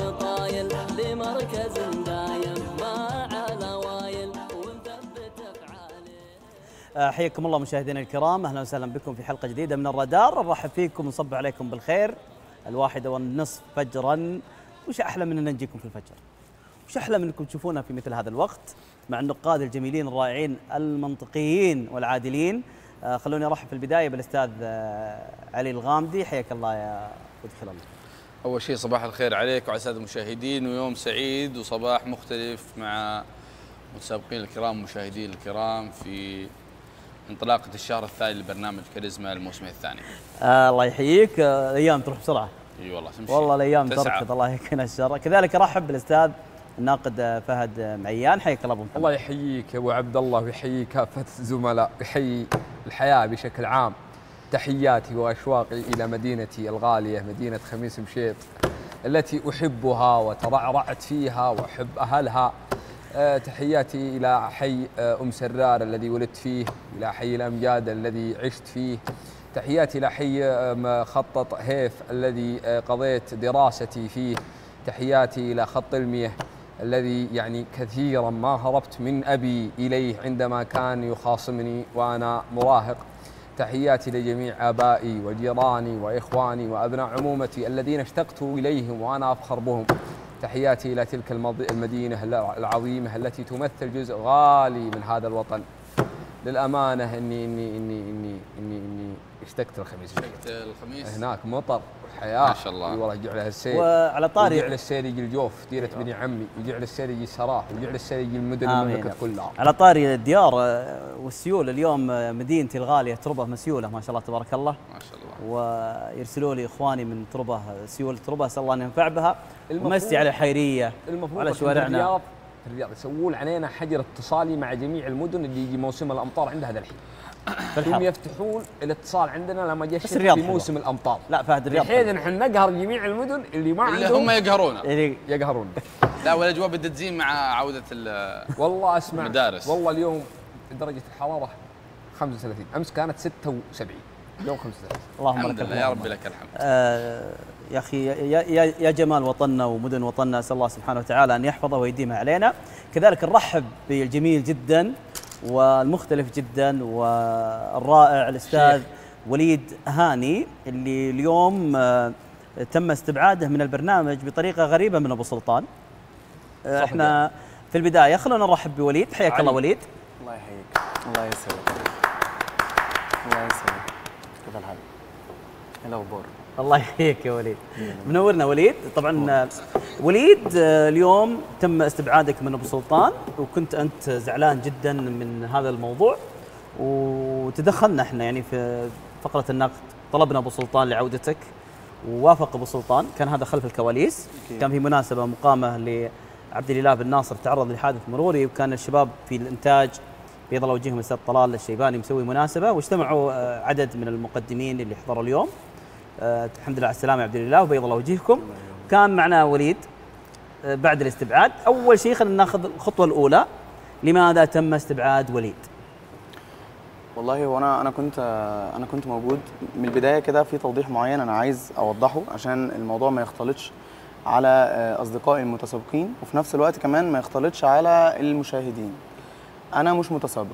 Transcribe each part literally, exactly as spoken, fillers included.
طايل لمركز دايم ما على وايل ونثبت افعاله. حياكم الله مشاهدينا الكرام، اهلا وسهلا بكم في حلقه جديده من الرادار. نرحب فيكم ونصب عليكم بالخير. الواحده والنصف فجرا، وش احلى من ان نجيكم في الفجر؟ وش احلى من انكم تشوفونا في مثل هذا الوقت مع النقاد الجميلين الرائعين المنطقيين والعادلين. آه خلوني ارحب في البدايه بالاستاذ آه علي الغامدي. حياك الله يا ودخل الله. اول شيء صباح الخير عليك وعلى الساده المشاهدين، ويوم سعيد وصباح مختلف مع متسابقين الكرام ومشاهدين الكرام في انطلاقه الشهر الثاني لبرنامج كاريزما الموسم الثاني. آه الله يحييك. آه الايام تروح بسرعه. اي والله تمشي والله الايام تركض، الله يكفينا الشر. كذلك ارحب بالاستاذ الناقد فهد معيان. حياك الله ابو محمد. الله يحييك يا ابو عبد الله ويحيي كافه الزملاء ويحيي الحياه بشكل عام. تحياتي واشواقي الى مدينتي الغاليه مدينه خميس مشيط التي احبها وترعرعت فيها واحب اهلها. أه تحياتي الى حي ام سرار الذي ولدت فيه، الى حي الامجاد الذي عشت فيه، تحياتي الى حي مخطط هيف الذي قضيت دراستي فيه، تحياتي الى خط المياه الذي يعني كثيرا ما هربت من ابي اليه عندما كان يخاصمني وانا مراهق. تحياتي لجميع آبائي وجيراني وإخواني وأبناء عمومتي الذين اشتقت إليهم وأنا أفخر بهم. تحياتي إلى تلك المدينة العظيمة التي تمثل جزء غالي من هذا الوطن. للأمانة إني إني إني إني إني, إني اشتقت الخميس. اشتقت الخميس. هناك مطر وحياة. ما شاء الله. والله يجعل السير. وعلى طاري يجعل السير يجي الجوف ديرة بني عمي، يجعل السير يجي السراح، يجعل السير يجي المدن المملكة كلها. على طاري الديار والسيول، اليوم مدينتي الغالية تربة مسيولة ما شاء الله تبارك الله. ما شاء الله. ويرسلوا لي اخواني من تربة سيول تربة، اسال الله ان ينفع بها. ومسي على الحيرية وعلى شوارعنا. في الرياض يسوون علينا حجر اتصالي مع جميع المدن اللي يجي موسم الامطار عندها هذا الحين. هم يفتحون الاتصال عندنا لما جاء الشتاء في موسم الامطار. لا فهد الرياض بحيث نحن نقهر جميع المدن اللي ما اللي عندهم. هم يقهرونا. اللي يقهرون. لا والاجواء بدها تزين مع عوده والله اسمع المدارس. والله اليوم درجه الحراره خمسة وثلاثين، امس كانت ستة وسبعين، اليوم خمسة وثلاثين. اللهم لك الحمد. يا رب لك الحمد. آه يا اخي يا, يا, يا جمال وطننا ومدن وطننا، اسال الله سبحانه وتعالى ان يحفظه ويديمها علينا. كذلك نرحب بالجميل جدا والمختلف جدا والرائع الاستاذ شيخ وليد هاني، اللي اليوم آه تم استبعاده من البرنامج بطريقه غريبه من ابو سلطان. آه احنا في البدايه خلونا نرحب بوليد. حياك الله وليد. الله يحييك. الله يسعدك. الله يسعدك. كيف الحال؟ ايه الاخبار؟ الله يحييك يا وليد. منورنا وليد. طبعا وليد اليوم تم استبعادك من ابو سلطان، وكنت انت زعلان جدا من هذا الموضوع، وتدخلنا احنا يعني في فقره النقد، طلبنا ابو سلطان لعودتك ووافق ابو سلطان. كان هذا خلف الكواليس. كان في مناسبه مقامه لعبد الاله بن ناصر تعرض لحادث مروري، وكان الشباب في الانتاج بيض الله وجههم الاستاذ طلال الشيباني مسوي مناسبه، واجتمعوا عدد من المقدمين اللي حضروا اليوم. أه الحمد لله على السلامه يا عبد الاله وبيض الله وجهكم. كان معنا وليد أه بعد الاستبعاد. اول شيء خلينا ناخذ الخطوه الاولى، لماذا تم استبعاد وليد؟ والله هو انا انا كنت انا كنت موجود من البدايه كده. في توضيح معين انا عايز اوضحه عشان الموضوع ما يختلطش على اصدقائي المتسابقين، وفي نفس الوقت كمان ما يختلطش على المشاهدين. انا مش متسابق.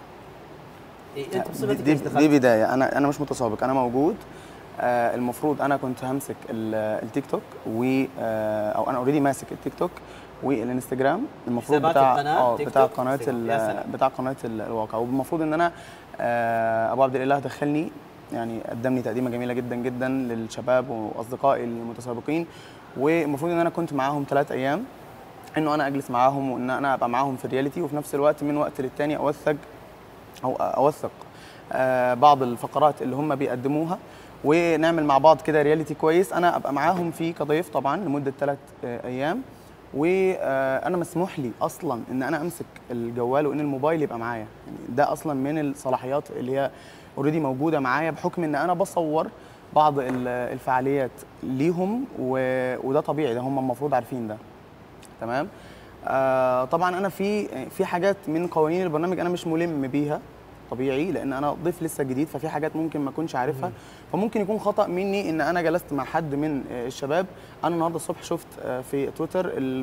انت دي, دي بدايه. انا انا مش متسابق، انا موجود. آه المفروض انا كنت همسك التيك توك و آه او انا اوريدي ماسك التيك توك والانستجرام، المفروض بتاع اه بتاع قناه بتاع قناه الواقع. والمفروض ان انا آه ابو عبد الاله دخلني، يعني قدمني تقديمه جميله جدا جدا للشباب واصدقائي المتسابقين، والمفروض ان انا كنت معاهم ثلاث ايام، انه انا اجلس معاهم وان انا ابقى معاهم في الرياليتي، وفي نفس الوقت من وقت للتاني اوثق او اوثق آه بعض الفقرات اللي هم بيقدموها، ونعمل مع بعض كده رياليتي كويس. انا ابقى معاهم فيه كضيف طبعا لمده ثلاث ايام، وانا مسموح لي اصلا ان انا امسك الجوال وان الموبايل يبقى معايا. يعني ده اصلا من الصلاحيات اللي هي اوريدي موجوده معايا، بحكم ان انا بصور بعض الفعاليات ليهم، وده طبيعي، ده هم المفروض عارفين ده. تمام. آه طبعا انا في في حاجات من قوانين البرنامج انا مش ملم بيها، طبيعي، لان انا ضيف لسه جديد، ففي حاجات ممكن ما اكونش عارفها، فممكن يكون خطا مني ان انا جلست مع حد من الشباب. انا النهارده الصبح شفت في تويتر ال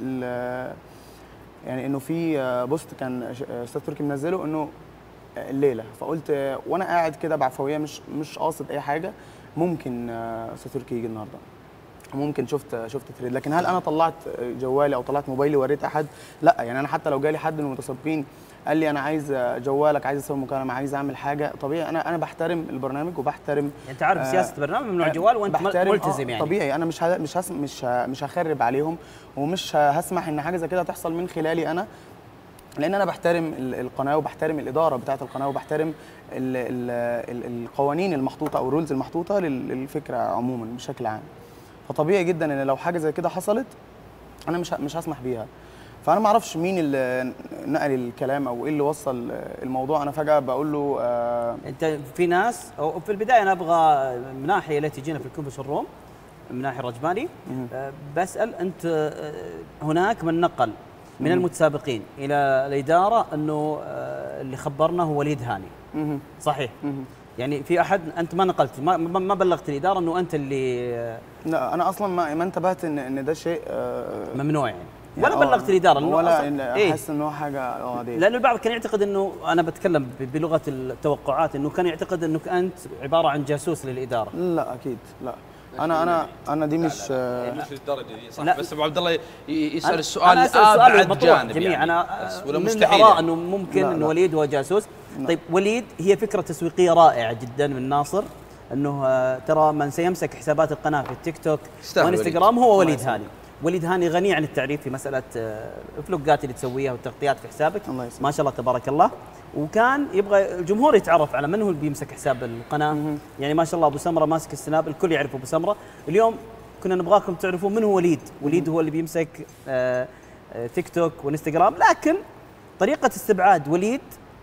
ال يعني انه في بوست كان استاذ تركي منزله انه الليله، فقلت وانا قاعد كده بعفويه مش مش قاصد اي حاجه، ممكن استاذ تركي يجي النهارده، ممكن شفت شفت تريد. لكن هل انا طلعت جوالي او طلعت موبايلي ووريت احد؟ لا. يعني انا حتى لو جالي حد من المتسابقين قال لي انا عايز جوالك، عايز اسوي مكالمه، عايز اعمل حاجه، طبيعي انا انا بحترم البرنامج وبحترم يعني انت عارف آه سياسه البرنامج ممنوع الجوال وانت ملتزم يعني. طبيعي انا مش ه... مش هس... مش ه... مش هخرب عليهم، ومش هسمح ان حاجه زي كده تحصل من خلالي انا، لان انا بحترم القناه وبحترم الاداره بتاعه القناه وبحترم ال ال ال القوانين المحطوطه او الرولز المحطوطه للفكره عموما بشكل عام. فطبيعي جدا ان لو حاجه زي كده حصلت انا مش مش هسمح بيها. فانا ما اعرفش مين اللي نقل الكلام او ايه اللي وصل الموضوع. انا فجاه بقول له آه انت في ناس، او في البدايه انا ابغى من الناحيه اللي تجينا في الكونفرنس روم من الناحيه الرجماني آه بسال انت آه هناك من نقل من المتسابقين الى الاداره انه آه اللي خبرنا هو وليد هاني، صحيح؟ يعني في احد انت ما نقلت ما, ما بلغت الاداره انه انت اللي آه لا انا اصلا ما, ما انتبهت ان ان ده شيء آه ممنوع يعني. ولا بلغت الاداره لانه ولا احس انه حاجه عاديه، لانه البعض كان يعتقد انه انا بتكلم بلغه التوقعات انه كان يعتقد انك انت عباره عن جاسوس للاداره. لا اكيد لا. انا انا انا دي مش لا لا. مش للدرجه دي صح. لا. بس ابو عبد الله يسال السؤال أنا أسأل السؤال جانب جميع يعني. انا ولا من مستحيل الآراء يعني. انه ممكن لا انه لا. وليد هو جاسوس. لا. طيب وليد هي فكره تسويقيه رائعه جدا من ناصر، انه ترى من سيمسك حسابات القناه في التيك توك وانستغرام هو وليد هاني. وليد هاني غني عن التعريف في مساله الفلوقات اللي تسويها والتغطيات في حسابك، ما شاء الله تبارك الله. وكان يبغى الجمهور يتعرف على من هو اللي بيمسك حساب القناه. مم. يعني ما شاء الله ابو سمره ماسك السناب، الكل يعرف ابو سمره. اليوم كنا نبغاكم تعرفوا من هو وليد. وليد هو اللي بيمسك آه آه تيك توك وانستغرام، لكن طريقه استبعاد وليد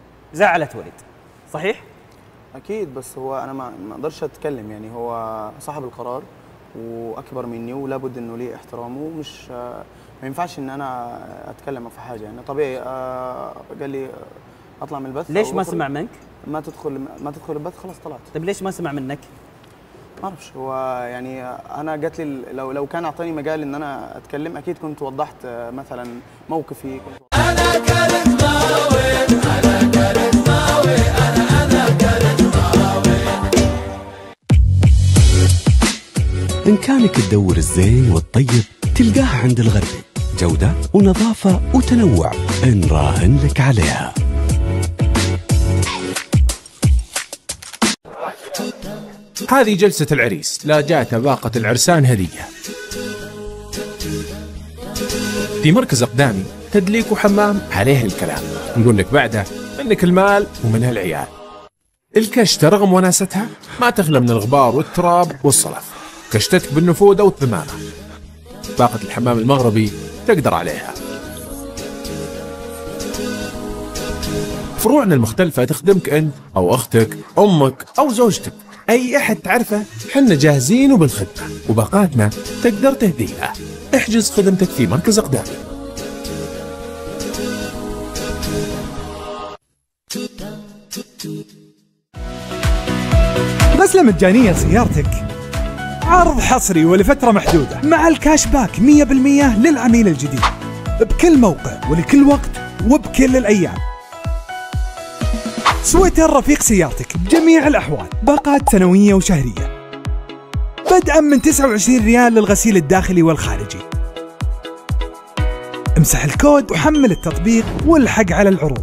زعلت وليد، صحيح؟ اكيد. بس هو انا ما اقدرش اتكلم، يعني هو صاحب القرار واكبر مني ولابد انه ليه احترامه، ومش ما ينفعش ان انا اتكلم في حاجه. يعني طبيعي قال لي اطلع من البث. ليش ما سمع منك؟ ما تدخل ما تدخل البث، خلاص طلعت. طيب ليش ما سمع منك؟ ما اعرفش. هو يعني انا جات لي لو لو كان اعطاني مجال ان انا اتكلم اكيد كنت وضحت مثلا موقفي. كنت انا كاريزماوي انا كاريزماوي انا انا كاريزماوي. بإمكانك تدور الزين والطيب تلقاه عند الغربي، جودة ونظافة وتنوع نراهن لك عليها. هذه جلسة العريس، لا جاءت باقة العرسان هدية. في مركز أقدامي تدليك وحمام عليه الكلام، نقول لك بعده منك المال ومنها العيال. الكشتة رغم وناستها ما تخلى من الغبار والتراب والصلف، كشتتك بالنفوذ والثمامة. باقة الحمام المغربي تقدر عليها. فروعنا المختلفة تخدمك أنت أو أختك أمك أو زوجتك، أي أحد تعرفه حنا جاهزين وبالخدمة، وباقاتنا تقدر تهديها. احجز خدمتك في مركز أقدامي. غسلة مجانية لسيارتك، عرض حصري ولفترة محدودة مع الكاش باك مية بالمية للعميل الجديد بكل موقع ولكل وقت وبكل الأيام. سويتر رفيق سيارتك بجميع الأحوال، باقات سنوية وشهرية بدءا من تسعة وعشرين ريال للغسيل الداخلي والخارجي. امسح الكود وحمل التطبيق والحق على العروض.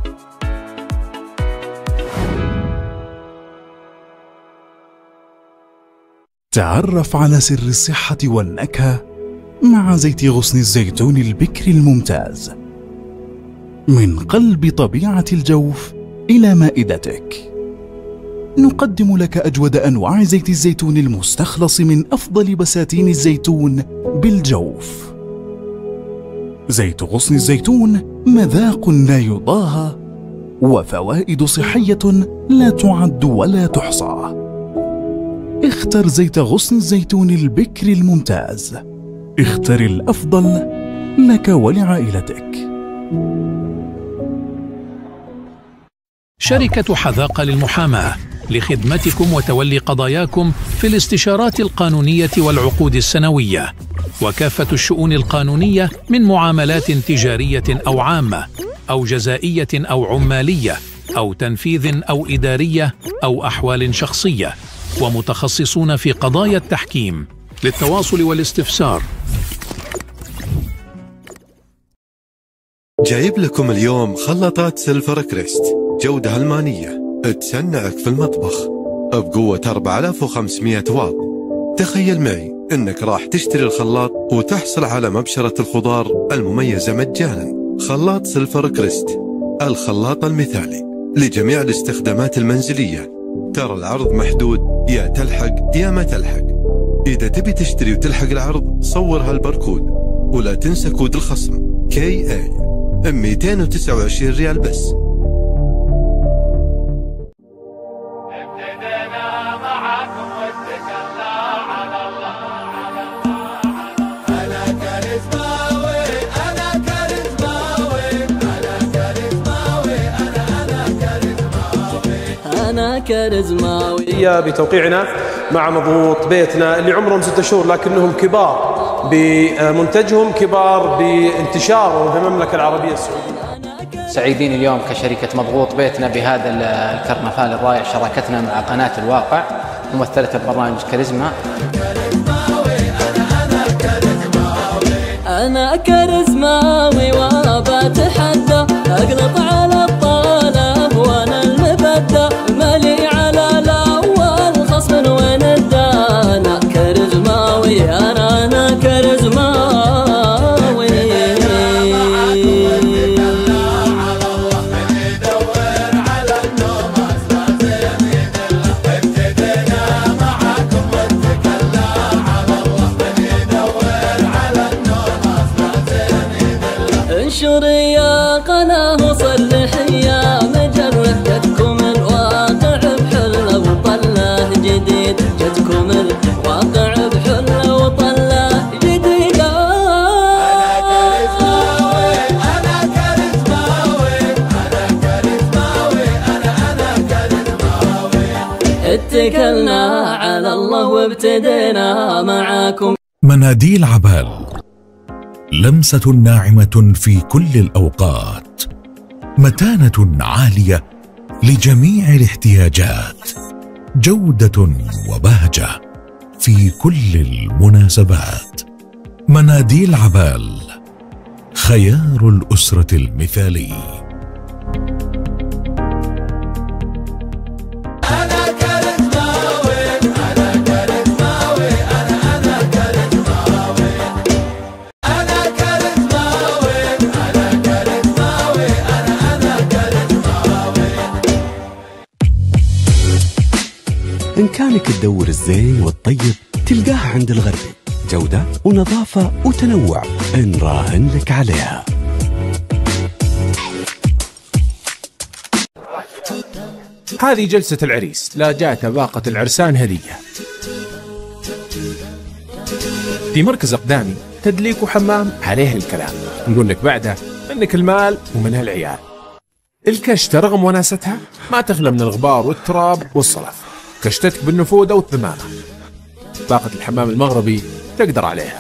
تعرف على سر الصحة والنكهة مع زيت غصن الزيتون البكري الممتاز، من قلب طبيعة الجوف إلى مائدتك. نقدم لك أجود أنواع زيت الزيتون المستخلص من أفضل بساتين الزيتون بالجوف. زيت غصن الزيتون مذاق لا يضاهى وفوائد صحية لا تعد ولا تحصى. اختر زيت غصن الزيتون البكري الممتاز، اختر الأفضل لك ولعائلتك. شركة حذاقة للمحاماة لخدمتكم وتولي قضاياكم في الاستشارات القانونية والعقود السنوية وكافة الشؤون القانونية من معاملات تجارية أو عامة أو جزائية أو عمالية أو تنفيذ أو إدارية أو أحوال شخصية، ومتخصصون في قضايا التحكيم. للتواصل والاستفسار جايب لكم اليوم خلاطات سيلفر كريست جودة ألمانية تسنعك في المطبخ بقوة أربعة آلاف وخمسمئة واط. تخيل معي انك راح تشتري الخلاط وتحصل على مبشرة الخضار المميزة مجانا. خلاط سيلفر كريست، الخلاط المثالي لجميع الاستخدامات المنزلية. ترى العرض محدود، يا تلحق يا ما تلحق. إذا تبي تشتري وتلحق العرض صور هالباركود، ولا تنسى كود الخصم كي اي مئتين وتسعة وعشرين ريال بس. كاريزماوي بتوقيعنا مع مضغوط بيتنا اللي عمرهم ستة شهور لكنهم كبار بمنتجهم، كبار بانتشارهم في المملكة العربية السعودية. سعيدين اليوم كشركة مضغوط بيتنا بهذا الكرنفال الرائع، شراكتنا مع قناة الواقع ممثلة ببرنامج كاريزما. أنا كاريزماوي وبتحدى أقلط على الطالة وأنا المبدأ مالي على الأول خصم وين الدانا. كاريزماوي أنا أنا كاريزماوي. انشر يا قناه صلحية مجرح جدكم الواقع بحلة وطله جديد. جدكم الواقع بحلة وطله جديد. أنا كاريزماوي أنا كاريزماوي أنا كاريزماوي أنا أنا كاريزماوي. اتكلنا على الله وابتدينا معاكم. مناديل عبال، لمسة ناعمة في كل الأوقات، متانة عالية لجميع الاحتياجات، جودة وبهجة في كل المناسبات. مناديل عبال، خيار الأسرة المثالي. إمكانك تدور الزين والطيب تلقاها عند الغربي، جودة ونظافة وتنوع نراهن لك عليها. هذه جلسة العريس، لا جاءت باقة العرسان هدية. في مركز أقدامي تدليك وحمام عليه الكلام، نقول لك بعده منك المال ومنها العيال. الكشتة رغم وناستها ما تخلى من الغبار والتراب والصلف، كشتتك بالنفوذة والثمامة. باقة الحمام المغربي تقدر عليها.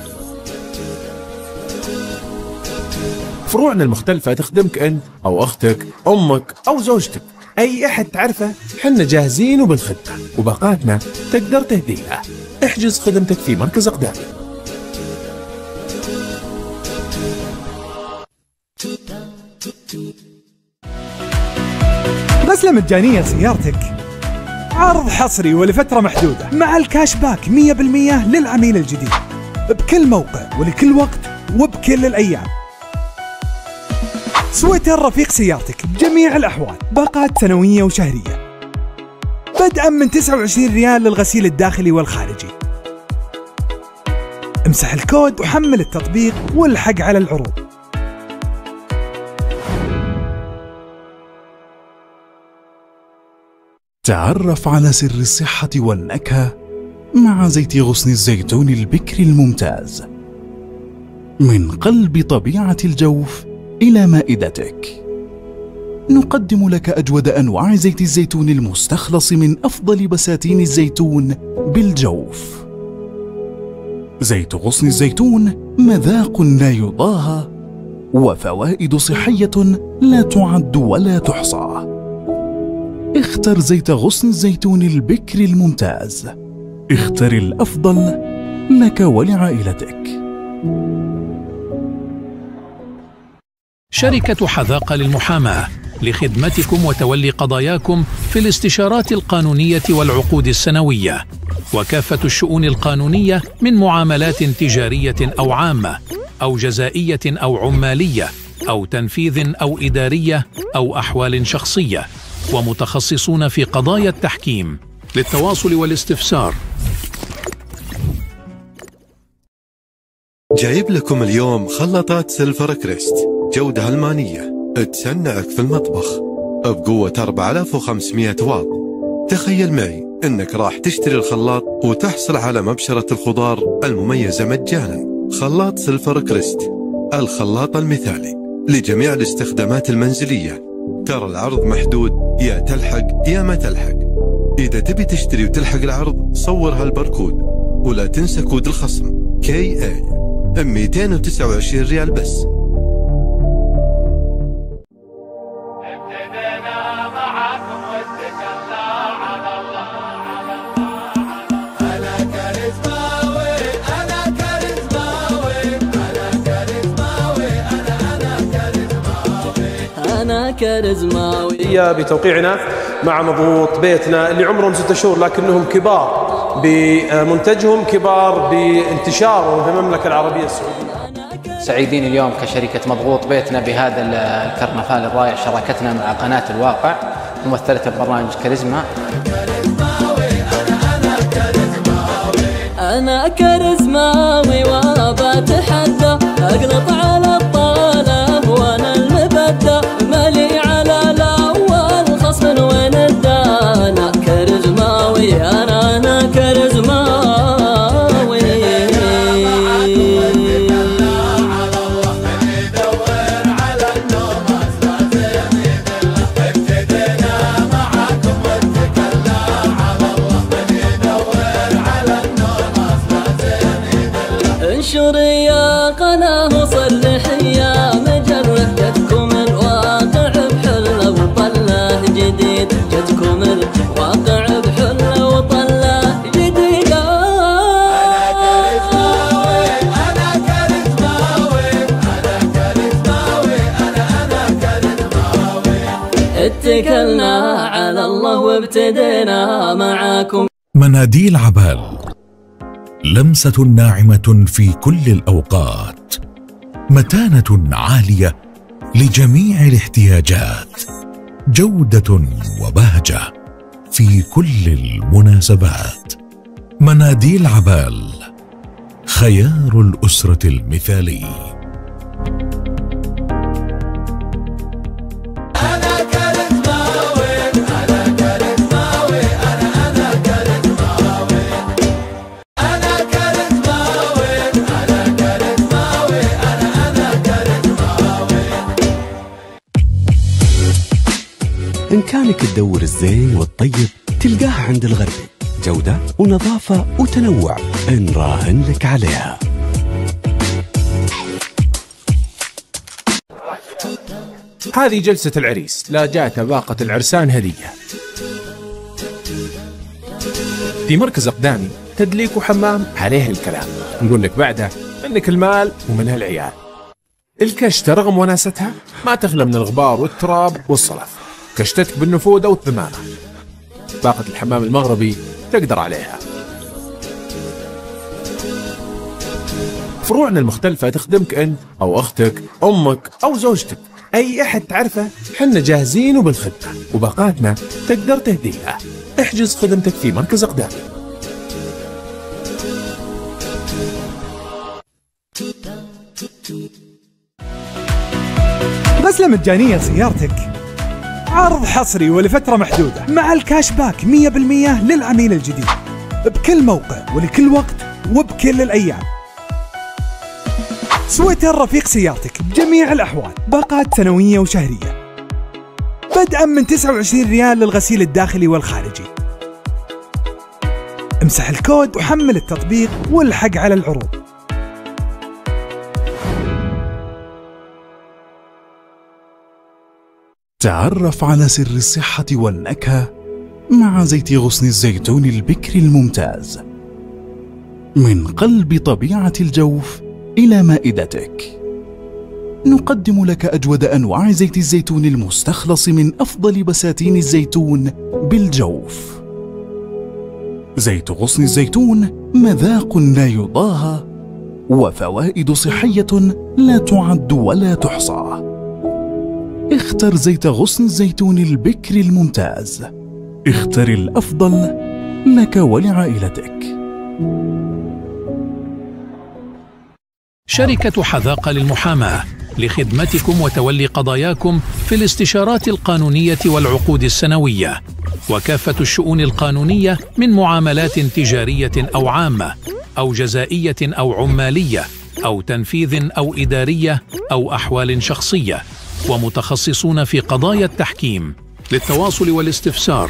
فروعنا المختلفة تخدمك أنت أو أختك أمك أو زوجتك، أي أحد تعرفه حنا جاهزين وبالخدمة، وباقاتنا تقدر تهديها. احجز خدمتك في مركز أقدامي. غسلة مجانية لسيارتك، عرض حصري ولفترة محدودة مع الكاش باك مية بالمية للعميل الجديد بكل موقع ولكل وقت وبكل الأيام. سويتر رفيق سيارتك بجميع الأحوال، باقات سنوية وشهرية بدءا من تسعة وعشرين ريال للغسيل الداخلي والخارجي. امسح الكود وحمل التطبيق والحق على العروض. تعرف على سر الصحة والنكهة مع زيت غصن الزيتون البكري الممتاز، من قلب طبيعة الجوف إلى مائدتك. نقدم لك أجود أنواع زيت الزيتون المستخلص من أفضل بساتين الزيتون بالجوف. زيت غصن الزيتون مذاق لا يضاهى وفوائد صحية لا تعد ولا تحصى. اختر زيت غصن الزيتون البكر الممتاز. اختر الأفضل لك ولعائلتك. شركة حذاقة للمحاماة لخدمتكم وتولي قضاياكم في الاستشارات القانونية والعقود السنوية وكافة الشؤون القانونية من معاملات تجارية أو عامة أو جزائية أو عمالية أو تنفيذ أو إدارية أو أحوال شخصية، ومتخصصون في قضايا التحكيم. للتواصل والاستفسار جايب لكم اليوم خلاطات سيلفر كريست جودة ألمانية تسنعك في المطبخ بقوة أربعة آلاف وخمسمئة واط. تخيل معي انك راح تشتري الخلاط وتحصل على مبشرة الخضار المميزة مجانا. خلاط سيلفر كريست، الخلاط المثالي لجميع الاستخدامات المنزلية. ترى العرض محدود، يا تلحق يا ما تلحق. إذا تبي تشتري وتلحق العرض صور هالباركود، ولا تنسى كود الخصم كي اي مئتين وتسعة وعشرين ريال بس. أنا كاريزماوي. بتوقيعنا مع مضغوط بيتنا اللي عمرهم ستة شهور لكنهم كبار بمنتجهم، كبار بانتشارهم في المملكة العربية السعودية. سعيدين اليوم كشركة مضغوط بيتنا بهذا الكرنفال الرائع، شراكتنا مع قناة الواقع ممثلة ببرنامج كاريزما. أنا كاريزماوي وبتحدى أقلط على الطالة وأنا المبدأ مالي على الأول خصم وين الدا. أنا كاريزماوي، أنا أنا كاريزماوي. انشر يا قناة وصلح يا مجرح، جتكم الواقع بحلة وطلة جديد. جتكم الواقع بحلة وطلة جديد. أنا كاريزماوي، أنا كاريزماوي، أنا أنا كاريزماوي. اتكلنا على الله وابتدينا معاكم. مناديل عبال، لمسة ناعمة في كل الأوقات، متانة عالية لجميع الاحتياجات، جودة وبهجة في كل المناسبات. مناديل عبال، خيار الأسرة المثالي. إن كانك تدور الزين والطيب تلقاها عند الغربي، جودة ونظافة وتنوع نراهن لك عليها. هذه جلسة العريس، لا جاءت باقة العرسان هدية. في مركز أقدامي تدليك وحمام عليه الكلام، نقول لك بعده منك المال ومنها العيال. الكشتة رغم وناستها ما تخلى من الغبار والتراب والصلف، كشتتك بالنفوذ والثمانة. باقة الحمام المغربي تقدر عليها. فروعنا المختلفة تخدمك أنت أو أختك أمك أو زوجتك، أي أحد تعرفه حنا جاهزين وبالخدمة، وباقاتنا تقدر تهديها. احجز خدمتك في مركز أقدامي. غسلة مجانية لسيارتك، عرض حصري ولفترة محدودة مع الكاش باك مية بالمية للعميل الجديد بكل موقع ولكل وقت وبكل الأيام. سويتر رفيق سيارتك بجميع الأحوال، باقات سنوية وشهرية. بدءا من تسعة وعشرين ريال للغسيل الداخلي والخارجي. امسح الكود وحمل التطبيق والحق على العروض. تعرف على سر الصحة والنكهة مع زيت غصن الزيتون البكري الممتاز، من قلب طبيعة الجوف إلى مائدتك. نقدم لك أجود أنواع زيت الزيتون المستخلص من أفضل بساتين الزيتون بالجوف. زيت غصن الزيتون مذاق لا يضاهى وفوائد صحية لا تعد ولا تحصى. اختر زيت غصن الزيتون البكري الممتاز، اختر الأفضل لك ولعائلتك. شركة حذاقة للمحاماة لخدمتكم وتولي قضاياكم في الاستشارات القانونية والعقود السنوية وكافة الشؤون القانونية من معاملات تجارية أو عامة أو جزائية أو عمالية أو تنفيذ أو إدارية أو أحوال شخصية، ومتخصصون في قضايا التحكيم. للتواصل والاستفسار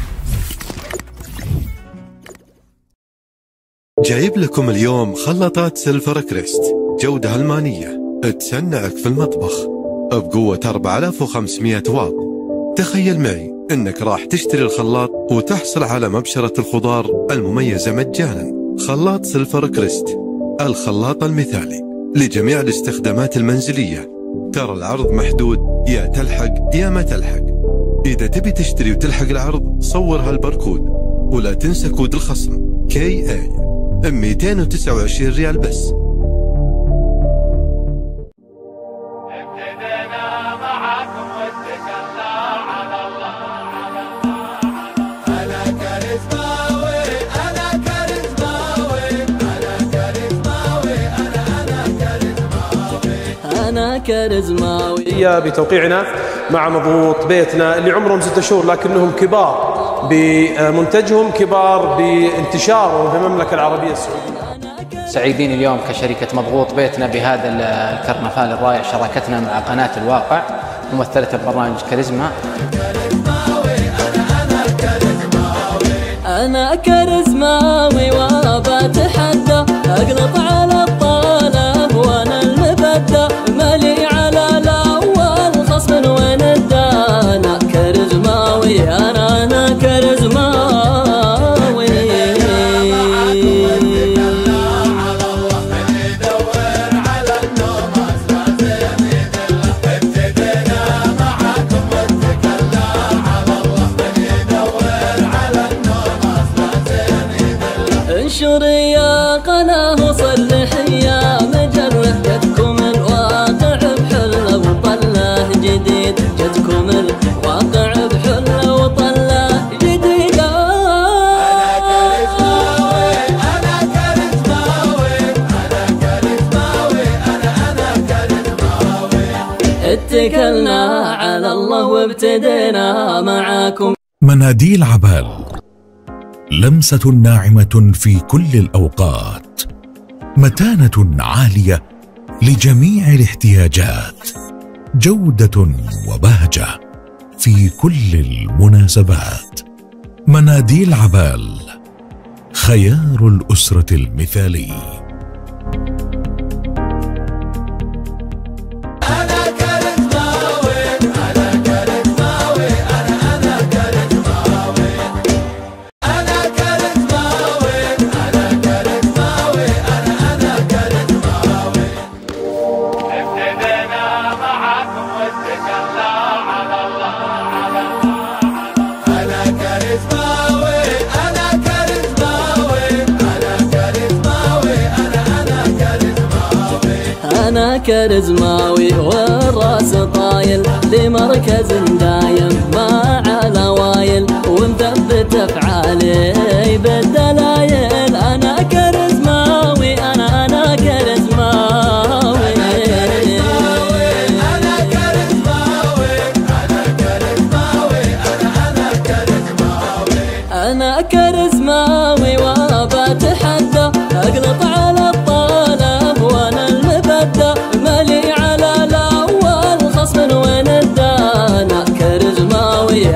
جايب لكم اليوم خلاطات سيلفر كريست جودة ألمانية تسنعك في المطبخ بقوة أربعة آلاف وخمسمئة واط. تخيل معي انك راح تشتري الخلاط وتحصل على مبشرة الخضار المميزة مجانا. خلاط سيلفر كريست، الخلاط المثالي لجميع الاستخدامات المنزلية. ترى العرض محدود، يا تلحق يا ما تلحق. إذا تبي تشتري وتلحق العرض صور هالباركود، ولا تنسى كود الخصم كي اي مئتين وتسعة وعشرين ريال بس. أنا كاريزماوي. هي بتوقيعنا مع مضغوط بيتنا اللي عمرهم ستة شهور لكنهم كبار بمنتجهم، كبار بانتشارهم في المملكة العربية السعودية. سعيدين اليوم كشركة مضغوط بيتنا بهذا الكرنفال الرائع، شراكتنا مع قناة الواقع ممثلة ببرنامج كاريزما. أنا كاريزماوي وبتحدى أقلط على الطالة وأنا المبدى، مالي على الأول خصم وين الدانا. كاريزماوي أنا أنا كاريزماوي. انشر يا قناه صلحية مجرة، جدكم الواقع بحلة وطله جديد، جدكم الواقع بحلة وطله جديد. أنا كاريزماوي أنا كاريزماوي أنا كاريزماوي أنا أنا كاريزماوي. اتكلنا على الله وابتدينا معاكم. مناديل عبال، لمسة ناعمة في كل الأوقات، متانة عالية لجميع الاحتياجات، جودة وبهجة في كل المناسبات. مناديل عبال، خيار الأسرة المثالي. أنا كاريزماوي والراس طايل لمركز دايم مع الأوايل، ومثبت أفعالي بالدلايل. أنا كاريزماوي أنا أنا كاريزماوي أنا كاريزماوي أنا كاريزماوي أنا أنا كاريزماوي. أنا كاريزماوي وبتحدى أقلط على الطالب وأنا المبدى، مالي على الأول خصم وين الدانا. كاريزماوي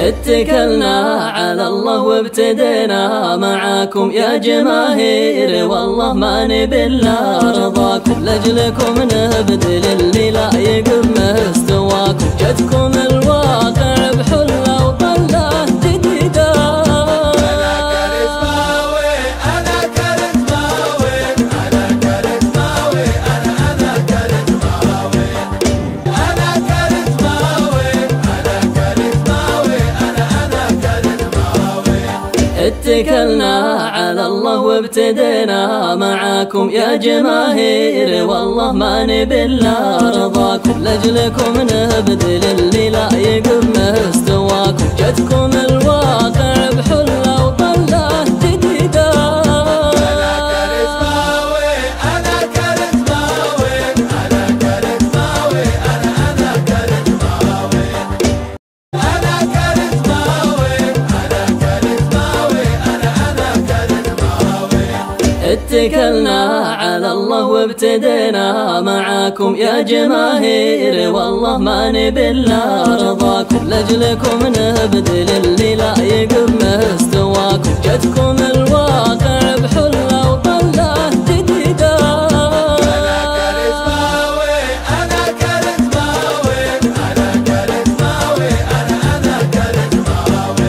اتكلنا على الله وابتدينا معاكم يا جماهير، والله ما نبي الا رضاكم، لاجلكم نبذل اللي لا يقم مستواكم، جتكم الواقع بحله وطله جديده. انا كاريزماوي انا كاريزماوي انا كاريزماوي انا انا كاريزماوي انا كاريزماوي انا كاريزماوي انا انا كاريزماوي. اتكلنا على الله وابتدينا معاكم يا جماهير، والله ما نبي الا رضاكم، لاجلكم نبذل اللي لا يقم مستواكم، جتكم الواقع بحله وطله جديده. انا كاريزماوي انا كاريزماوي انا كاريزماوي انا انا كاريزماوي انا كاريزماوي انا كاريزماوي انا انا كاريزماوي. اتكلنا على الله وابتدينا معاكم يا جماهير، والله ما نبي الا رضاكم، لاجلكم نبذل اللي لا يقم مستواكم، جتكم الواقع بحله وطله جديده. انا كاريزماوي انا كاريزماوي انا كاريزماوي انا انا كاريزماوي.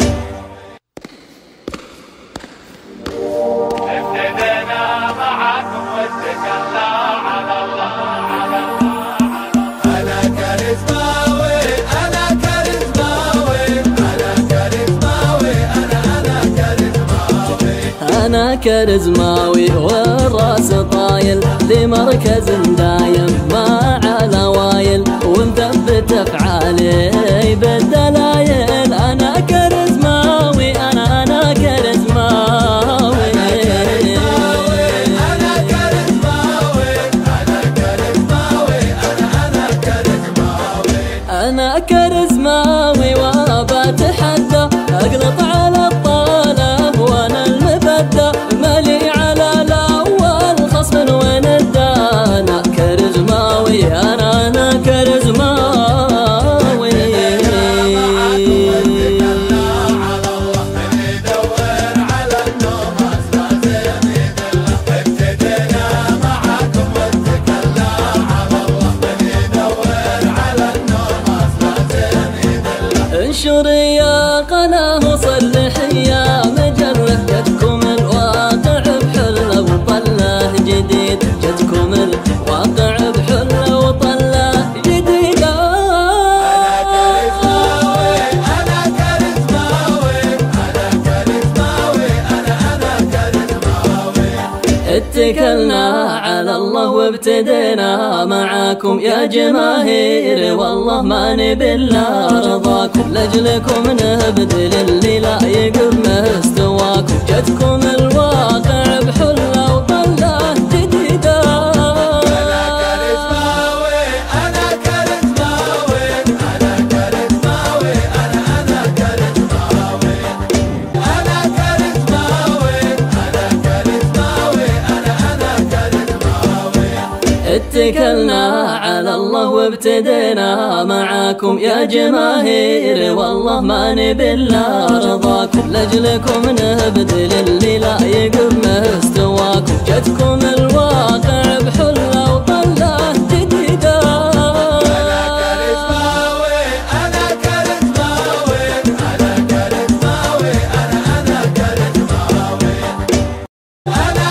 ابتدينا معاكم واتكلنا على الله على الله. انا كاريزماوي انا كاريزماوي انا كاريزماوي انا انا كاريزماوي انا كاريزماوي والراس طايل لمركز دايم ما على وايل، ومثبت افعالي بالدلايل. انا كاريزماوي انا انا كاريزماوي انا كاريزماوي انا كاريزماوي انا انا كاريزماوي انا كاريزماوي وبتحدى اقلط على الطاله وانا المبدى، مالي على الاول خصم وين الدا. انا كاريزماوي انا انا كاريزماوي. انشر يا قناه صلح يا مجره، جتكم الواقع بحله وطله جديد، جتكم الواقع بحله وطله جديده. انا كاريزماوي انا كاريزماوي انا كاريزماوي انا انا كاريزماوي. اتكلنا على الله وابتدينا معاكم يا جماهير، والله ما نبي الا رضاكم، لاجلكم نبذل اللي لا يقم مستواكم، جتكم الواقع بحله وطله جديده. انا كاريزماوي انا كاريزماوي انا كاريزماوي انا انا كاريزماوي انا كاريزماوي انا كاريزماوي انا انا كاريزماوي. اتكلنا على الله وابتدينا معاكم يا جماهير، والله ما نبي الا رضاكم، لاجلكم نبذل اللي لا يقم مستواكم، جتكم الواقع بحله وطله جديده. انا كاريزماوي انا كاريزماوي انا كاريزماوي انا انا كاريزماوي انا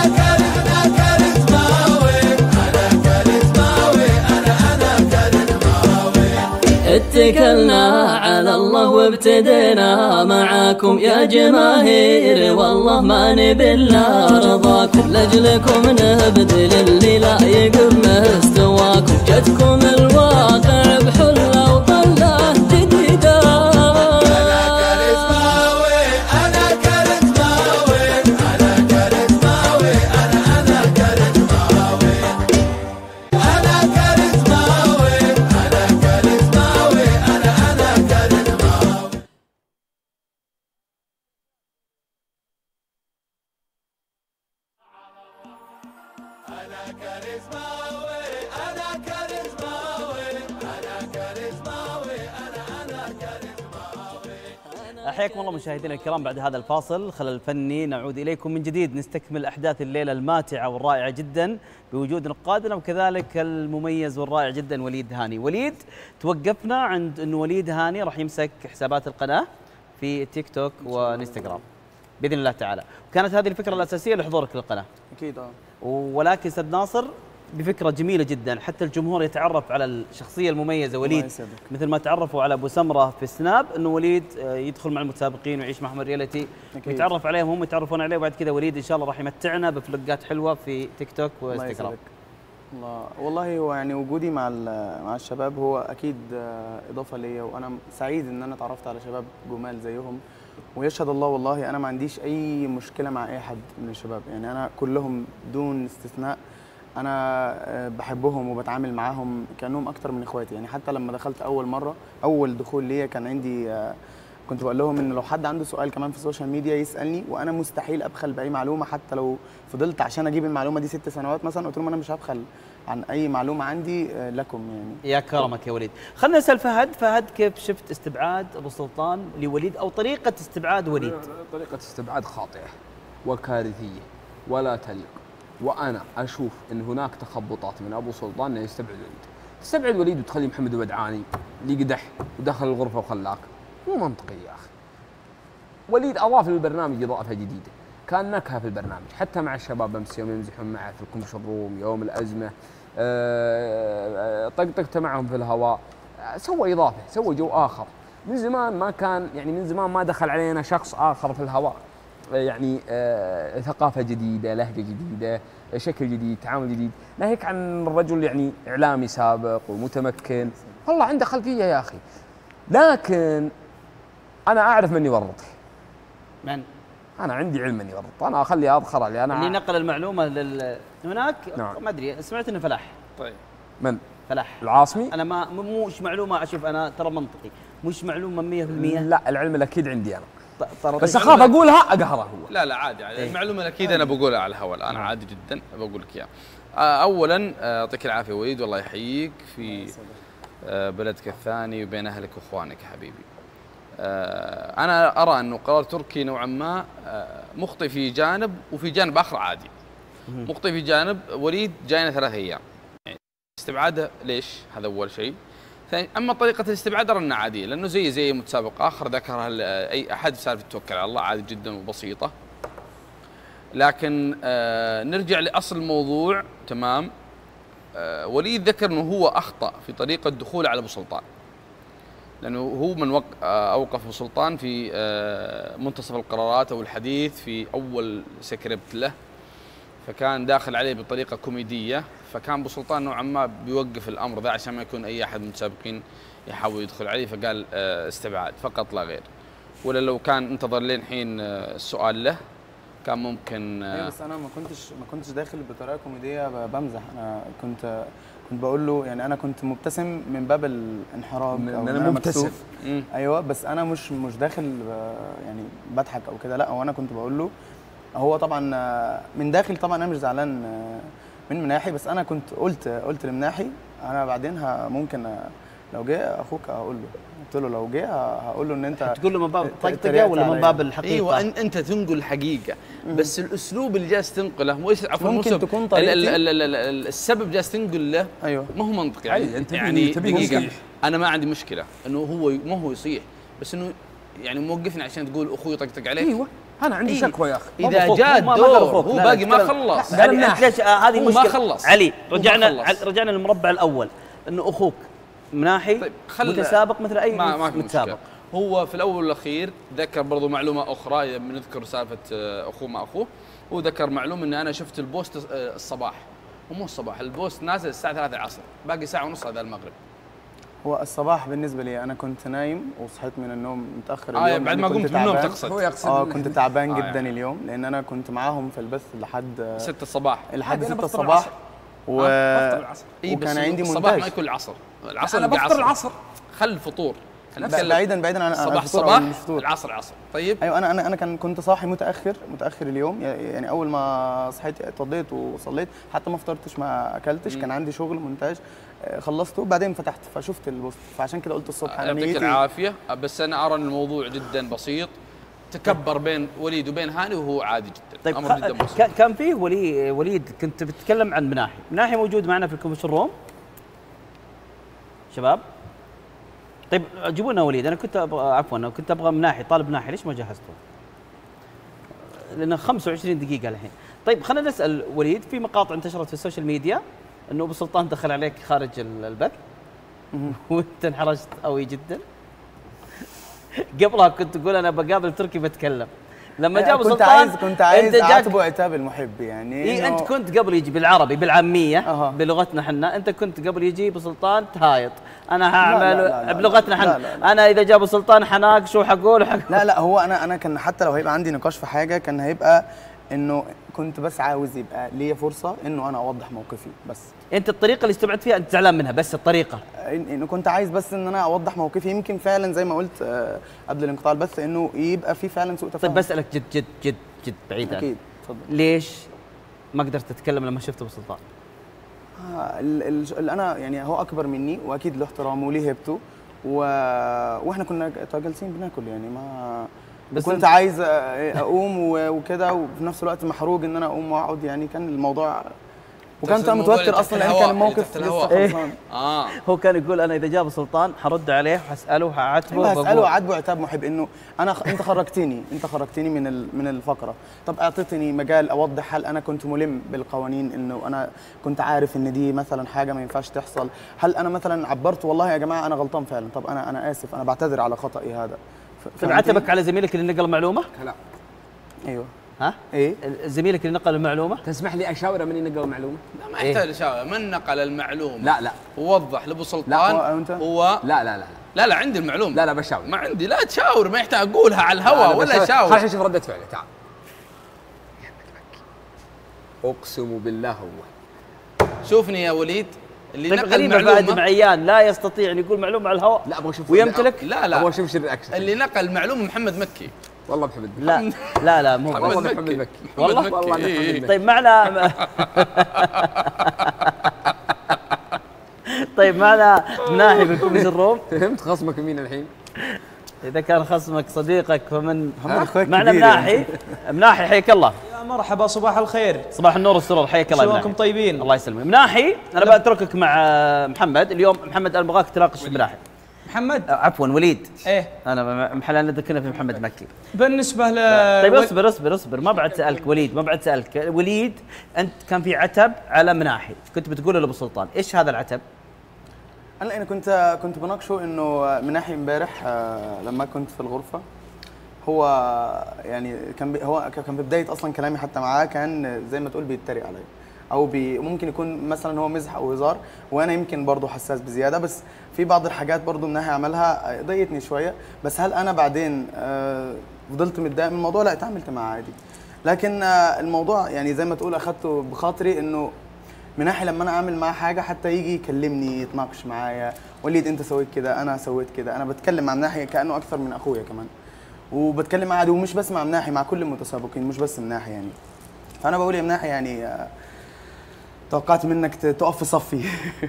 كاريزماوي انا كاريزماوي انا انا كاريزماوي. اتكلنا على الله وابتدينا معاكم يا جماهير، والله ما نبي الا رضاكم، لاجلكم نبذل اللي لا يقم مستواكم، جتكم الواقع بحله وطله جديده. انا كاريزماوي انا كاريزماوي انا كاريزماوي انا انا كاريزماوي انا كاريزماوي انا كاريزماوي انا انا كاريزماوي. أنا كاريزماوي أنا كاريزماوي أنا كاريزماوي حياكم الله مشاهدينا الكرام. بعد هذا الفاصل خلال الفني نعود اليكم من جديد نستكمل احداث الليله الماتعه والرائعه جدا بوجود نقادنا وكذلك المميز والرائع جدا وليد هاني. وليد، توقفنا عند انه وليد هاني راح يمسك حسابات القناه في تيك توك وانستغرام باذن الله تعالى، وكانت هذه الفكره الاساسيه لحضورك للقناه. اكيد اه. ولكن استاذ ناصر بفكره جميله جدا، حتى الجمهور يتعرف على الشخصيه المميزه وليد مثل ما تعرفوا على ابو سمره في السناب، انه وليد يدخل مع المتسابقين ويعيش معهم الرياليتي ويتعرف عليهم هم يتعرفون عليه، وبعد كذا وليد ان شاء الله راح يمتعنا بفلوقات حلوه في تيك توك وانستغرام. الله والله هو يعني وجودي مع مع الشباب هو اكيد اضافه ليا، وانا سعيد ان انا تعرفت على شباب جمال زيهم، ويشهد الله والله انا ما عنديش اي مشكله مع اي حد من الشباب، يعني انا كلهم دون استثناء انا بحبهم وبتعامل معاهم كانهم اكتر من اخواتي. يعني حتى لما دخلت اول مره اول دخول ليا كان عندي كنت بقول لهم ان لو حد عنده سؤال كمان في السوشيال ميديا يسالني، وانا مستحيل ابخل باي معلومه، حتى لو فضلت عشان اجيب المعلومه دي ست سنوات مثلا قلت لهم انا مش هبخل عن اي معلومه عندي لكم. يعني يا كرمك يا وليد. خلينا نسال فهد. فهد، كيف شفت استبعاد ابو سلطان لوليد او طريقه استبعاد وليد؟ طريقه استبعاد خاطئه وكارثيه ولا تليق، وانا اشوف ان هناك تخبطات من ابو سلطان انه يستبعد وليد. تستبعد وليد وتخلي محمد الودعاني اللي قدح ودخل الغرفه وخلاك، مو منطقي يا اخي. وليد اضاف للبرنامج اضافه جديده، كان نكهه في البرنامج حتى مع الشباب امس يوم يمزحون معه في الكومشن روم يوم الازمه، طقطقته معهم في الهواء، سوى اضافه، سوى جو اخر. من زمان ما كان يعني من زمان ما دخل علينا شخص اخر في الهواء، يعني آه ثقافه جديده، لهجه جديده، شكل جديد، تعامل جديد، ناهيك عن الرجل يعني اعلامي سابق ومتمكن، والله عنده خلفيه يا اخي. لكن انا اعرف من يورط. من؟ انا عندي علم من يورط، انا اخلي اضخر عليه. انا اللي نقل المعلومه لل هناك. نعم. ما ادري، سمعت انه فلاح. طيب من؟ فلاح العاصمي. انا ما مش معلومه، اشوف انا ترى منطقي، مش معلومه مية بالمية. لا العلم الاكيد عندي انا، بس اخاف اقولها اقهره هو. لا لا عادي عادي. إيه؟ المعلومه الاكيد انا بقولها على الهواء الان، عادي جدا بقول لك اياها. اولا يعطيك العافيه وليد، والله يحييك في بلدك الثاني وبين اهلك واخوانك يا حبيبي. انا ارى انه قرار تركي نوعا ما مخطئ في جانب وفي جانب اخر عادي. مخطئ في جانب وليد جاينا ثلاث ايام، يعني استبعاده ليش؟ هذا اول شيء. ثاني، اما طريقه الاستبعاد ارى انها عاديه، لانه زي زي متسابق اخر ذكرها اي احد سالفه توكل على الله، عادي جدا وبسيطه. لكن آه نرجع لاصل الموضوع. تمام. آه وليد ذكر انه هو اخطا في طريقه دخوله على ابو سلطان، لانه هو من وق... آه اوقف ابو سلطان في آه منتصف القرارات او الحديث في اول سكريبت له، فكان داخل عليه بطريقه كوميديه، فكان ابو سلطان نوعا ما بيوقف الامر ذا عشان ما يكون اي احد من المتسابقين يحاول يدخل عليه، فقال آه استبعاد فقط لا غير. ولا لو كان انتظر لين حين آه السؤال له كان ممكن. آه بس انا ما كنتش ما كنتش داخل بطريقه كوميديه بمزح، انا كنت كنت بقول له يعني انا كنت مبتسم من باب الانحراج او ان انا مبتسم. ايوه بس انا مش مش داخل يعني بضحك او كده، لا. وانا كنت بقول له هو طبعا من داخل طبعا انا مش زعلان من مناحي، بس انا كنت قلت قلت لمناحي انا بعدين ممكن لو جه اخوك هقول له، قلت له لو جه هقول له ان انت تقول له من باب طقطقه ولا من باب الحقيقه؟ ايوه انت تنقل الحقيقه، بس الاسلوب اللي جالس تنقله مو عفوا ممكن تكون طريقتي السبب جالس تنقل له. ايوه ما هو منطقي يعني انت يعني دقيقه، انا ما عندي مشكله انه هو ما هو يصيح، بس انه يعني موقفني عشان تقول اخوي طقطق عليك. ايوه انا عندي شكوى يا اخي. اذا جاء الدور هو باقي ما خلص. ليش هذه مشكله؟ ما خلص علي. رجعنا رجعنا للمربع الاول، انه اخوك مناحي طيب متسابق مثل اي ما ما متسابق. هو في الاول والاخير ذكر برضو معلومه اخرى، اذا بنذكر سالفه اخوه مع اخوه، هو ذكر معلومه ان انا شفت البوست الصباح، ومو الصباح، البوست نازل الساعه ثلاثة العصر، باقي ساعه ونص هذا المغرب. هو الصباح بالنسبه لي انا كنت نايم وصحيت من النوم متاخر اه اليوم، بعد ما قمت من النوم تقصد؟ هو يقصد اه كنت تعبان آه جدا يعني. اليوم، لان انا كنت معاهم في البث لحد ستة الصباح لحد ستة الصباح و... آه وكان عندي الصباح مونتاج. ما يكون العصر، العصر انا بفطر العصر. خل الفطور بعيدا بعيدا عن الصباح الصباح العصر العصر. طيب ايوه انا انا انا كان كنت صاحي متاخر متاخر اليوم، يعني اول ما صحيت اتوضيت وصليت، حتى ما فطرتش ما اكلتش، كان عندي شغل مونتاج خلصته وبعدين فتحت فشفت البوست، فعشان كده قلت الصبح انا يعطيك العافيه. بس انا ارى ان الموضوع جدا بسيط، تكبر بين وليد وبين هاني وهو عادي جدا. طيب امر جدا بسيط. كان فيه ولي وليد كنت بتتكلم عن مناحي، مناحي موجود معنا في الكوميشن روم شباب؟ طيب جيبوا لنا وليد. انا كنت ابغى عفوا انا كنت ابغى مناحي، طالب مناحي، ليش ما جهزته؟ لانه خمسة وعشرين دقيقه الحين. طيب خلينا نسال وليد، في مقاطع انتشرت في السوشيال ميديا انه ابو سلطان دخل عليك خارج البث وانت انحرجت قوي جدا. قبلها كنت تقول انا بقابل تركي بتكلم، لما جاب كنت سلطان عايز كنت عايز اعاتبه عتاب المحب يعني. إيه انت كنت قبل يجي بالعربي بالعاميه أه. بلغتنا احنا، انت كنت قبل يجي ابو سلطان تهايط، انا هعمل لا لا لا بلغتنا احنا، انا اذا جاب سلطان حناقش وحقول حق لا لا هو انا انا كان حتى لو هيبقى عندي نقاش في حاجه كان هيبقى انه كنت بس عاوز يبقى ليا فرصه انه انا اوضح موقفي بس. انت الطريقه اللي استبعدت فيها انت زعلان منها، بس الطريقه انه كنت عايز بس ان انا اوضح موقفي، يمكن فعلا زي ما قلت قبل الانقطاع البث انه يبقى في فعلا سوء تفاهم. طيب بسالك جد جد جد جد بعيدا، اكيد اتفضل، ليش ما قدرت تتكلم لما شفت ابو سلطان؟ آه اللي انا يعني هو اكبر مني واكيد له احترامه وليه هيبته و... واحنا كنا جالسين بناكل يعني ما بس كنت عايز اقوم وكده، وفي نفس الوقت محروق ان انا اقوم واقعد، يعني كان الموضوع وكنت متوتر اصلا لان كان الموقف لسه خلصان. اه هو كان يقول انا اذا جاب سلطان حرد عليه وحساله وحعاتبه هساله وعاتبه عتاب محب انه انا خ... انت خرجتني انت خرجتني من ال... من الفقره، طب اعطيتني مجال اوضح، هل انا كنت ملم بالقوانين انه انا كنت عارف ان دي مثلا حاجه ما ينفعش تحصل، هل انا مثلا عبرت والله يا جماعه انا غلطان فعلا، طب انا انا اسف انا بعتذر على خطأي هذا. طيب عتبك على زميلك اللي نقل معلومه؟ لا ايوه ها؟ ايه زميلك اللي نقل المعلومه؟ تسمح لي اشاوره من نقل المعلومه؟ لا ما يحتاج اشاور، من نقل المعلومه لا لا ووضح لابو سلطان. لا هو انت هو لا لا لا لا لا عندي المعلومه. لا لا بشاور، ما عندي، لا تشاور، ما يحتاج اقولها على الهواء ولا اشاور. خلينا نشوف رده فعله. تعال اقسم بالله هو. شوفني يا وليد اللي طيب نقل معلومه معيان لا يستطيع ان يقول معلومه على الهواء. لا ابغى اشوف ويمتلك. لا لا ابغى اشوف شر الاكشن. اللي نقل معلومه محمد مكي. والله محمد مكي. لا لا لا مو والله محمد مكي. والله والله محمد مكي. طيب معنا طيب معنا مناحي من كوميشن روم. فهمت خصمك مين الحين؟ اذا كان خصمك صديقك فمن معنا مناحي. مناحي حياك الله. يا مرحبا، صباح الخير. صباح النور والسرور، حياك الله. شلونكم طيبين؟ الله يسلمك. مناحي انا بتركك مع محمد اليوم. محمد انا ابغاك تناقش مناحي. محمد عفوا وليد. ايه انا محلنا ذكرنا في محمد مكي. بالنسبه ل طيب اصبر اصبر اصبر ما بعد سالك وليد، ما بعد سالك وليد. انت كان في عتب على مناحي، كنت بتقول لابو سلطان، ايش هذا العتب؟ انا انا كنت كنت بناقشه انه مناحي امبارح لما كنت في الغرفه، هو يعني كان هو كان ببدايه اصلا كلامي حتى معاه كان زي ما تقول بيتريق عليا، او بي ممكن يكون مثلا هو مزح او هزار، وانا يمكن برضه حساس بزياده، بس في بعض الحاجات برضه مناحي عملها ضايقتني شويه، بس هل انا بعدين فضلت متضايق من الموضوع؟ لا، اتعاملت معاه عادي، لكن الموضوع يعني زي ما تقول اخدته بخاطري انه مناحي لما انا اعمل معاه حاجه حتى يجي يكلمني يتناقش معايا، وليد انت سويت كده، انا سويت كده، انا بتكلم مع مناحي كانه اكثر من اخويا كمان، وبتكلم معاه عادي، ومش بس مع مناحي، مع كل المتسابقين مش بس مناحي يعني. فانا بقول يا مناحي يعني توقعت منك تقف في صفي.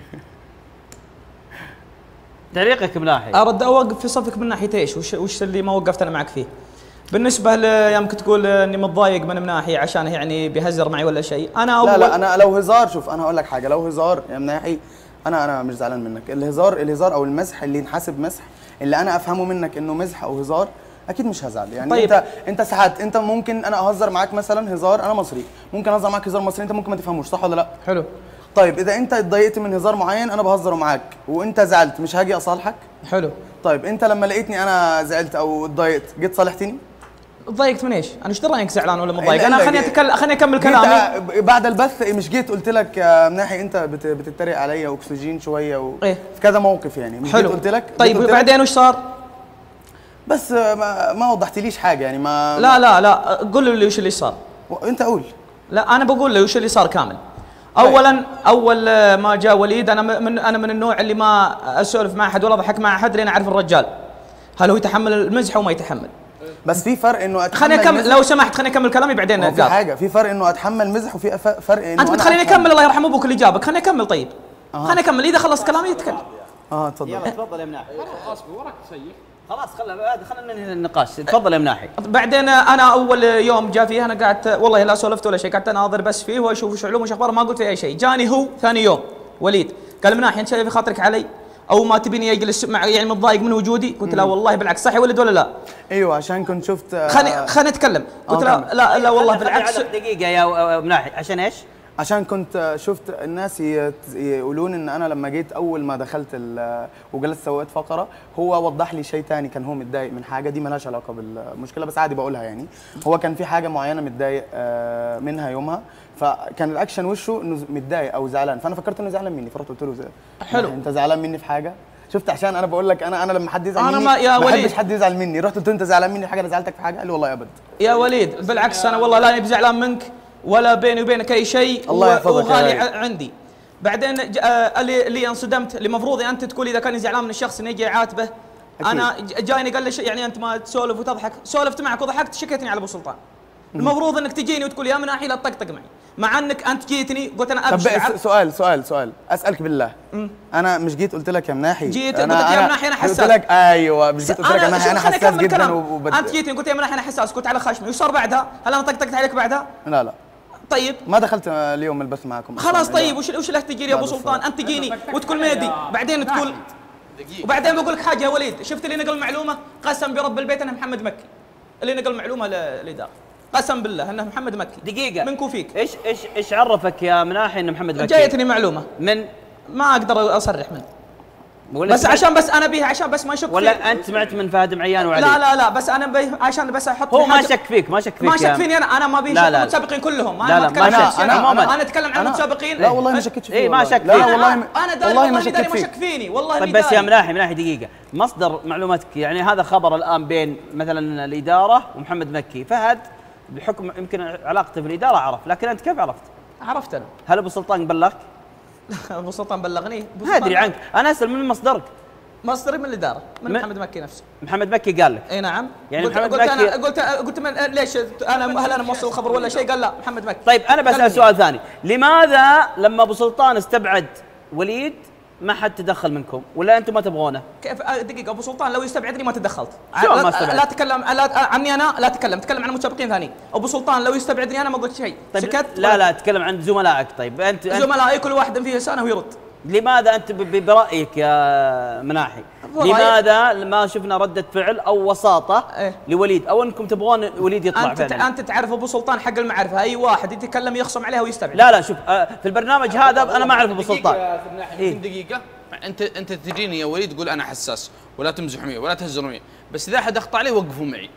تعليقك مناحي. ارد اوقف في صفك من ناحيه ايش؟ وش, وش اللي ما وقفت انا معك فيه؟ بالنسبه يمكن تقول اني متضايق من مناحي عشان يعني بيهزر معي ولا شيء، انا اول لا لا انا لو هزار، شوف انا هقول لك حاجه، لو هزار يا مناحي انا انا مش زعلان منك، الهزار الهزار او المزح اللي ينحسب مسح، اللي انا افهمه منك انه مزح او هزار اكيد مش هزعل يعني. طيب. انت انت ساعات انت ممكن انا اهزر معاك مثلا هزار، انا مصري ممكن اهزر معاك هزار مصري انت ممكن ما تفهموش، صح ولا لا؟ حلو. طيب اذا انت اتضايقت من هزار معين انا بهزره معاك وانت زعلت، مش هاجي اصالحك؟ حلو. طيب انت لما لقيتني انا زعلت او اتضايقت جيت صالحتني؟ اتضايقت من ايش؟ انا ايش دراني انك زعلان ولا متضايق؟ انا خليني اتكلم، خليني اكمل كلامي. بعد البث مش جيت قلت لك يا مناحي انت بت بتتريق عليا واكسجين شويه و... إيه؟ في كذا موقف يعني، مش حلو. جيت قلت لك؟ طيب وبعدين وش صار؟ بس ما, ما وضحتليش حاجه يعني ما لا لا لا قول لي وش اللي صار. انت قول. لا انا بقول لي وش اللي صار كامل. اولا اول ما جاء وليد انا من انا من النوع اللي ما اسولف مع احد ولا اضحك مع احد لين اعرف الرجال. هل هو يتحمل المزح او ما يتحمل؟ بس في فرق انه اتحمل خليني اكمل لو سمحت، خليني اكمل كلامي بعدين. في حاجه، في فرق انه اتحمل مزح وفي فرق انه انت بتخليني اكمل. الله يرحم ابوك اللي جابك، خليني اكمل. طيب آه. خليني اكمل، اذا خلصت كلامي يتكلم. اه تفضل. يلا تفضل يا مناحي. اصبر وراك تسيف. خلاص خلنا خلينا ننهي النقاش. تفضل يا مناحي. بعدين انا اول يوم جاء فيه انا قعدت والله لا سولفت ولا شيء، قعدت اناظر بس فيه واشوف وش علومه وش اخباره، ما قلت فيه اي شيء. جاني هو ثاني يوم وليد قال مناحي انت شايف خاطرك علي او ما تبيني اجلس مع يعني متضايق من وجودي؟ قلت لا والله بالعكس. صح يا ولد ولا لا؟ ايوه عشان كنت شفت. خليني خليني اتكلم. قلت لا لا لا والله بالعكس. دقيقه يا مناحي. عشان ايش؟ عشان كنت شفت الناس يقولون ان انا لما جيت اول ما دخلت وجلست سويت فقره هو وضح لي شيء ثاني، كان هو متضايق من حاجه دي مالهاش علاقه بالمشكله بس عادي بقولها يعني. هو كان في حاجه معينه متضايق منها يومها، فكان الاكشن وشه انه متضايق او زعلان، فانا فكرت انه زعلان مني فرحت قلت له حلو انت زعلان مني في حاجه؟ شفت عشان انا بقول لك انا انا لما حد يزعل أنا مني ما يا ما وليد بحبش حد يزعل مني، رحت قلت له انت زعلان مني في حاجه؟ انا زعلتك في حاجه؟ قال لي والله ابد. يا وليد بالعكس انا والله لا اني زعلان منك ولا بيني وبينك اي شيء، الله يحفظك وغالي عندي. بعدين اللي اللي انصدمت، اللي المفروض انت تقول اذا كان زعلان من الشخص انه يجي يعاتبه. انا جايني قال لي يعني انت ما تسولف وتضحك، سولفت معك وضحكت شكيتني على ابو سلطان. المفروض انك تجيني وتقول يا مناحي لا تطقطق معي، مع انك انت جيتني قلت انا ابشر. طب سؤال سؤال سؤال اسالك بالله. مم. انا مش جيت قلت لك يا مناحي جيت قلت يا مناحي انا حساس. قلت لك ايوه مش جيت قلت لك يا مناحي انا حساس جدا وبد... انت جيتني قلت يا مناحي انا حساس، قلت على خشمي، وش صار بعدها؟ هل انا طقطقت عليك بعدها؟ لا لا طيب ما دخلت اليوم البث معكم خلاص. طيب وش وش له تجي يا ابو سلطان؟ انت تجيني وتقول مهدي بعدين تقول وبعدين بقول لك حاجه يا وليد، شفت اللي نقل معلومه؟ قسم برب البيت انه محمد مكي اللي نقل معلومه للاداره، قسم بالله انه محمد مكي. دقيقه منكم فيك. ايش ايش ايش عرفك يا مناحي انه محمد مكي؟ جايتني معلومه من ما اقدر اصرح منه بس عشان بس انا بيها عشان بس ما يشك ولا فيه. انت سمعت من فهد معيان وعلي؟ لا لا لا بس انا بيه عشان بس احط هو ما شك فيك ما شك فيك ما شك فيني انا انا ما بيشك المتسابقين كلهم. لا لا ما شك انا انا, أنا اتكلم عن المتسابقين. لا والله ما شكيت فيه. اي ما شك لا والله انا داري والله ما شك ما شك فيني والله. طيب بس يا مناحي مناحي دقيقه، مصدر معلوماتك يعني هذا خبر الان بين مثلا الاداره ومحمد مكي. فهد بحكم يمكن علاقته في الاداره عرف، لكن انت كيف عرفت؟ عرفت انا. هل ابو سلطان بلغك؟ ابو سلطان بلغني. ما ادري عنك، انا اسال من مصدرك. مصدري من الاداره من م... محمد مكي نفسه. محمد مكي قال لك؟ اي نعم. يعني قلت محمد قلت مكي انا قلت قلت من ليش انا هل انا موصل الخبر ولا شيء؟ قال لا محمد مكي. طيب انا بسال سؤال ثاني، لماذا لما ابو سلطان استبعد وليد ما حد تدخل منكم ولا انتم ما تبغونه؟ كيف دقيقه ابو سلطان لو يستبعدني ما تدخلت. لا, لا, لا تكلم لا عني انا لا تكلم تكلم عن متسابقين ثانيين. ابو سلطان لو يستبعدني انا ما قلت شيء. طيب سكت. لا لا تكلم عن زملائك. طيب انت زملائي كل واحد فيه لسانه ويرد. لماذا انت برايك يا مناحي لماذا ما شفنا رده فعل او وساطه إيه؟ لوليد او انكم تبغون وليد يطلع انت فعلا؟ انت تعرف ابو سلطان حق المعرفه، اي واحد يتكلم يخصم عليها ويستبعد. لا لا شوف آه في البرنامج هذا انا ما اعرف ابو سلطان. إيه؟ دقيقه انت انت تجيني يا وليد تقول انا حساس ولا تمزح معي ولا تهزر معي، بس اذا احد اخطا عليه وقفوا معي.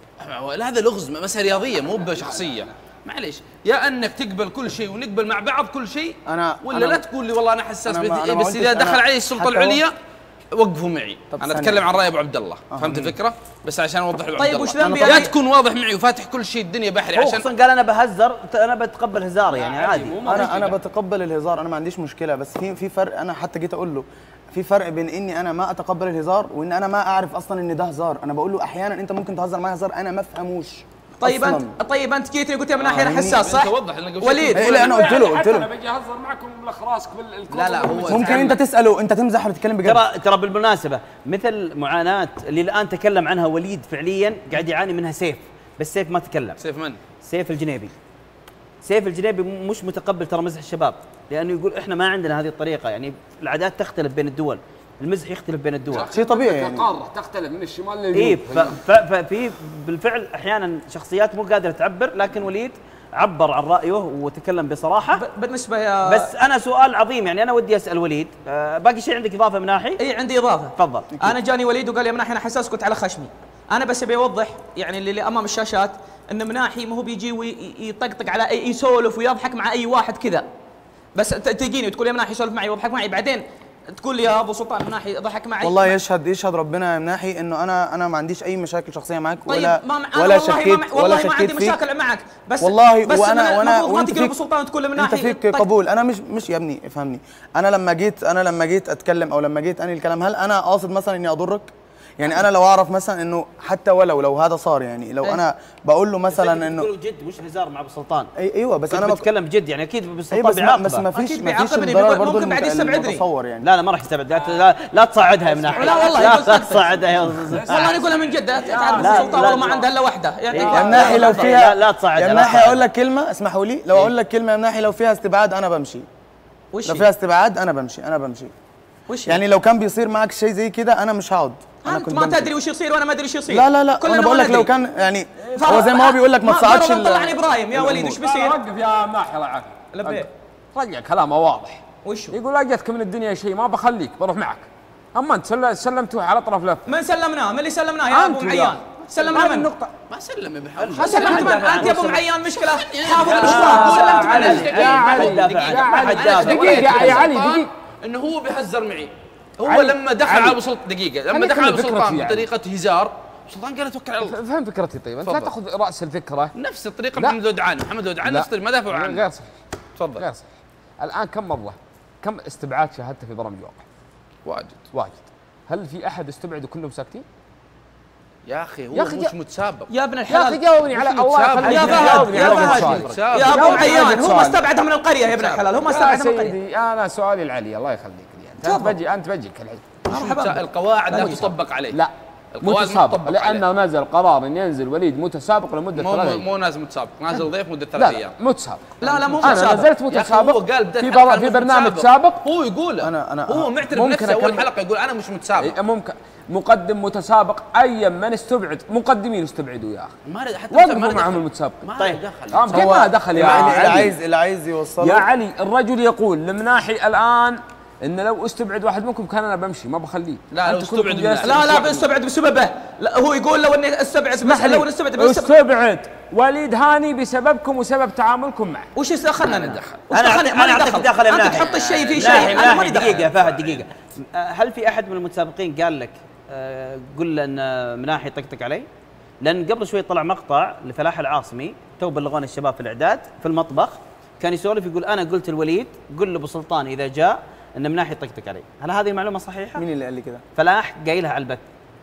هذا لغز مسألة رياضيه مو بشخصيه. معليش يا انك تقبل كل شيء ونقبل مع بعض كل شيء انا ولا أنا لا تقول لي والله انا حساس أنا أنا بس اذا دخل علي السلطه العليا وقفوا معي. انا اتكلم عن راي ابو عبد الله. فهمت الفكره؟ بس عشان اوضح ابو طيب عبد الله يا تكون واضح معي وفاتح كل شيء الدنيا بحري هو عشان خصوصا قال انا بهزر انا بتقبل هزار يعني عادي. انا انا بتقبل الهزار، انا ما عنديش مشكله، بس في في فرق. انا حتى جيت اقول له في فرق بين اني انا ما اتقبل الهزار وان انا ما اعرف اصلا ان ده هزار. انا بقول له احيانا انت ممكن تهزر معايا هزار انا ما افهموش. طيب انت طيب انت جيتني قلت يا من ناحيه انا حساس صح؟ وليد ايه انا قلت له قلت له انا بجي اهزر معكم وملخ راسك بالكوره. لا لا هو ممكن انت تساله انت تمزح ولا تتكلم بجد؟ ترى ترى بالمناسبه مثل معاناه اللي الان تكلم عنها وليد فعليا قاعد يعاني منها سيف، بس سيف ما تكلم. سيف من؟ سيف الجنيبي. سيف الجنيبي مش متقبل ترى مزح الشباب، لانه يقول احنا ما عندنا هذه الطريقه، يعني العادات تختلف بين الدول، المزح يختلف بين الدول. شيء طبيعي يعني. القاره تختلف من الشمال للجنوب. اي ففي بالفعل احيانا شخصيات مو قادره تعبر، لكن وليد عبر عن رايه وتكلم بصراحه. بالنسبه يا بس انا سؤال عظيم يعني انا ودي اسال وليد، أه باقي شيء عندك اضافه من ناحيه؟ اي عندي اضافه. تفضل. انا جاني وليد وقال يا مناحي انا حساس كنت على خشمي. انا بس ابي اوضح يعني اللي امام الشاشات ان مناحي ما هو بيجي ويطقطق على اي يسولف ويضحك مع اي واحد كذا، بس تجيني وتقول يا مناحي سولف معي ويضحك معي، بعدين تقول لي يا ابو سلطان مناحي ضحك معي. والله يشهد يشهد ربنا يا مناحي انه انا انا ما عنديش اي مشاكل شخصيه معك طيب ولا ما ولا شكيت ولا شكيت ما عندي فيك. مشاكل معك، بس والله بس وانا وانا وانت فيك ابو سلطان تقول مناحي انت فيك قبول. انا مش مش يا ابني افهمني، انا لما جيت انا لما جيت اتكلم او لما جيت انهي الكلام هل انا قاصد مثلا اني اضرك؟ يعني انا لو اعرف مثلا انه حتى ولو لو هذا صار، يعني لو انا بقول له مثلا انه تقول جد مش هزار مع ابو سلطان. ايوه بس انا بتكلم بجد يعني اكيد ابو سلطان بس بيعاقبه. بس ما فيش ما فيش ممكن بعد يستبعدني. يعني لا لا ما راح يستبعد. لا, لا تصعدها يا مناحي. لا والله لا تصعدها يا والله انا اقولها من جد. تعرف ابو سلطان والله ما عنده الا واحده. يا مناحي لو فيها لا تصعدها. يا مناحي اقول لك كلمه اسمحوا لي، لو اقول لك كلمه يا مناحي لو فيها استبعاد انا بمشي. وش لو فيها استبعاد انا بمشي انا بمشي وش يعني لو كان بيصير معك شيء زي كده انا مش هقعد. انا انت ما تدري وش يصير وانا ما ادري وش يصير. لا لا لا انا بقول لك لو كان يعني هو زي ما هو بيقول لك ما تصعدش. طلعني ابراهيم يا وليد وش بيصير؟ وقف يا مناحي الله يعافيك. لبيك رجع كلامه واضح. وش يقول اجتك من الدنيا شيء ما بخليك بروح معك. اما انت سلمتوه على طرف لف. من سلمناه؟ من اللي سلمناه يا ابو معيان؟ سلمنا من النقطة. ما سلم يا بحال. سلمت من انت يا ابو معيان مشكله حافظ المشوار. سلمت من يا علي يا علي دقيقة يا علي دقيقة انه هو بيهزر معي. هو لما دخل على ابو سلطان دقيقة لما دخل على ابو سلطان بطريقة هزار سلطان قال توكل على الله. فهم فكرتي طيب انت لا تاخذ راس الفكرة نفس الطريقة محمد لودعاني. محمد لودعاني نفس ما دافعوا عنه. غير صحيح. تفضل. غير صحيح. الان كم مرة كم استبعاد شاهدته في برامج الواقع؟ واجد واجد. هل في احد استبعد وكلهم ساكتين؟ يا اخي هو مش متسابق يا ابن الحلال. يا اخي جاوبني على الله يخليك. يا فهد يا فهد يا ابو معيان هو ما استبعدها من القريه يا ابن الحلال. هو ما استبعدها من القريه. انا سؤالي العلي الله يخليك لي انت بجي انت بجيك العيد. القواعد لا تطبق عليه. لا متسابق لانه نزل قرار ان ينزل وليد متسابق لمده ثلاث ايام. مو نازل متسابق نازل ضيف مده ثلاث ايام. لا متسابق. لا لا مو متسابق. انا نزلت متسابق في في برنامج سابق. هو يقول انا انا هو معترف بنفسه اول حلقه يقول انا مش متسابق. ممكن مقدم متسابق اي من استبعد مقدمين استبعدوا يا اخي. ما حتى وقفوا معهم المتسابق. طيب دخل كيف ما دخل يا علي؟ اللي عايز اللي عايز يوصله يا علي الرجل يقول لمناحي الان ان لو استبعد واحد منكم كان انا بمشي ما بخليه. لا لو استبعد لا لا بستبعد بسببه. لا هو يقول لو اني استبعد لو استبعد استبعد وليد هاني بسببكم وسبب تعاملكم معه. وش دخلنا ندخل؟ انا انا اعطيك دخل يا مناحي. انت تحط الشيء في شيء. انا ماني دقيقه يا فهد دقيقه. هل في احد من المتسابقين قال لك قل له ان مناحي طقطق علي؟ لان قبل شوي طلع مقطع لفلاح العاصمي تو بلغونا الشباب في الاعداد في المطبخ كان يسولف يقول انا قلت الوليد قل لابو سلطان اذا جاء ان مناحي طقطق علي. هل هذه المعلومه صحيحه؟ مين اللي قال لي كده؟ فلاح قايلها على البث.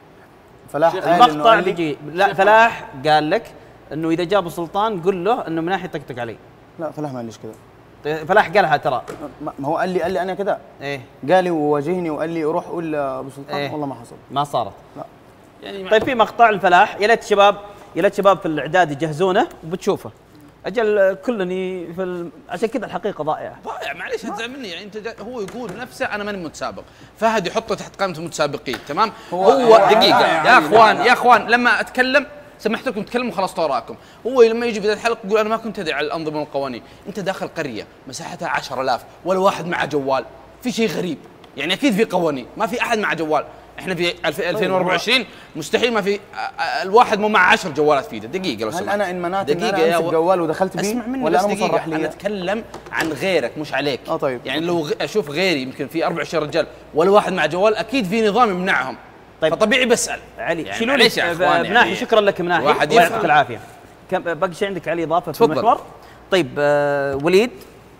فلاح المقطع بيجي لا فلاح قال لك انه اذا جاء ابو سلطان قل له انه مناحي طقطق علي. لا فلاح ما قاليش كده. فلاح قالها ترى. ما هو قال لي قال لي انا كده. ايه قال لي وواجهني وقال لي روح قول لابو سلطان. إيه؟ والله ما حصل. ما صارت. لا. يعني طيب في مقطع الفلاح يا ليت شباب يا ليت شباب في الاعداد يجهزونه وبتشوفه. اجل كلني في ال... عشان كذا الحقيقه ضائعه. ضائع معليش تزعل مني يعني انت جا... هو يقول نفسه انا ماني متسابق، فهد يحطه تحت قائمه المتسابقين تمام؟ هو, هو دقيقه يا اخوان يا اخوان لما اتكلم سمحت لكم تكلموا خلاص وراكم. هو لما يجي في بدايه الحلقه يقول انا ما كنت ادري على الانظمه والقوانين، انت داخل قريه مساحتها عشرة آلاف ولا واحد معه جوال، في شيء غريب، يعني اكيد في قوانين، ما في احد معه جوال، احنا في ألفين وأربعة وعشرين مستحيل ما في الواحد مو مع عشر جوالات في ايده. دقيقه لو سمحت. هل انا ان منعت ان انا امسك جوال ودخلت بيه اسمع مني ولا بس انا دقيقة. مصرح لي؟ انا اتكلم عن غيرك مش عليك. اه طيب يعني لو غ... اشوف غيري يمكن في أربعة وعشرين رجال ولا واحد مع جوال اكيد في نظام يمنعهم. طيب فطبيعي بسال علي يعني شيلوا لي مناحي. يعني شكرا لك مناحي الله يعطيك العافيه. كم باقي شيء عندك علي اضافه في المحور؟ طيب آه وليد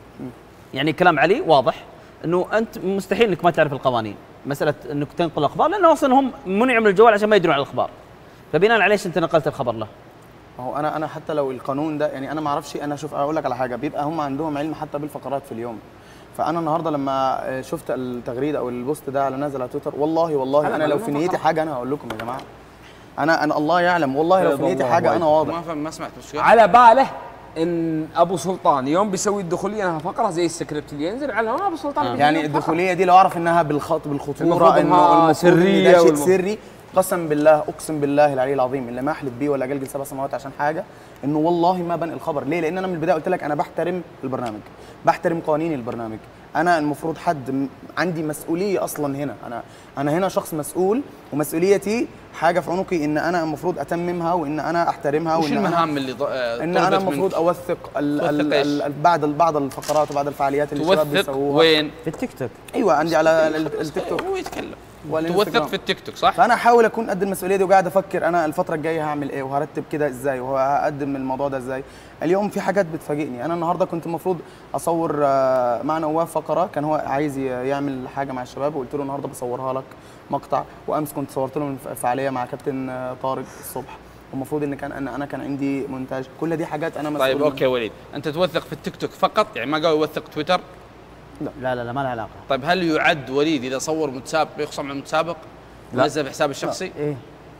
يعني كلام علي واضح انه انت مستحيل انك ما تعرف القوانين، مساله انك تنقل الاخبار لانه اصلا هم منعوا من الجوال عشان ما يدرون على الاخبار، فبناء عليه انت نقلت الخبر له. ما هو انا انا حتى لو القانون ده يعني انا ما اعرفش. انا شوف اقول لك على حاجه، بيبقى هم عندهم علم حتى بالفقرات في اليوم. فانا النهارده لما شفت التغريده او البوست ده على نازل على تويتر والله والله انا لو في نيتي حاجه انا هقول لكم يا جماعه. انا انا الله يعلم والله لو في نيتي حاجه انا واضح. ما فهم ما سمعت على باله ان ابو سلطان يوم بيسوي الدخوليه انها فقره زي السكريبت اللي ينزل على ابو سلطان. آه. يعني الدخوليه دي لو اعرف انها بالخط بالخطوره انه سريه شيء سري قسم بالله اقسم بالله العلي العظيم اللي ما احلف بيه ولا اجلجل سبع سماوات عشان حاجه انه والله ما بنقل الخبر. ليه؟ لان انا من البدايه قلت لك انا بحترم البرنامج، بحترم قوانين البرنامج. انا المفروض حد عندي مسؤوليه اصلا هنا. انا انا هنا شخص مسؤول ومسؤوليتي حاجه في عنقي ان انا المفروض اتممها وان انا احترمها. وش المهام اللي ان انا المفروض اوثق ال ال ال بعض بعض الفقرات وبعض الفعاليات اللي الشباب بيسووها. وين؟ في التيك توك. ايوه عندي على التيك توك. هو يتكلم توثق في التيك توك صح؟ فانا احاول اكون قد المسؤوليه دي وقاعد افكر انا الفتره الجايه هعمل ايه وهرتب كده ازاي وهقدم الموضوع ده ازاي. اليوم في حاجات بتفاجئني. انا النهارده كنت المفروض اصور مع نواف فقره، كان هو عايز يعمل حاجه مع الشباب وقلت له النهارده بصورها لك مقطع، وامس كنت صورت لهم فعاليه مع كابتن طارق الصبح، والمفروض ان كان انا انا كان عندي مونتاج. كل دي حاجات انا مسؤول. طيب اوكي وليد، انت توثق في التيك توك فقط يعني ما قال يوثق تويتر؟ لا لا لا, لا ما له علاقه. طيب هل يعد وليد اذا صور متسابق يخصم على المتسابق ونزل في حسابه الشخصي؟ ايه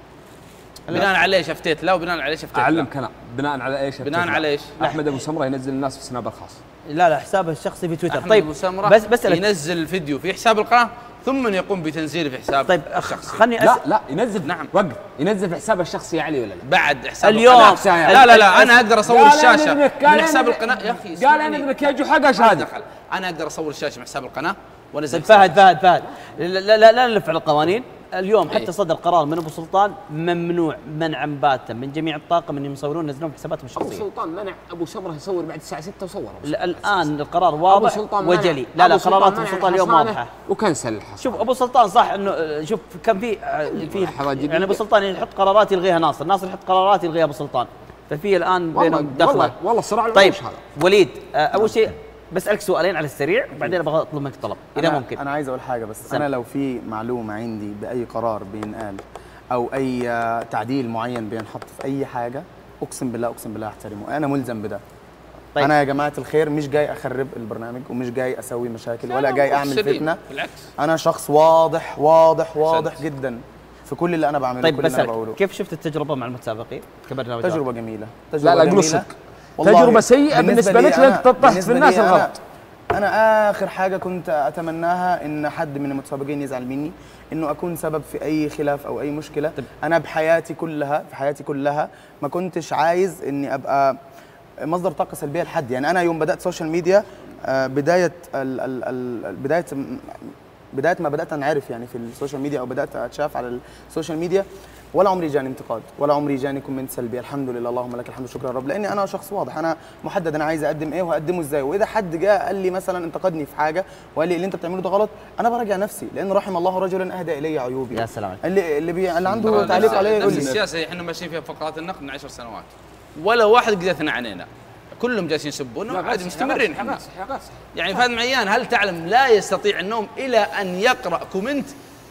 بناء على ايش افتيت له وبناء على ايش افتيت له؟ اعلمك انا بناء على ايش؟ بناء على ايش؟ احمد ابو سمره ينزل الناس في سنابه الخاص. لا لا حسابه الشخصي في تويتر. أحمد طيب أبو سمرة بس بس ينزل فيديو في حساب القناه ثم يقوم بتنزيله في حسابه طيب الشخصي. خلني لا لا ينزل. نعم وقف. ينزل في حسابه الشخصي يا علي ولا لا؟ بعد حساب اليوم القناه. لا لا لا انا اقدر اصور الشاشه من حساب القناه يا اخي. قال انا ابنك يا جحقش هذا. انا اقدر اصور الشاشه من حساب القناه وانزل. فهد فهد فهد لا لا لا نلف على القوانين. اليوم حتى صدر قرار من ابو سلطان ممنوع منعا باتا من جميع الطاقم انهم يصورون ينزلون في حساباتهم الشخصيه. ابو سلطان منع ابو سمره يصور بعد الساعه ستة وصور. الان القرار واضح وجلي. لا لا قرارات ابو سلطان اليوم واضحه وكنسل الحصانة. شوف ابو سلطان صح انه شوف كان في في يعني ابو سلطان يحط قرارات يلغيها ناصر، ناصر يحط قرارات يلغيها ابو سلطان، ففي الان بينهم دخله. والله والله الصراع. طيب وليد اول شيء بسألك سؤالين على السريع وبعدين ابغى اطلب منك طلب اذا أنا ممكن. انا عايز اقول حاجه بس سم. انا لو في معلومه عندي باي قرار بينقال او اي تعديل معين بينحط في اي حاجه اقسم بالله اقسم بالله احترمه، انا ملزم بده. طيب. انا يا جماعه الخير مش جاي اخرب البرنامج ومش جاي اسوي مشاكل ولا جاي اعمل فتنه، بالعكس انا شخص واضح واضح واضح سد. جدا في كل اللي انا بعمله. طيب كل اللي انا بقوله. كيف شفت التجربه مع المتسابقين كبرنامج؟ تجربه جميله. تجربة لا لا قصدك تجربه سيئه بالنسبه لك لانك تطحت في الناس الغلط. أنا آخر حاجة كنت أتمناها إن حد من المتسابقين يزعل مني، إنه أكون سبب في أي خلاف أو أي مشكلة. طب. أنا بحياتي كلها في حياتي كلها ما كنتش عايز إني أبقى مصدر طاقة سلبية لحد. يعني أنا يوم بدأت سوشيال ميديا بداية ال ال ال بداية بداية ما بدأت أنعرف يعني في السوشيال ميديا أو بدأت أتشاف على السوشيال ميديا، ولا عمري جاني انتقاد ولا عمري جاني كومنت سلبي. الحمد لله اللهم لك الحمد شكرا رب، لاني انا شخص واضح، انا محدد انا عايز اقدم ايه وهقدمه ازاي. واذا حد جاء قال لي مثلا انتقدني في حاجه وقال لي اللي انت بتعمله ده غلط، انا براجع نفسي، لان رحم الله رجلا اهدى الي عيوبي. يا سلام. اللي اللي, بي... اللي عنده تعليق عليه يقول لي. السياسه احنا ماشيين فيها فقرات النقد من عشر سنوات ولا واحد قد يثنى علينا، كلهم جالسين يسبونا عادي مستمرين احنا. يعني فهد معيان هل تعلم لا يستطيع النوم الى ان يقرا كومنت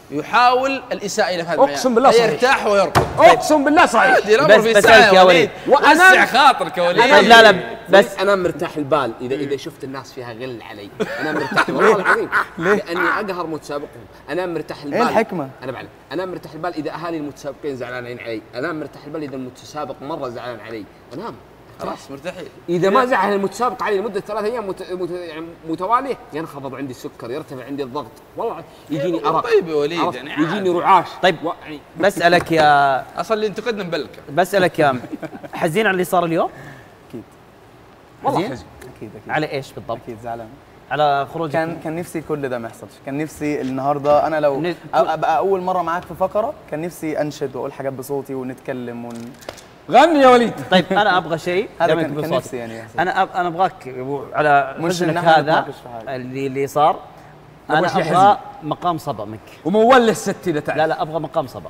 يحاول الاساءه الى فهد معيان؟ اقسم بالله صحيح. يرتاح ويرقد. اقسم بالله صحيح. بس بس يا وليد وسع خاطرك يا وليد. لا لا بس انا مرتاح البال اذا اذا شفت الناس فيها غل علي، انا مرتاح والله العظيم لاني اقهر متسابقهم. انا مرتاح البال. ايه الحكمه؟ انا بعلم انا مرتاح البال اذا اهالي المتسابقين زعلانين علي، انا مرتاح البال اذا المتسابق مره زعلان علي، انام خلاص مرتاحين. اذا ما زعل المتسابق علي لمده ثلاث ايام مت... مت... يعني متواليه ينخفض عندي السكر، يرتفع عندي الضغط، والله يجيني ارق. طيب يا وليد يعني يجيني رعاش. طيب و... يعني بسالك يا اصلا اللي انتقدنا مبلك. بسالك يا حزين على اللي صار اليوم؟ اكيد والله حزين. اكيد اكيد. على ايش بالضبط؟ اكيد زعلان على خروج. كان كان نفسي كل ده ما يحصلش، كان نفسي النهارده انا لو ابقى اول مره معاك في فقره كان نفسي انشد واقول حاجات بصوتي ونتكلم ون غني يا وليد. طيب انا ابغى شيء هذا كان, كان نفسي يعني انا أب... انا ابغاك على حزنك هذا اللي اللي صار. انا ابغى مقام صبا منك ومولي الست اذا تعرف. لا لا ابغى مقام صبا.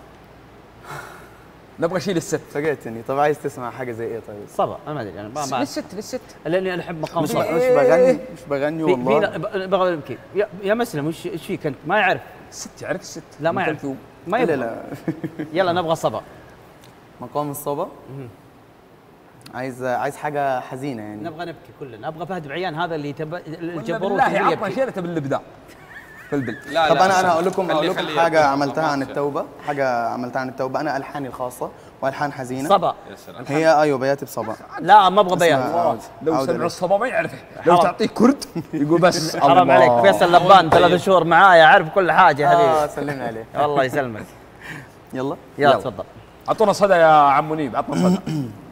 نبغى شيء للست. فاجئتني. طب عايز تسمع حاجه زي ايه؟ طيب صبا انا ما ادري يعني ما للست للست لاني انا احب مقام صبا. مش بغني مش بغني والله. ابغى يمكن يا, يا مسلم وش ايش فيك انت ما يعرف؟ الست يعرف الست. لا ما يعرف ما يبغى. لا يلا نبغى صبا. مقام الصبا. عايز عايز حاجه حزينه يعني. نبغى نبكي كلنا، ابغى فهد بعيان هذا اللي تب... الجبروت والله عطنا شيرته بالابداع في البل. لا طب لا انا انا هقول لكم هقول لكم حاجه عملتها عن التوبه، حاجه عملتها عن التوبه. انا الحاني الخاصه والحان حزينه. صبا هي ايوه بياتي بصبا. لا ما ابغى بيات. لو سمع الصبا ما يعرفه، لو تعطيه كرد يقول بس حرام عليك. فيصل لبان ثلاث شهور معايا عارف كل حاجه يا حبيبي. اه سلمنا عليه. الله يسلمك. يلا يلا تفضل. اعطونا صدى يا عم منيب، اعطنا صدى.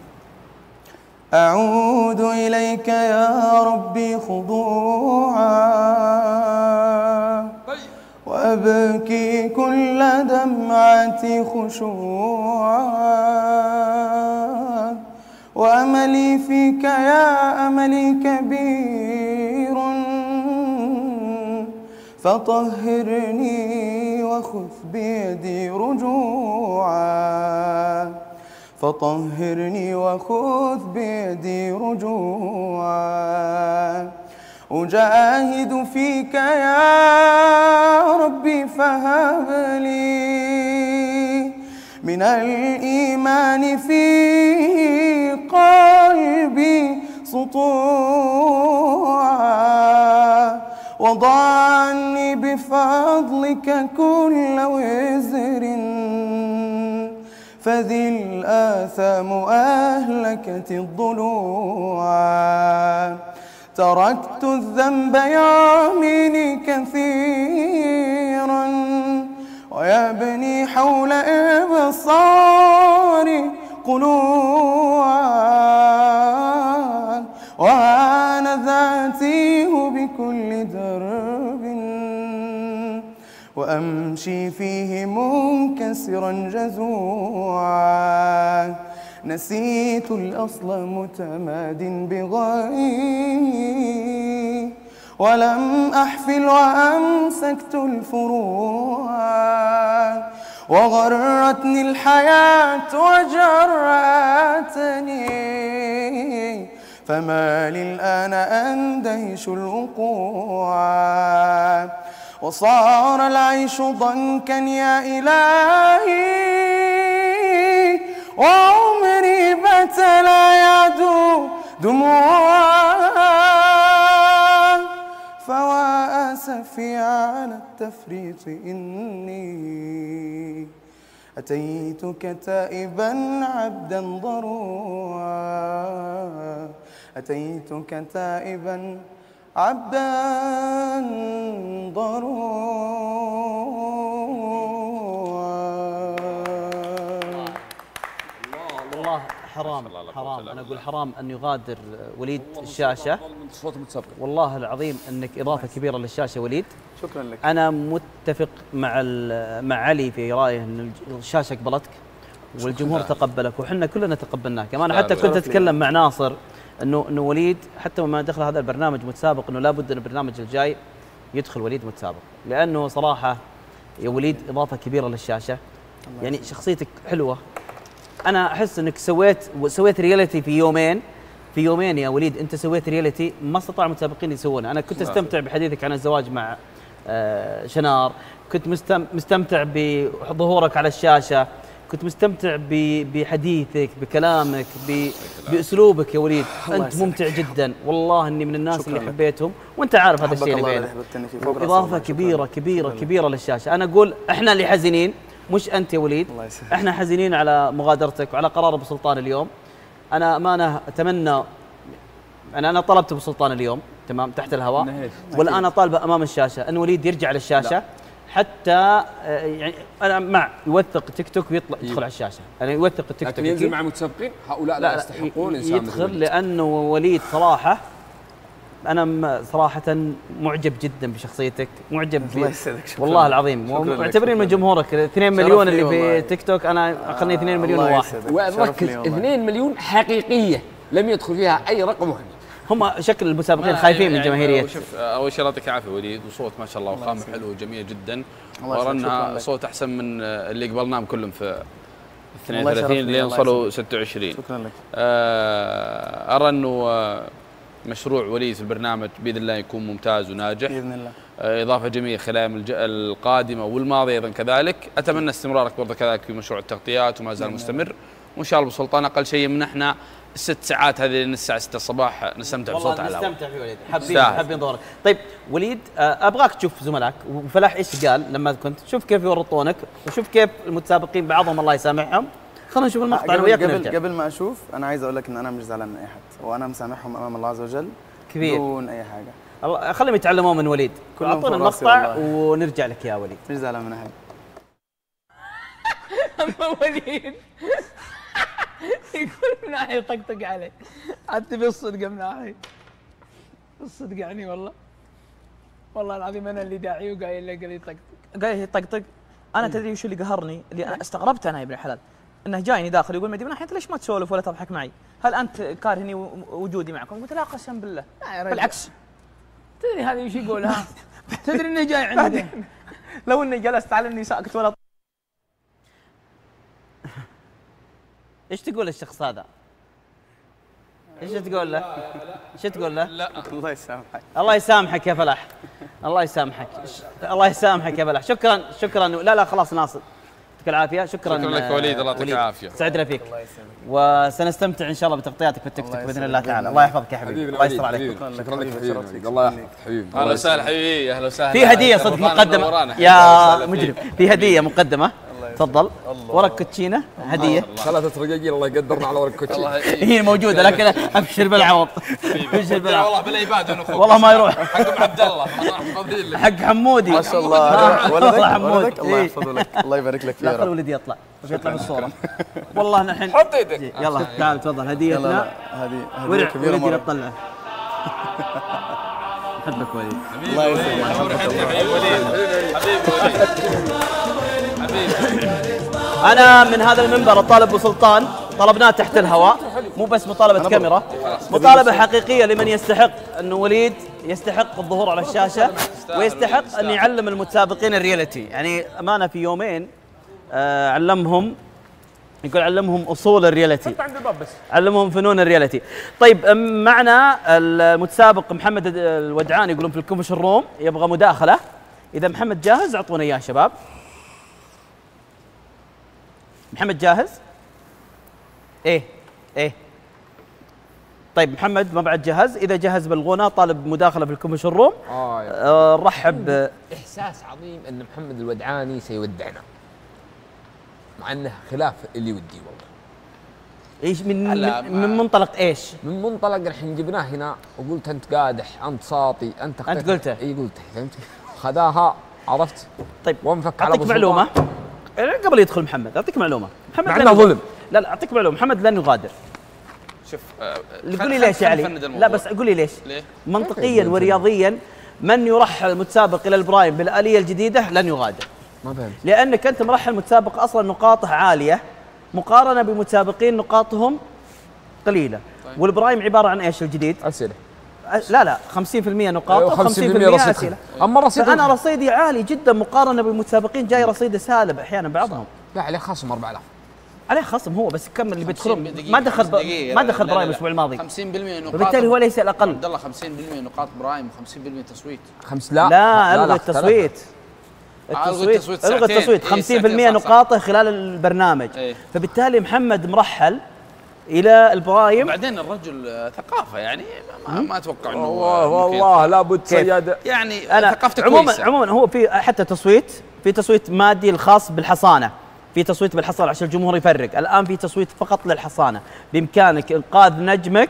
أعود إليك يا ربي خضوعا وأبكي كل دمعتي خشوعا وأملي فيك يا أملي كبير فطهرني وخذ بيدي رجوعا فطهرني وخذ بيدي رجوعا أجاهد فيك يا ربي فهب لي من الإيمان في قلبي سطوعا وضع عني بفضلك كل وزر فذي الآثام أهلكت الضلوعا تركت الذنب يعمني كثيرا ويبني حول إبصاري قلوعا وأنا ذاتيه بكل درب وأمشي فيه منكسرا جزوعا نسيت الأصل متماد بغيري ولم أحفل وأمسكت الفروع وغرتني الحياة وجرأتني فما لي الآن أندهش الوقوع وصار العيش ضنكا يا إلهي وعمري بات لا يعدو دموعا فوا أسفي على التفريط إني أتيتك تائبا عبدا ضروعا أتيتك تائبا عبدا ضروعا. والله حرام حرام انا اقول حرام ان يغادر وليد الشاشه. صوت متسابق. والله العظيم انك اضافه كبيره للشاشه وليد. شكرا لك. انا متفق مع مع علي في رايه ان الشاشه قبلتك والجمهور تقبلك وحنا كلنا تقبلناك. كمان حتى كنت اتكلم مع ناصر انه انه وليد حتى ما دخل هذا البرنامج متسابق انه لابد ان البرنامج الجاي يدخل وليد متسابق، لانه صراحه يا وليد اضافه كبيره للشاشه. يعني شخصيتك حلوه. انا احس انك سويت سويت رياليتي في يومين في يومين يا وليد. انت سويت رياليتي ما استطاع المتسابقين يسوونه. انا كنت استمتع بحديثك عن الزواج مع شنار، كنت مستمتع بظهورك على الشاشه، كنت مستمتع بحديثك بكلامك باسلوبك يا وليد. انت ممتع جدا والله. اني من الناس اللي حبيتهم وانت عارف هذا الشيء اللي بيننا. اضافه كبيره كبيره كبيره للشاشه. انا اقول احنا اللي حزينين مش انت يا وليد. احنا حزينين على مغادرتك وعلى قرار ابو سلطان اليوم. انا امانه اتمنى انا انا طلبت ابو سلطان اليوم تمام تحت الهواء، والان طالبه امام الشاشه ان وليد يرجع للشاشه. لا. حتى يعني انا مع يوثق تيك توك ويطلع يدخل على الشاشه. انا يوثق التيك توك لكن ينزل مع متسابقين هؤلاء لا, لا يستحقون انسان يدخل، لانه وليد صراحه انا صراحه معجب جدا بشخصيتك، معجب والله العظيم. معتبرين من جمهورك اثنين مليون اللي في تيك توك. انا اخذني اثنين مليون وواحد. وركز اثنين مليون حقيقيه لم يدخل فيها اي رقم واحد. هم شكل المسابقين خايفين من الجماهيريه. شوف اول شيء يعطيك العافيه وليد، وصوت ما شاء الله وخامه حلوه وجميله جدا، ورانا صوت احسن من اللي قبلناهم كلهم في اثنين وثلاثين اللي وصلوا ستة وعشرين. شكرا لك. ارى انه مشروع وليد في البرنامج باذن الله يكون ممتاز وناجح باذن الله. اضافه جميله خلال القادمه والماضيه ايضا كذلك. اتمنى استمرارك برضه كذلك في مشروع التغطيات وما زال مستمر، وان شاء الله ابو سلطان اقل شيء يمنحنا الست ساعات هذه من الساعه ستة الصباح نستمتع بصوت على الهواء. نستمتع في وليد. حابين حابين دورك. طيب وليد ابغاك تشوف زملائك وفلاح ايش قال لما كنت شوف كيف يورطونك وشوف كيف المتسابقين بعضهم الله يسامحهم. خلينا نشوف المقطع انا وياك. قبل, قبل ما اشوف انا عايز اقول لك ان انا مش زعلان من اي حد، وانا مسامحهم امام الله عز وجل كبير بدون اي حاجه. الله خليهم يتعلموا من وليد. اعطونا المقطع ونرجع لك يا وليد. مش زعلان من احد. اما وليد يقول من ناحيه طقطق عليه حتى بالصدق من ناحيه بالصدق يعني والله والله العظيم انا اللي داعي وقايل له قال لي طقطق قايل لي طقطق. انا تدري وش اللي قهرني؟ اللي انا استغربت انا يا ابن الحلال انه جايني داخل يقول مدري من ناحيه ليش ما تسولف ولا تضحك معي؟ هل انت كارهني وجودي معكم؟ قلت لا قسم بالله بالعكس. تدري هذه وش يقول ها؟ تدري اني جاي عندي لو اني جلست على اني ساكت ولا. ايش تقول الشخص هذا؟ ايش تقول له؟ ايش تقول له؟ لا الله يسامحك. الله يسامحك يا فلاح. الله يسامحك. الله يسامحك يا فلاح. شكرا شكرا. لا لا خلاص ناصر. يعطيك العافيه. شكرا. شكرا لك وليد، الله يعطيك العافيه. سعدنا فيك. وسنستمتع ان شاء الله بتغطياتك في التيك توك باذن الله تعالى. الله يحفظك يا حبيبي. الله يستر عليك. شكرا لك حبيبي. الله يحفظك حبيبي. اهلا وسهلا حبيبي. اهلا وسهلا. في هديه صدق مقدمه يا مجرم. في هديه مقدمه. تفضل. ورق كوتشينه هديه. ثلاثة رقاقيل الله يقدرنا على ورق كوتشينه. هي موجوده لكن ابشر بالعوض. ابشر بالعوض. والله بالايباد انا اخوك. والله ما يروح. حق عبد الله حق حمودي. ما شاء الله. ولدك حمود. الله يحفظه لك. الله يبارك لك فيه. لا خلي ولدي يطلع. يطلع بالصوره. والله الحين حط ايدك. يلا تعال تفضل هديتنا. هذه ورع كبيره ولدي مره. تطلع. احبك وليد. الله يسعدك. حبيبي وليد. حبيبي وليد. حبيبي. أنا من هذا المنبر الطالب أبو سلطان طلبناه تحت الهواء، مو بس مطالبة كاميرا، مطالبة حقيقية لمن يستحق أنه وليد يستحق الظهور على الشاشة ويستحق أن يعلم المتسابقين الرياليتي. يعني أمانة في يومين آه علمهم، يقول علمهم أصول الرياليتي، علمهم فنون الرياليتي. طيب معنا المتسابق محمد الودعاني يقولون في الكوفش الروم يبغى مداخلة. إذا محمد جاهز أعطونا إياه شباب. محمد جاهز؟ ايه ايه طيب محمد ما بعد جهز. اذا جهز بالغنى طالب مداخله في الكوميش الروم. اه آه رحب. احساس عظيم ان محمد الودعاني سيودعنا، مع انه خلاف اللي ودي والله. ايش من من, من منطلق ايش؟ من منطلق الحين جبناه هنا وقلت انت قادح، انت ساطي، انت خطيت. انت قلته؟ اي قلته، فهمت؟ خذاها عرفت؟ طيب وانفك على اعطيك معلومه قبل يدخل محمد. اعطيك معلومه محمد مع انه ظلم. لا لا اعطيك معلومه محمد لن يغادر. شوف قول لي ليش يا علي؟ لا بس قول لي ليش؟ ليه؟ منطقيا ورياضيا من يرحل المتسابق الى البرايم بالآلية الجديدة لن يغادر. ما فهمت. لانك انت مرحل متسابق اصلا نقاطه عاليه مقارنه بمتسابقين نقاطهم قليله. طيب. والبرايم عباره عن ايش الجديد؟ اسئله. لا لا خمسين بالمئة نقاط وخمسين بالمئة اسئله. اما رصيد انا رصيدي عالي جدا مقارنه بالمتسابقين جاي رصيده سالب احيانا بعضهم. لا عليه خصم أربعة آلاف. عليه خصم هو بس كمل اللي بيدخلون ما دخل ب... ما دخل برايم الاسبوع الماضي. خمسين بالمئة نقاط وبالتالي هو ليس الاقل. عبد الله خمسين بالمئة نقاط برايم و50% تصويت. خمس لا لا الغي التصويت. التصويت الغي التصويت خمسين بالمئة نقاطه خلال البرنامج. ايه. فبالتالي محمد مرحل الى البرايم. بعدين الرجل ثقافه يعني ما, ما اتوقع انه والله والله لابد سياده يعني أنا ثقافته عموما كويسه. عموما هو في حتى تصويت، في تصويت مادي الخاص بالحصانه، في تصويت بالحصانه عشان الجمهور يفرق. الان في تصويت فقط للحصانه، بامكانك انقاذ نجمك.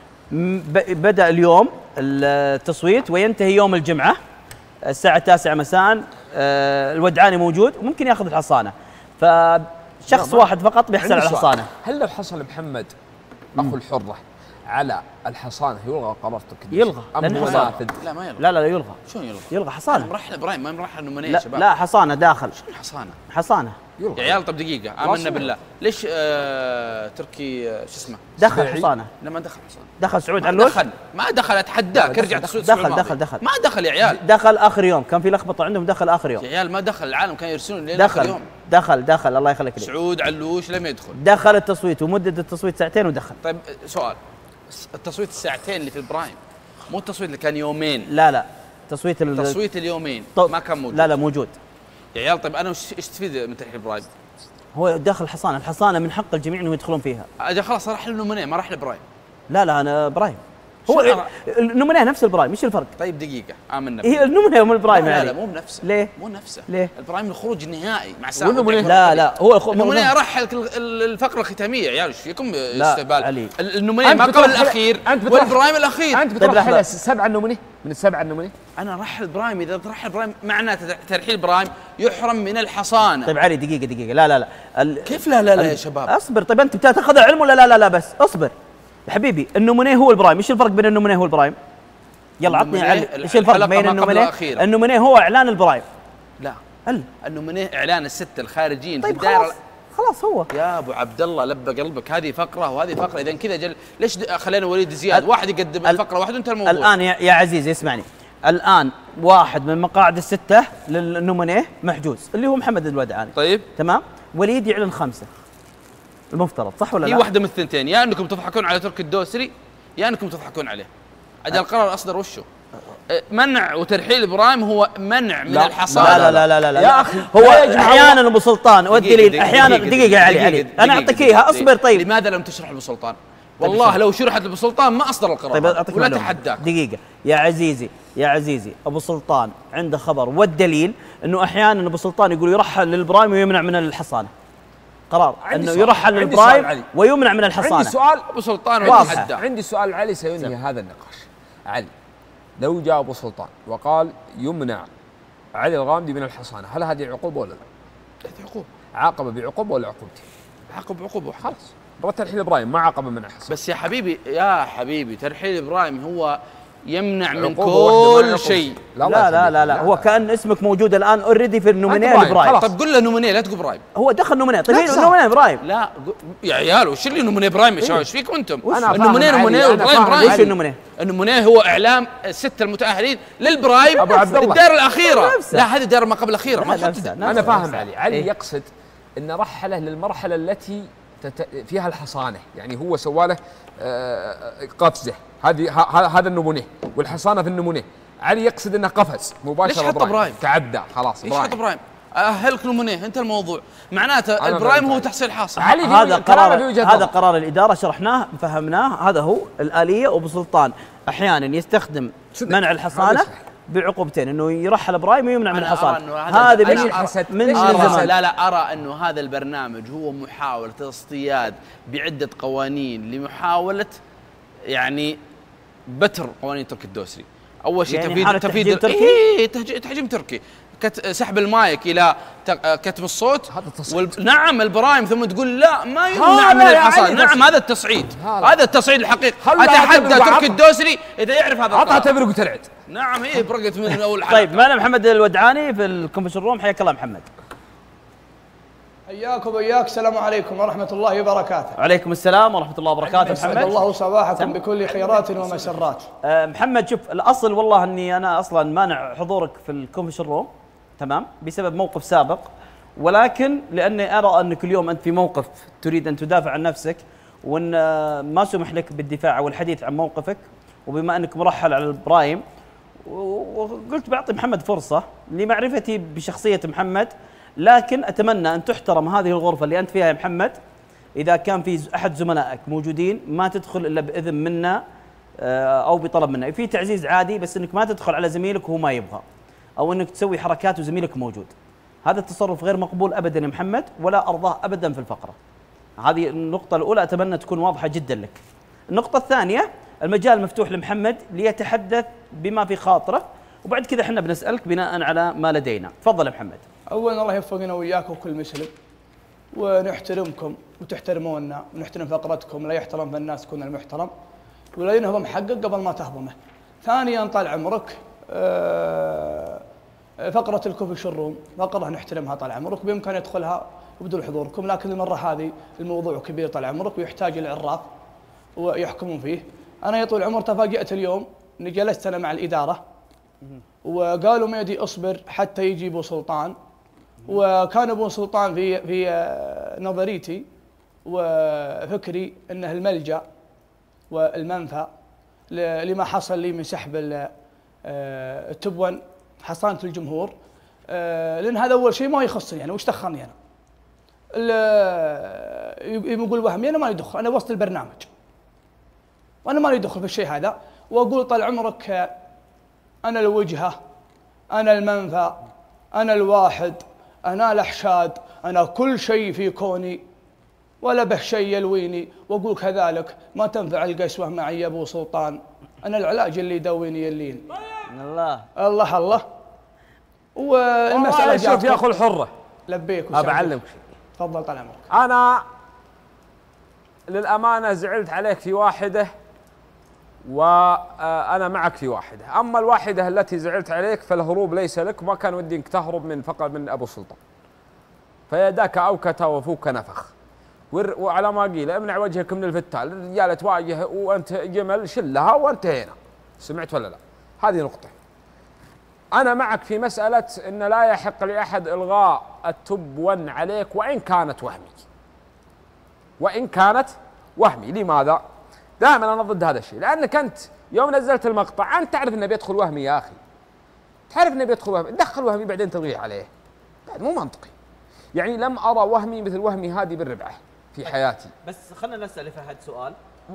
بدا اليوم التصويت وينتهي يوم الجمعه الساعه التاسعة مساء. الودعاني موجود وممكن ياخذ الحصانه، فشخص واحد فقط بيحصل على الحصانه. هل لو حصل محمد اخو الحره على الحصانه يلغى قرارته كذا؟ يلغى لانه نافذ. لا ما يلغى. لا لا يلغى. شلون يلغى؟ يلغى حصانه. مرحله ابراهيم ما مرحله نمونيه يا لا شباب. لا حصانه داخل. شنو حصانه؟ حصانه يلغى. يا عيال طب دقيقه امنا بالله ليش آه تركي آه شو اسمه؟ دخل حصانه. لا ما دخل حصانه. دخل سعود علوش. دخل ما دخل اتحداك ارجع تصويت دخل دخل دخل ما دخل يا عيال. دخل اخر يوم كان في لخبطه عندهم دخل اخر يوم. يا عيال ما دخل العالم كان يرسلون لين اخر يوم. دخل دخل الله يخليك لي. سعود علوش لم يدخل. دخل التصويت ومده التصويت ساعتين ودخل. طيب سؤال التصويت الساعتين اللي في البرايم مو التصويت اللي كان يومين. لا لا تصويت ال... تصويت اليومين ما كان موجود. لا لا موجود يا عيال. طيب انا ايش استفيد من ترحيل البرايم؟ هو داخل الحصانه، الحصانه من حق الجميع انهم يدخلون فيها. اجل خلاص راح للنمونيه ما راح للبرايم. لا لا انا برايم. هو إيه؟ النمونيه نفس البرايم، ايش الفرق؟ طيب دقيقه امنا هي النمونيه مو البرايم لا يعني. لا مو بنفسه. ليه؟ مو نفسه. ليه؟ البرايم الخروج النهائي مع سامي. لا لا هو الخ... النمونيه راح الفقره الختاميه يا عيال ايش فيكم استهبال؟ علي النمونيه ما قبل الاخير والبرايم الاخير. انت بتروح طيب سبعه النمونيه من السبعه النمونيه. انا راح البرايم اذا راح البرايم معناته ترحيل برايم يحرم من الحصانه. طيب علي دقيقه دقيقه لا لا لا ال... كيف لا لا لا يا شباب؟ اصبر. طيب انت بتاخذ علم ولا لا لا لا بس اصبر يا حبيبي. النمونيه هو البرايم، ايش الفرق بين النمونيه والبرايم؟ يلا عطني علم ايش الفرق بين النمونيه؟ النمونيه هو اعلان البرايم. لا ال النمونيه اعلان السته الخارجين طيب في الدائره. خلاص خلاص هو يا ابو عبد الله لبى قلبك هذه فقره وهذه فقره. اذا كذا جل ليش خلينا وليد زياد واحد يقدم الفقره واحده وانت الموضوع. الان يا, يا عزيزي اسمعني، الان واحد من مقاعد السته للنمونيه محجوز اللي هو محمد الودعاني. طيب تمام. وليد يعلن خمسه المفترض صح ولا لا؟ هي واحده من الثنتين، يا انكم تضحكون على تركي الدوسري يا انكم تضحكون عليه. اجل القرار اصدر وشه؟ منع وترحيل ابراهيم هو منع من الحصانه. لا لا لا لا لا يا اخي هو احيانا ابو سلطان والدليل احيانا دقيقه علي علي انا اعطيك اياها اصبر. طيب لماذا لم تشرح لابو سلطان؟ والله لو شرحت لابو سلطان ما اصدر القرار. طيب اعطيك ولا تحداك. دقيقه يا عزيزي يا عزيزي ابو سلطان عنده خبر والدليل انه احيانا ابو سلطان يقول يرحل للابراهيم ويمنع من الحصانه. قرار انه يرحل للابراهيم ويمنع من الحصانه. عندي سؤال ابو سلطان واضح. عندي سؤال علي سينهي هذا النقاش. علي لو جاء ابو سلطان وقال يمنع علي الغامدي من الحصانه، هل هذه عقوبه ولا لا؟ هذه عقوبه. عاقبه بعقوبه ولا عقوبتين؟ عاقب بعقوبه خلاص. بغى ترحيل ابراهيم ما عاقبه من الحصانه. بس يا حبيبي يا حبيبي ترحيل ابراهيم هو يمنع من كل شيء. لا لا لا, لا, لا هو كان اسمك موجود الان اوريدي في النومينيه لابراهيم. طيب قول له نومينيه لا تقول ابراهيم. هو دخل نومينيه. طيب نومينيه ابراهيم. لا يا عيال وش اللي نومينيه ابراهيم يا شباب؟ ايش فيكم انتم؟ النومينيه نومينيه ابراهيم ابراهيم. ايش النومينيه؟ النومينيه هو اعلام السته المتاهلين للبرايم ابو عبد الله الدائره الاخيره. لا هذه الدائره ما قبل الاخيره ما نفسها. انا فاهم علي. علي إيه؟ يقصد ان رحله للمرحله التي فيها الحصانه، يعني هو سواله قفزه، هذه هذا النمونه والحصانه في النمونه. علي يقصد انه قفز مباشره. ليش حط ابراهيم؟ تعدى خلاص. ليش حط ابراهيم؟ اهلك نمونه انت الموضوع. معناته ابراهيم هو تحصيل حاصل. هذا قرار هذا قرار الاداره شرحناه فهمناه. هذا هو الاليه. وابو سلطان احيانا يستخدم منع الحصانه بعقوبتين، انه يرحل ابراهيم ويمنع من الحصانه. هذا من من زمان. لا لا ارى انه هذا البرنامج هو محاوله اصطياد بعده قوانين لمحاوله يعني بتر قوانين تركي الدوسري. اول شيء يعني تفيد تفيد تركي؟ إيه تحجيم تركي، سحب المايك الى كتم الصوت. وال... نعم البرايم، ثم تقول لا ما يمنع من الحصانه. نعم هذا التصعيد، هذا التصعيد الحقيقي. اتحدى تركي الدوسري اذا يعرف هذا. عطها تبرق وترعد. نعم هي برقت من اول حلقه. طيب معنا محمد الودعاني في الكونفرنس روم. حياك الله محمد. حياكم وياك. السلام عليكم ورحمة الله وبركاته. وعليكم السلام ورحمة الله وبركاته. محمد الله صباحكم بكل خيرات ومسرات. أه محمد شوف الأصل والله أني أنا أصلا مانع حضورك في الكونفرنس روم تمام بسبب موقف سابق، ولكن لأني أرى أنك اليوم أنت في موقف تريد أن تدافع عن نفسك وأن ما سمح لك بالدفاع أو الحديث عن موقفك، وبما أنك مرحل على البرايم وقلت بعطي محمد فرصة لمعرفتي بشخصية محمد، لكن أتمنى أن تحترم هذه الغرفة اللي أنت فيها يا محمد. إذا كان في أحد زملائك موجودين ما تدخل إلا بإذن منا أو بطلب منا. في تعزيز عادي، بس أنك ما تدخل على زميلك وهو ما يبغى، أو أنك تسوي حركات وزميلك موجود. هذا التصرف غير مقبول أبدا يا محمد، ولا أرضاه أبدا في الفقرة. هذه النقطة الأولى أتمنى تكون واضحة جدا لك. النقطة الثانية، المجال مفتوح لمحمد ليتحدث بما في خاطره، وبعد كذا احنا بنسألك بناء على ما لدينا. تفضل يا محمد. أولا الله يوفقنا وإياكم كل مسلم، ونحترمكم وتحترمونا، ونحترم فقرتكم. لا يحترم في الناس كون المحترم، ولا ينهضم حقك قبل ما تهضمه. ثانيا طال عمرك فقرة الكوفي شروم فقرة نحترمها طال عمرك، بإمكان يدخلها وبدون حضوركم، لكن المرة هذه الموضوع كبير طال عمرك ويحتاج العراف ويحكمون فيه. أنا يا طول العمر تفاجأت اليوم إني جلست أنا مع الإدارة وقالوا ميدي اصبر حتى يجي ابو سلطان، وكان ابو سلطان في في نظريتي وفكري انه الملجا والمنفى لما حصل لي من سحب التبون حصانه الجمهور، لان هذا اول شيء ما يخصني يعني، وش دخلني انا؟ يقول وهمي انا مالي دخل، انا وسط البرنامج وانا مالي دخل في الشيء هذا. واقول طال عمرك أنا الوجهة، أنا المنفى، أنا الواحد، أنا الأحشاد، أنا كل شيء في كوني ولا به شيء يلويني. وأقول كذلك ما تنفع القسوة معي أبو سلطان، أنا العلاج اللي يدويني يلين. الله الله الله. والمسألة شوف يا أخو الحرة، لبيك وسعيك. أبعلمك شيء. تفضل طال عمرك. أنا للأمانة زعلت عليك في واحدة وأنا معك في واحدة. أما الواحدة التي زعلت عليك فالهروب ليس لك، ما كان ودي أنك تهرب من فقط من أبو سلطان. فيداك أوكت وفوك نفخ، وعلى ما قيل امنع وجهك من الفتال. الرجالة تواجه وأنت جمل شلها وانتهينا. سمعت ولا لا؟ هذه نقطة. أنا معك في مسألة أن لا يحق لأحد إلغاء التب ون عليك وإن كانت وهمي، وإن كانت وهمي. لماذا؟ دائما انا ضد هذا الشيء، لانك انت يوم نزلت المقطع انت تعرف انه بيدخل وهمي يا اخي. تعرف انه بيدخل وهمي، دخل وهمي بعدين تلغيه عليه. بعد مو منطقي. يعني لم ارى وهمي مثل وهمي هادي بالربعه في حياتي. بس خلينا نسال فهد سؤال.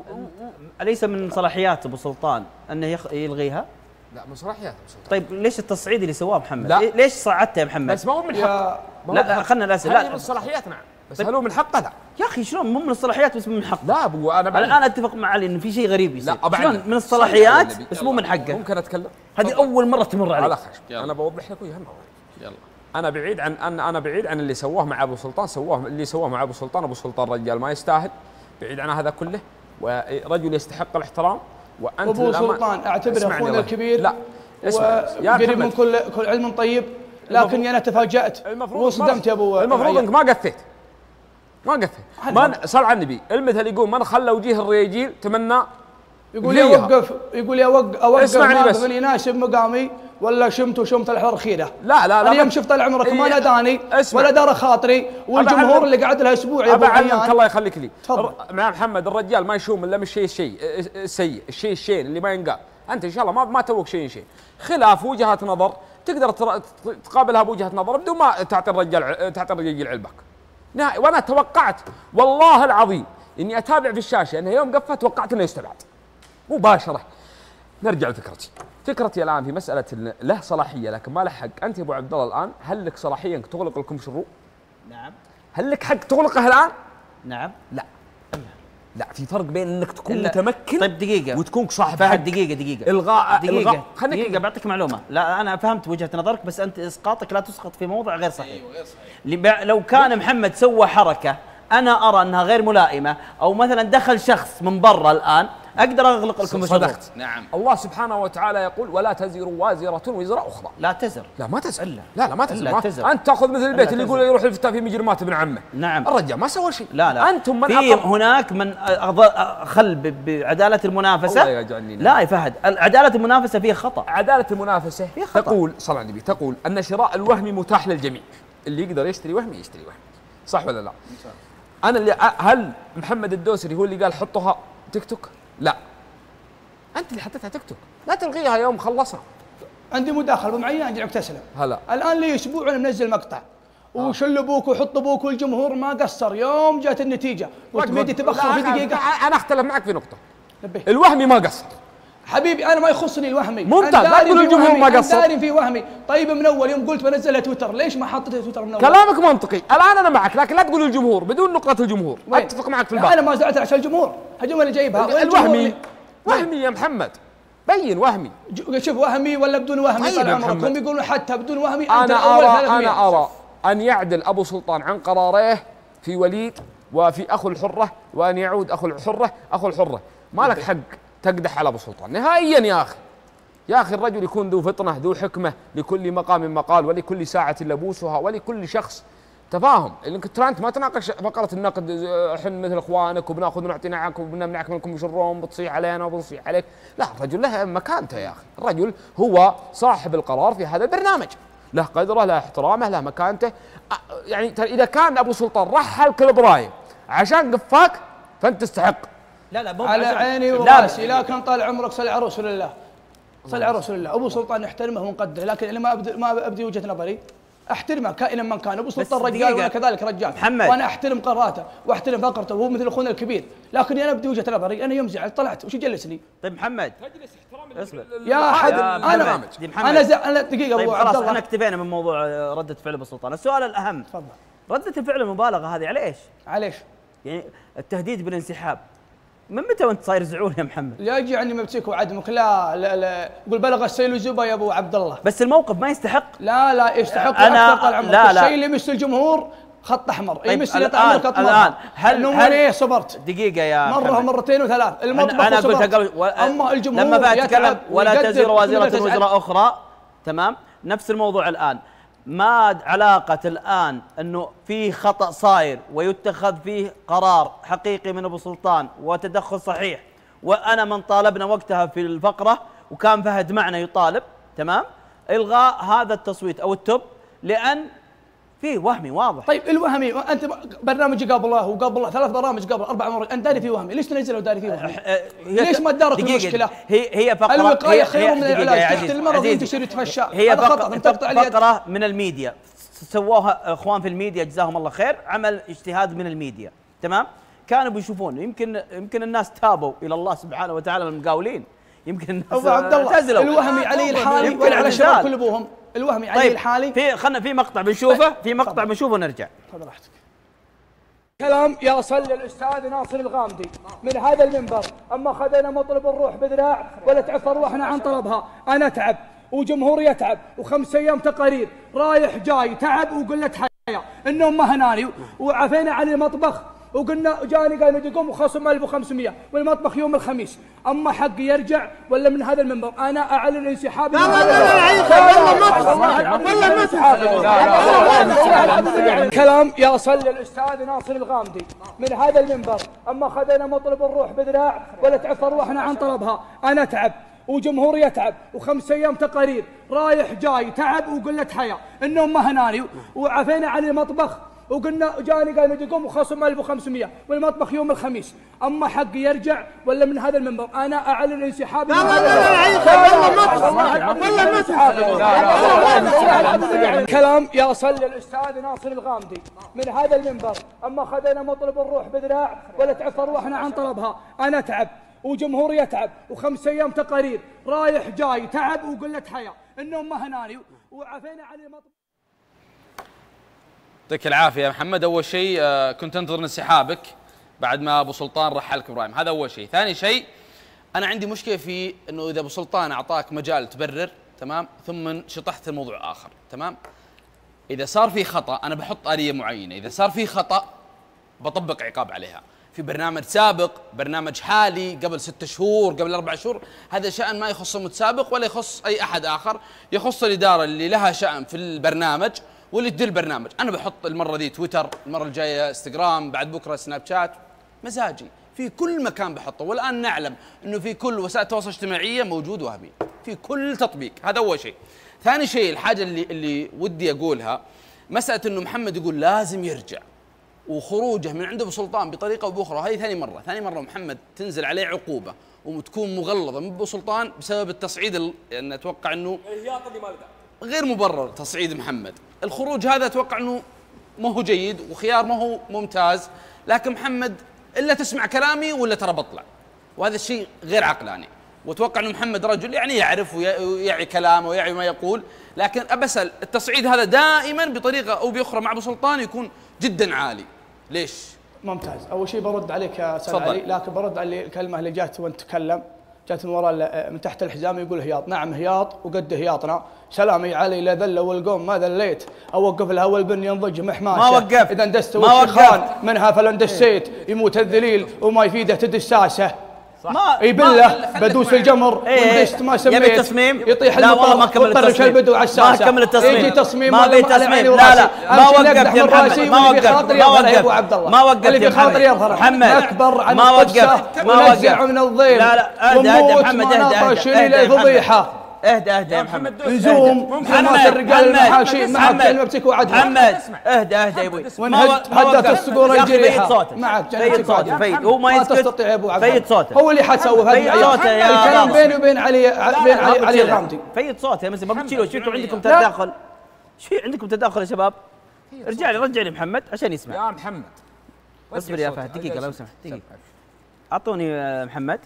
أليس من صلاحيات ابو سلطان انه يخ... يلغيها؟ لا من صلاحيات ابو سلطان. طيب ليش التصعيد اللي سواه محمد؟ لا. ليش صعدته يا محمد؟ بس ما هو من حقه. لا خلينا نسال. لا من الصلاحيات نعم، بس هل هو من حقه؟ لا. يا اخي شلون مو من الصلاحيات بس من حقه؟ لا ابو انا الان انا اتفق مع علي انه في شيء غريب يصير. لا شلون من الصلاحيات بس مو من حقه؟ ممكن اتكلم؟ هذه اول مره تمر علي. على خير انا بوضح لك وياها. يلا انا بعيد عن انا انا بعيد عن اللي سواه مع ابو سلطان. سواه اللي سواه مع ابو سلطان. ابو سلطان رجال ما يستاهل، بعيد عن هذا كله، ورجل يستحق الاحترام. وانت ابو سلطان اعتبره اخونا الكبير. لا وقريب من كل كل علم طيب، لكن انا تفاجات وصدمت يا ابو. المفروض انك ما قفيت ما قفيت ما صل على النبي. المثل يقول من خلى وجيه الرياجيل تمنى. يقول يوقف يقول يوقف اوقف ما يناسب مقامي ولا شمت وشمت الحر الخيره. لا لا لا انا يوم شفت طال عمرك ما ناداني ولا دار خاطري، والجمهور اللي قعد لها اسبوع يا ابو عيان الله يخليك لي. مع محمد الرجال ما يشوم الا من الشيء الشيء السيء، الشيء الشين اللي ما ينقال. انت ان شاء الله ما ما توك شيء شيء خلاف وجهات نظر تقدر تقابلها بوجهه نظر بدون ما تعطي الرجال تعطي الرجال علبك. وانا توقعت والله العظيم اني اتابع في الشاشه انه يوم قفه توقعت انه يستبعد مباشره. نرجع لفكرتي. فكرتي الان في مساله له صلاحيه لكن ما له حق. انت يا ابو عبد الله الان هل لك صلاحيه انك تغلق لكم شروع؟ نعم. هل لك حق تغلقه الان؟ نعم. لا. لا في فرق بين انك تكون متمكن. طيب دقيقه وتكون صاحب فهد. دقيقه دقيقه الغاء دقيقه الغاء. دقيقه بعطيك معلومه. لا انا فهمت وجهه نظرك بس انت اسقاطك لا تسقط في موضع غير صحيح. ايوه غير صحيح. لو كان محمد سوى حركه انا ارى انها غير ملائمه او مثلا دخل شخص من برا الان اقدر اغلق لكم الشروط. صدقت. نعم. الله سبحانه وتعالى يقول ولا تزر وازره وزر اخرى. لا تزر. لا ما تزر. إلا. لا لا ما تزر. لا ما تزر. انت تاخذ مثل البيت اللي يقول يروح يفتى في مجرمات ابن عمه. نعم. الرجال ما سوى شيء. لا لا انتم من في هناك من خل بعداله المنافسه. الله يجعلني. لا يا فهد عداله المنافسه فيها خطا. عداله المنافسه فيها خطا. تقول صلى على النبي تقول ان شراء الوهمي متاح للجميع. اللي يقدر يشتري وهمي يشتري وهمي. صح ولا لا؟ انا اللي هل محمد الدوسري هو اللي قال حطها تيك توك؟ لا. انت اللي حطيتها تيك توك، لا تلغيها يوم خلصنا. عندي مداخله ابو معين ارجعك تسلم. هلا الان لي اسبوع انا منزل مقطع وشل ابوك وحط ابوك والجمهور ما قصر. يوم جات النتيجه قلت ميدي تبخر في دقيقه. انا اختلف معك في نقطه. الوهمي ما قصر حبيبي. انا ما يخصني الوهمي. ممتاز. لا تقول الجمهور ما قصر. داري في وهمي. طيب من اول يوم قلت بنزلها تويتر ليش ما حطيتها تويتر من اول؟ كلامك منطقي. الان انا معك لكن لا تقول الجمهور بدون نقطه الجمهور. اتفق معك في الباب. انا ما زعلت عشان الجمهور. الجمهور اللي جايبها الوهمي. وهمي يا محمد بين وهمي. شوف وهمي ولا بدون وهمي؟ طال عمرك هم يقولون حتى بدون وهمي انت انا ارى انا ارى ان يعدل ابو سلطان عن قراريه في وليد وفي اخو الحره وان يعود اخو الحره اخو الحره. ما لك حق تقدح على ابو سلطان نهائيا يا اخي. يا اخي الرجل يكون ذو فطنه ذو حكمه، لكل مقام مقال ولكل ساعه لبوسها ولكل شخص تفاهم. اللي كنت انت ما تناقش فقره النقد احنا مثل اخوانك وبناخذ ونعطي معك وبنمنعك منكم بشرهم بتصيح علينا وبنصيح عليك. لا الرجل له مكانته يا اخي. الرجل هو صاحب القرار في هذا البرنامج، له قدره له احترامه له مكانته. يعني اذا كان ابو سلطان رحل كل ابراهيم عشان قفاك فانت تستحق. لا لا على عيني وراسي، لكن طال عمرك صل على رسول الله. صل على رسول الله. ابو سلطان نحترمه ونقدره، لكن اللي ما ابدي ما ابدي وجهه نظري احترمه كائنا من كان. ابو سلطان رجال وانا كذلك رجال محمد. وانا احترم قراراته واحترم فقرته وهو مثل اخونا الكبير، لكن انا ابدي وجهه نظري. انا يوم زعلت طلعت وش يجلسني؟ طيب محمد تجلس احترام يا حد انا انا زي انا دقيقه طيب ابو خلاص عبد الله احنا اكتفينا من موضوع رده فعل ابو سلطان. السؤال الاهم تفضل. رده الفعل المبالغه هذه على ايش؟ على ايش؟ يعني التهديد بالانسحاب من متى وانت صاير زعول يا محمد؟ لا يجي عني مبتسك وعدمك. لا لا لا قول بلغ السيل وزبا يا ابو عبد الله. بس الموقف ما يستحق. لا لا يستحق أنا اكثر طال عمرك. لا لا الشيء اللي يمس الجمهور خط احمر. طيب يمس اللي طال عمرك خط الان هل هل ايه صبرت؟ دقيقه يا مره محمد. ومرتين وثلاث المطبخ انا قلت قبل و... اما الجمهور لما بتكلم ولا تزر وازره وزر اخرى. تمام نفس الموضوع الان. ما علاقة الآن أنه في خطأ صاير ويتخذ فيه قرار حقيقي من أبو سلطان وتدخل صحيح، وأنا من طالبنا وقتها في الفقرة وكان فهد معنا يطالب تمام إلغاء هذا التصويت أو التوب، لأن في وهمي واضح. طيب الوهمي انت برنامج قبل الله وقبل الله ثلاث برامج قبل اربع مرات انت داري فيه وهمي، ليش تنزله وداري فيه وهمي؟ ليش ما تدارك المشكله؟ هي هي فقره الوقايه خير من العلاج، تحت المرض ينتشر يتفشى. هي فقره من الميديا سووها اخوان في الميديا جزاهم الله خير، عمل اجتهاد من الميديا، تمام؟ كانوا بيشوفون يمكن يمكن الناس تابوا الى الله سبحانه وتعالى من المقاولين، يمكن الناس ابو عبد الله الوهمي علي الحالي يمكن على شباب كل ابوهم، الوهمي علي طيب الحالي. في خلنا في مقطع بنشوفه، في مقطع بنشوفه ونرجع. تفضل راحتك. كلام يصل للاستاذ ناصر الغامدي من هذا المنبر، اما خذينا مطلب الروح بذراع ولا تعف ارواحنا عن طلبها، انا اتعب وجمهور يتعب وخمس ايام تقارير رايح جاي تعب وقله حياه، النوم ما هناني وعفينا عن المطبخ وقلنا جاني قال نجي قوم وخصم ألف وخمسمئة والمطبخ يوم الخميس، اما حقي يرجع ولا من هذا المنبر انا اعلن انسحابي. لا لا لا كلام يصل للاستاذ ناصر الغامدي من هذا المنبر، اما خذينا مطلب الروح بذراع ولا تعف ارواحنا عن طلبها، انا اتعب وجمهور يتعب وخمس ايام تقارير رايح جاي تعب وقله حياه، النوم ما هناني وعفينا عن المطبخ وقلنا جاني قال نجي قوم وخصم ألف وخمسمئة والمطبخ يوم الخميس، اما حقي يرجع ولا من هذا المنبر انا اعلن انسحابي. لا لا كلام يصل للاستاذ ناصر الغامدي من هذا المنبر، اما خذينا مطلب الروح بذراع ولا تعف ارواحنا عن طلبها، انا اتعب وجمهور يتعب وخمس ايام تقارير رايح جاي تعب وقله حياه، النوم ما هناني وعفينا عن المطبخ. يعطيك العافيه يا محمد. اول شيء كنت انتظر انسحابك بعد ما ابو سلطان رحلك ابراهيم، هذا اول شيء. ثاني شيء انا عندي مشكله في انه اذا ابو سلطان اعطاك مجال تبرر تمام ثم شطحت الموضوع اخر، تمام؟ اذا صار في خطا انا بحط آلية معينه، اذا صار في خطا بطبق عقاب عليها. في برنامج سابق، برنامج حالي، قبل ستة شهور، قبل أربع شهور، هذا شأن ما يخص المتسابق ولا يخص اي احد اخر، يخص الاداره اللي لها شأن في البرنامج واللي تدير البرنامج. انا بحط المره ذي تويتر، المره الجايه انستغرام، بعد بكره سناب شات، مزاجي في كل مكان بحطه. والان نعلم انه في كل وسائل التواصل الاجتماعي موجود وهمي في كل تطبيق، هذا اول شيء. ثاني شيء الحاجه اللي اللي ودي اقولها، مساله انه محمد يقول لازم يرجع وخروجه من عند ابو سلطان بطريقه او باخرى، هذه ثاني مره، ثاني مره محمد تنزل عليه عقوبه وتكون مغلظه من ابو سلطان بسبب التصعيد ال... يعني اتوقع انه الهياط اللي ما له غير مبرر تصعيد محمد. الخروج هذا اتوقع انه ما هو جيد وخيار ما هو ممتاز، لكن محمد الا تسمع كلامي ولا ترى بطلع، وهذا الشيء غير عقلاني. واتوقع انه محمد رجل يعني يعرف ويعي كلامه ويعي ما يقول، لكن ابسل التصعيد هذا دائما بطريقه او باخرى مع ابو سلطان يكون جدا عالي. ليش؟ ممتاز. اول شيء برد عليك يا استاذ علي، لكن برد على الكلمه اللي جات وانت تتكلم، جات من وراء من تحت الحزام يقول هياط. نعم هياط وقد هياطنا. سلامي علي لا ذل والقوم ما ذليت، اوقف الهوى البن ينضج محماشه. ما وقف اذا اندست والشيخان منها فلندسيت، يموت الذليل وما يفيده تدساسه. ما اي بالله بدوس في الجمر واندست ما سميت. يبي تصميم؟ يطيح لا والله ما كمل التصميم. البدو على الساسه. ما كمل التصميم. يجي تصميم ما في تصميم. لا لا ما وقف يا محمد، ما وقف ما وقف ما وقف اللي في خاطري يظهر محمد اكبر عن ما وقف ما وقف من الضيم. لا لا اهدى اهدى محمد اهدى اهدى فضيحه. اهدى اهدى يا محمد. نزوم محمد الرجال المحاشي معك كلمه بتك وعدها. محمد اهدى اهدى يا ابوي. هدت الصقور الجريحه معك. فيد صوته فيد، هو ما يسكت. تستطيع يا ابو عبد فيد صوته. هو اللي حتسوي في هذه الكلام بيني وبين علي بين علي الغامدي. فيد صوته يا مسلم، ما بتشيلوا شفتوا عندكم تداخل. شو عندكم تداخل يا شباب؟ ارجع لي رجع لي محمد عشان يسمع. يا محمد اصبر يا فهد دقيقه لو سمحت دقيقه. اعطوني محمد.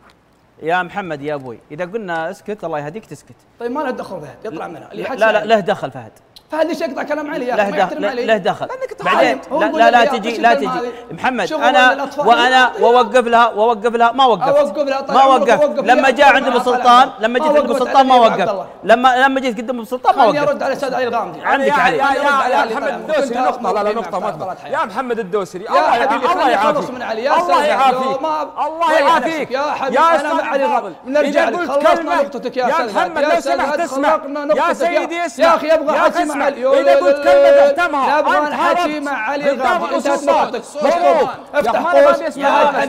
يا محمد يا ابوي اذا قلنا اسكت الله يهديك تسكت. طيب ما له دخل فهد يطلع منها. لا لا له دخل فهد. فهد ليش يقطع كلام علي يا اخي؟ ما يحترم علي. له دخل بعدين. لا لا, لا تجي لا تجي محمد. انا وانا واوقف لها واوقف لها ما وقفت ما وقفت. لما جاء عند ابو سلطان لما جيت عند ابو سلطان ما وقف. لما لما جيت قدام ابو سلطان ما وقف. خليني ارد على الاستاذ علي الغامدي. عندك علي. يا محمد الدوسري نقطه. لا لا نقطه ما يا محمد الدوسري الله يعافيك. الله يعافيك. الله يعافيك يا حبيبي انا مع علي الغامدي. نرجع لك خلصنا نقطتك يا استاذ محمد لو سمحت اسمع يا سيدي اسمع يا اخي ابغى حكي مع علي. اذا قلت كلمه تحتمها ابغى نحكي مع علي الغامدي. انت نقطتك افتح قوس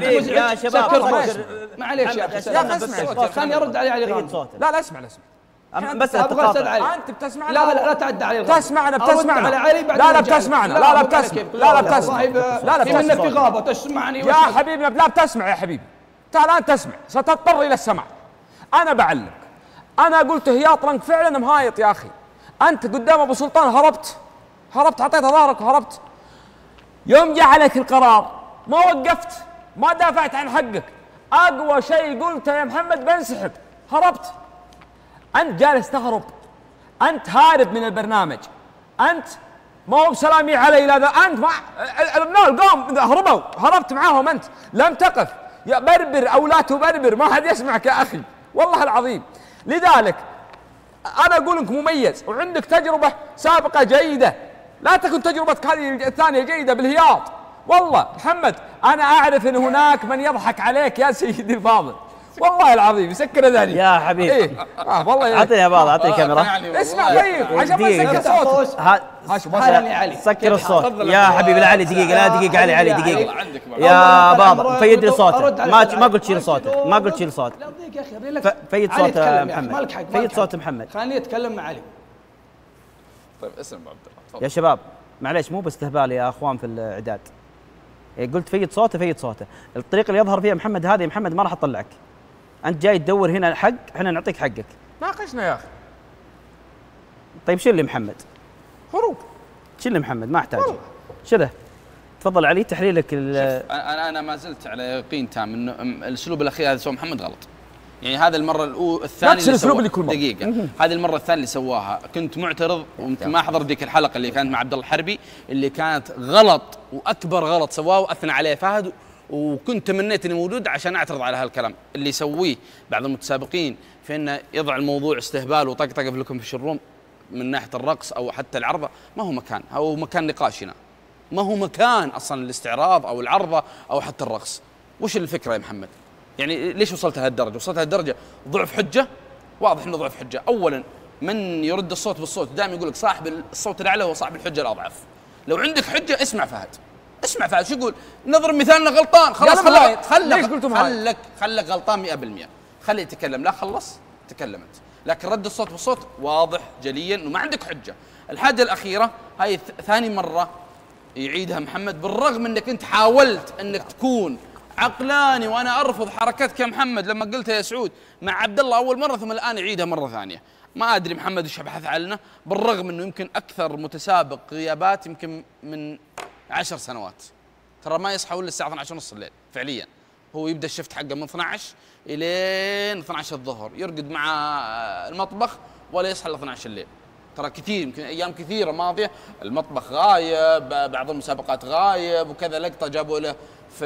يا شباب معليش يا اخي يا اخي اسمع خليني ارد علي علي الغامدي. لا لا اسمع اسمع بس التقاطع. انت بتسمعنا؟ لا لا لا تعدى علي الغابه. تسمعنا بتسمعنا على علي بعد لا لا بتسمعنا لا لا بتسمع لا لا بتسمع لا لا في منك غابه تسمعني يا حبيبي لا بتسمع يا حبيبي. انت الان تسمع ستضطر الى السمع. انا بعلمك. انا قلت هياط لانك فعلا مهايط يا اخي. انت قدام ابو سلطان هربت هربت اعطيته ظهرك وهربت. يوم جاء عليك القرار ما وقفت ما دافعت عن حقك. اقوى شيء قلته يا محمد بنسحب. هربت. انت جالس تهرب. انت هارب من البرنامج. انت ما هو بسلامي علي لا ذا. انت ما الابناء قوم هربوا هربت معاهم. انت لم تقف يا بربر او لا تبربر ما حد يسمعك يا اخي والله العظيم. لذلك انا اقول انك مميز وعندك تجربه سابقه جيده. لا تكن تجربتك هذه الثانيه جيده بالهياط. والله محمد انا اعرف ان هناك من يضحك عليك يا سيدي الفاضل والله العظيم يسكر ذلك يا حبيبي. ايه اه والله اعطيني يا بعض اعطيني كاميرا. اسمع طيب عشان ما يسكر صوت. هذا علي سكر الصوت يا حبيبي. لا علي دقيقه لا دقيقه علي علي دقيقه يا بابا فيد لي صوته. ما ما قلت شيل صوته ما قلت شيل صوته. يا اخي ريلاكس. فيد صوت محمد فيد صوت محمد. خليني اتكلم مع علي. طيب اسم عبد الله يا شباب معليش مو باستهبال يا اخوان في الاعداد. قلت فيد صوته فيد صوته. الطريقه اللي يظهر فيها محمد هذه محمد ما راح اطلعك. انت جاي تدور هنا حق احنا نعطيك حقك. ناقشنا يا اخي. طيب شيل لي محمد. هروب. شيل لي محمد ما احتاج. شله. تفضل علي تحليلك. انا انا ما زلت على يقين تام انه الاسلوب الاخير هذا سوى محمد غلط. يعني هذا المره الاولى الثانيه نفس الاسلوب اللي كل مره. دقيقه هذه المره الثانيه اللي سواها كنت معترض ويمكن ما حضرت ذيك الحلقه اللي كانت مع عبد الله الحربي اللي كانت غلط واكبر غلط سواه واثنى عليه فهد. وكنت تمنيت اني موجود عشان اعترض على هالكلام اللي يسويه بعض المتسابقين في انه يضع الموضوع استهبال وطقطقه لكم في الشروم من ناحيه الرقص او حتى العرضه. ما هو مكان او مكان نقاشنا. ما هو مكان اصلا الاستعراض او العرضه او حتى الرقص. وش الفكره يا محمد؟ يعني ليش وصلت لهالدرجه؟ وصلت لهالدرجه ضعف حجه؟ واضح انه ضعف حجه. اولا من يرد الصوت بالصوت دائما يقول لك صاحب الصوت الاعلى هو صاحب الحجه الاضعف. لو عندك حجه اسمع فهد. اسمع فهد شو يقول؟ نضرب مثالنا غلطان خلاص خلك خلك خلك خلك غلطان مئة بالمئة. خليه يتكلم. لا خلص تكلمت. لكن رد الصوت بالصوت واضح جليا انه ما عندك حجه. الحاجه الاخيره هاي ثاني مره يعيدها محمد بالرغم انك انت حاولت انك تكون عقلاني وانا ارفض حركتك يا محمد لما قلتها يا سعود مع عبد الله اول مره ثم الان يعيدها مره ثانيه. ما ادري محمد ايش بحث عنه بالرغم انه يمكن اكثر متسابق غيابات يمكن من عشر سنوات. ترى ما يصحى الا الساعه اثنعش ونص الليل فعليا. هو يبدا الشفت حقه من اثنعش الين اثنعش الظهر يرقد مع المطبخ ولا يصحى الا اثنعش الليل. ترى كثير يمكن ايام كثيره ماضيه المطبخ غايب بعض المسابقات غايب وكذا لقطه جابوا له في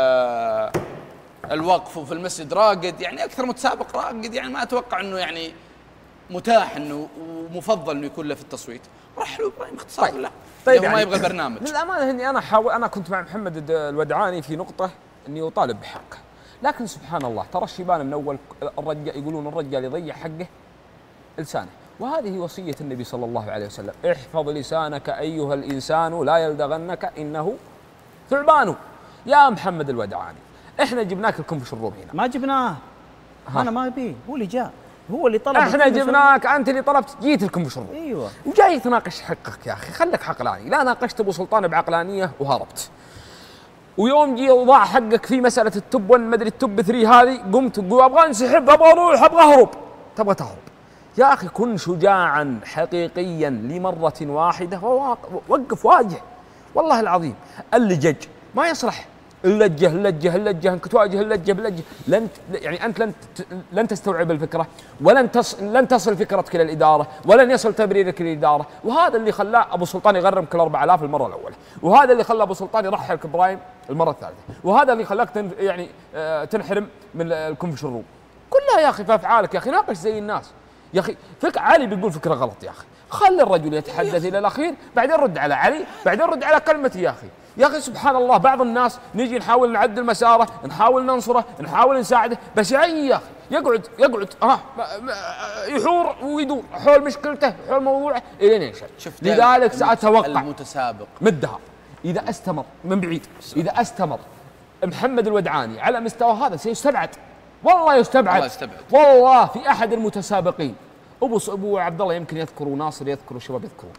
الوقف وفي المسجد راقد. يعني اكثر متسابق راقد. يعني ما اتوقع انه يعني متاح انه ومفضل انه يكون له في التصويت. راح له ابراهيم اختصار لا. طيب يعني ما يبغى برنامج. للامانه اني انا حاول انا كنت مع محمد الودعاني في نقطه اني اطالب بحقه. لكن سبحان الله ترى الشيبان من اول الرجال يقولون الرجال يضيع حقه لسانه. وهذه وصيه النبي صلى الله عليه وسلم. احفظ لسانك ايها الانسان لا يلدغنك انه ثعبان. يا محمد الودعاني احنا جبناك لكم في الشروب هنا. ما جبناه. انا ما ابيه هو اللي جاء هو اللي طلب. احنا جبناك انت اللي طلبت جيت لكم في الشروب. ايوه وجاي تناقش حقك يا اخي. خليك عقلاني. لا ناقشت ابو سلطان بعقلانيه وهربت. ويوم جي وضع حقك في مساله التوب واحد ما ادري التوب ثلاثة هذه قمت تقول ابغى انسحب ابغى اروح ابغى اهرب. تبغى تهرب يا اخي. كن شجاعا حقيقيا لمره واحده ووقف واجه. والله العظيم اللجج ما يصلح. اللجه اللجه اللجه انك تواجه اللجه باللجه. لن يعني انت لن لن تستوعب الفكره ولن تصل لن تصل فكرتك الى الاداره ولن يصل تبريرك للاداره. وهذا اللي خلاه ابو سلطان يغرمك ال أربعة آلاف المره الاولى. وهذا اللي خلى ابو سلطان يرحلك ابراهيم المره الثالثه. وهذا اللي خلاك تن يعني آه تنحرم من الكونف الشروب. كلها يا اخي في افعالك يا اخي. ناقش زي الناس يا اخي. فك علي بيقول فكره غلط يا اخي. خلي الرجل يتحدث الى الاخير بعدين رد على علي بعدين رد على كلمتي يا اخي. يا اخي سبحان الله بعض الناس نجي نحاول نعدل مساره نحاول ننصره نحاول نساعده بس يعي يا اخي. يقعد يقعد ها يحور ويدور حول مشكلته حول موضوعه الين ينشل. لذلك ساتوقع المتسابق مدها اذا استمر من بعيد اذا استمر محمد الودعاني على مستوى هذا سيستبعد. والله يستبعد. والله يستبعد. والله في احد المتسابقين ابو ابو عبد الله يمكن يذكر وناصر يذكر والشباب يذكرون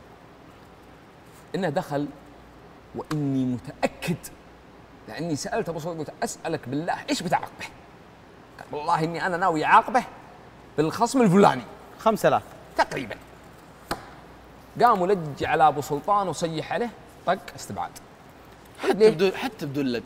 انه دخل، واني متاكد لاني سالت ابو سعود اسالك بالله ايش بتعاقبه؟ قال والله اني انا ناوي اعاقبه بالخصم الفلاني خمسة آلاف تقريبا. قام ولج على ابو سلطان وصيح عليه طق استبعاد. حتى بدون حتى بدون لج.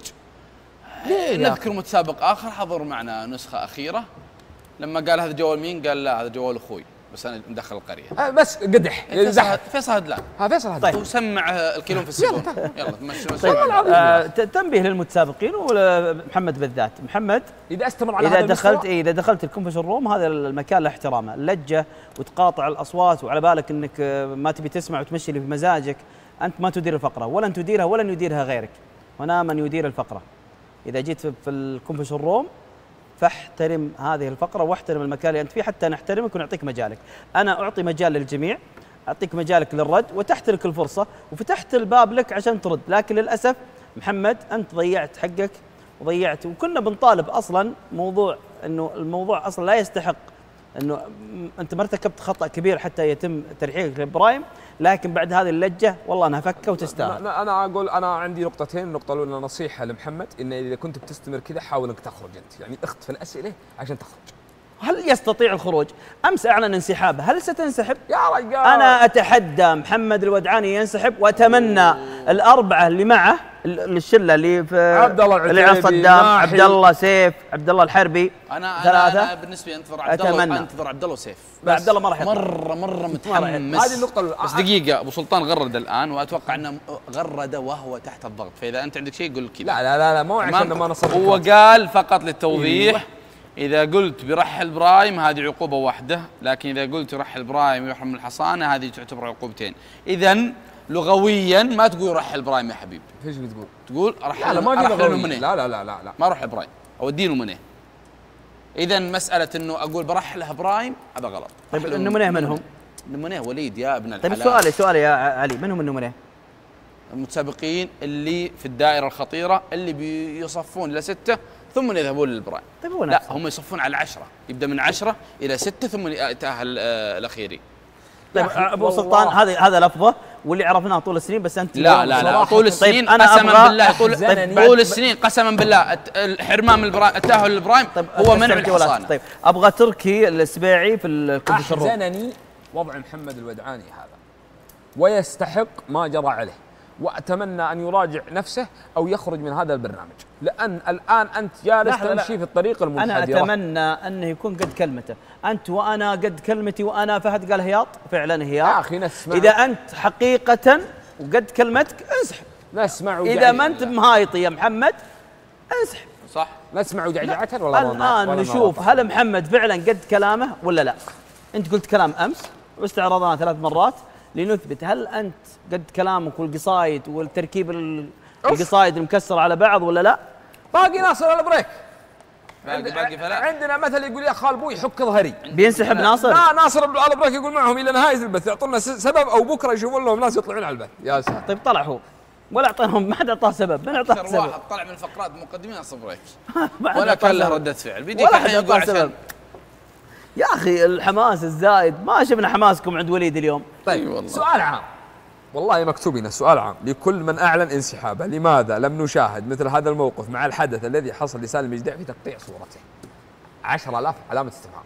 نذكر متسابق اخر حضر معنا نسخه اخيره، لما قال هذا جوال مين؟ قال لا هذا جوال اخوي بس انا مدخل القريه. آه بس قدح فيصل فيصل هدلان. ها فيصل هدلان. طيب وسمع الكيلون في السجون. يلا مشي مشي. طيب آه تنبيه للمتسابقين ومحمد بالذات. محمد اذا استمر على اذا هذا دخلت إيه اذا دخلت الكونفرنس روم هذا المكان له احترامه، اللجه وتقاطع الاصوات وعلى بالك انك ما تبي تسمع وتمشي اللي في مزاجك، انت ما تدير الفقره ولن تديرها ولن يديرها غيرك، هنا من يدير الفقره. اذا جيت في الكونفرنس روم فاحترم هذه الفقره واحترم المكان اللي انت فيه حتى نحترمك ونعطيك مجالك. انا اعطي مجال للجميع، اعطيك مجالك للرد وتحت لك الفرصه وفتحت الباب لك عشان ترد، لكن للاسف محمد انت ضيعت حقك وضيعت. وكنا بنطالب اصلا موضوع انه الموضوع اصلا لا يستحق انه انت ما ارتكبت خطا كبير حتى يتم ترحيلك لابراهيم، لكن بعد هذه اللجه والله انها فكه وتستاهل. انا اقول انا عندي نقطتين، النقطه الاولى نصيحه لمحمد ان اذا كنت بتستمر كذا حاول انك تخرج انت، يعني اخت في الاسئله عشان تخرج. هل يستطيع الخروج؟ امس اعلن انسحابه، هل ستنسحب؟ يا رجال انا اتحدى محمد الودعاني ينسحب، واتمنى الاربعه اللي معه الشله اللي في عبد الله العتيبي، اللي على صدام، عبد الله سيف، عبد الله الحربي، انا ثلاثه انا بالنسبه لي انتظر عبد الله انتظر عبد الله وسيف. عبد الله ما راح مره مره متحمس. هذه النقطه. بس دقيقه، ابو سلطان غرد الان واتوقع انه غرد وهو تحت الضغط، فاذا انت عندك شيء قول كذا. لا لا لا, لا مو عشان ما نصر. هو قال فقط للتوضيح إذا قلت برحل برايم هذه عقوبة واحدة، لكن إذا قلت يرحل برايم ويحرم من الحصانة هذه تعتبر عقوبتين. إذا لغويا ما تقول رحل برايم يا حبيب. ايش بتقول؟ تقول رحل لا ما في لغويا. لا لا لا لا لا ما اروح برايم اودينه منه. إذا مسألة إنه أقول برحله برايم هذا غلط. طيب النمونيه من هم؟ النمونيه وليد يا ابن الحلال. طيب سؤالي سؤالي يا علي، من هم النمونيه؟ المتسابقين اللي في الدائرة الخطيرة اللي بيصفون إلى ستة ثم يذهبون للبرايم. طيب هو لا هم يصفون على عشرة، يبدا من عشرة الى ستة ثم يتاهل آه الاخيري. طيب ابو سلطان هذا هذا لفظه واللي عرفناه طول السنين، بس انت لا لا لا طول السنين طيب قسما بالله طول, طيب طول السنين قسما بالله الحرمان من البرايم التاهل للبرايم طيب هو منع الحصانه. طيب ابغى تركي السبيعي في الكونفرنس روم. احزنني وضع محمد الودعاني هذا ويستحق ما جرى عليه، واتمنى ان يراجع نفسه او يخرج من هذا البرنامج، لان الان انت جالس تمشي في الطريق المنحدر. انا اتمنى انه يكون قد كلمته، انت وانا قد كلمتي، وانا فهد قال هياط فعلا هياط. يا اخي نسمع، اذا انت حقيقه وقد كلمتك انسحب. نسمع اذا ما انت مهايطي يا محمد انسحب. صح نسمع جعجعته ولا الان ولا نشوف ولا هل محمد فعلا قد كلامه ولا لا. انت قلت كلام امس واستعرضناه ثلاث مرات لنثبت هل انت قد كلامك والقصايد والتركيب القصايد المكسره على بعض ولا لا. باقي ناصر على بريك. باقي باقي فلا. عندنا مثل يقول يا خال ابوي حك ظهري. بينسحب ناصر؟ لا ناصر على بريك يقول معهم الى نهايه البث، يعطونا سبب او بكره يشوفون لهم ناس يطلعون على البث. يا ساتر. طيب طلع هو ولا اعطاهم، ما حد اعطاه سبب، من اعطاه سبب؟ واحد طلع من الفقرات مقدمين ناصر بريك ولا كان له رده فعل، بيجي الحين يقول عشان يا اخي الحماس الزايد، ما شفنا حماسكم عند وليد اليوم. طيب والله. سؤال عام والله مكتوب هنا، سؤال عام لكل من اعلن انسحابه، لماذا لم نشاهد مثل هذا الموقف مع الحدث الذي حصل لسالم الجدع في تقطيع صورته؟ عشرة آلاف علامه استفهام.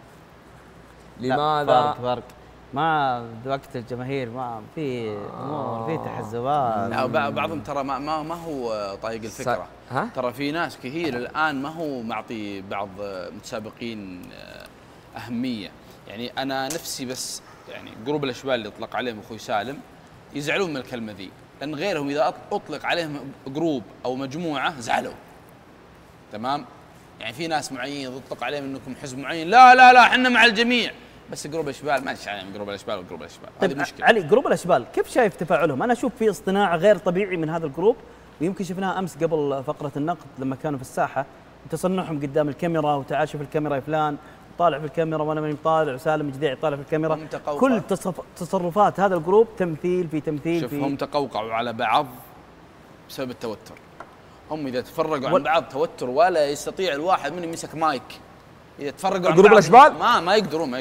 لماذا؟ فرق فرق ما وقت الجماهير ما في امور، في تحزبات. لا بعضهم ترى ما ما, ما هو طايق الفكره. ها؟ ترى في ناس كثير الان ما هو معطي بعض متسابقين اهميه، يعني انا نفسي بس يعني جروب الاشبال اللي اطلق عليهم اخوي سالم يزعلون من الكلمه ذي، لان غيرهم اذا اطلق عليهم جروب او مجموعه زعلوا. تمام؟ يعني في ناس معينين يطلق عليهم انكم حزب معين، لا لا لا احنا مع الجميع، بس جروب الاشبال ما ادري عليهم جروب الاشبال وجروب الاشبال. طيب هذه مشكله. علي جروب الاشبال كيف شايف تفاعلهم؟ انا اشوف في اصطناع غير طبيعي من هذا الجروب، ويمكن شفناها امس قبل فقره النقد لما كانوا في الساحه، تصنعهم قدام الكاميرا وتعال شوف الكاميرا يا فلان، طالع في الكاميرا وانا ماني طالع، وسالم جديع طالع في الكاميرا. كل تصرفات هذا الجروب تمثيل في تمثيل. شوف في هم تقوقعوا على بعض بسبب التوتر. هم اذا تفرقوا عن بعض توتر ولا يستطيع الواحد منهم يمسك مايك. اذا تفرقوا عن جروب الاشبال ما ما يقدرون ما يقدرون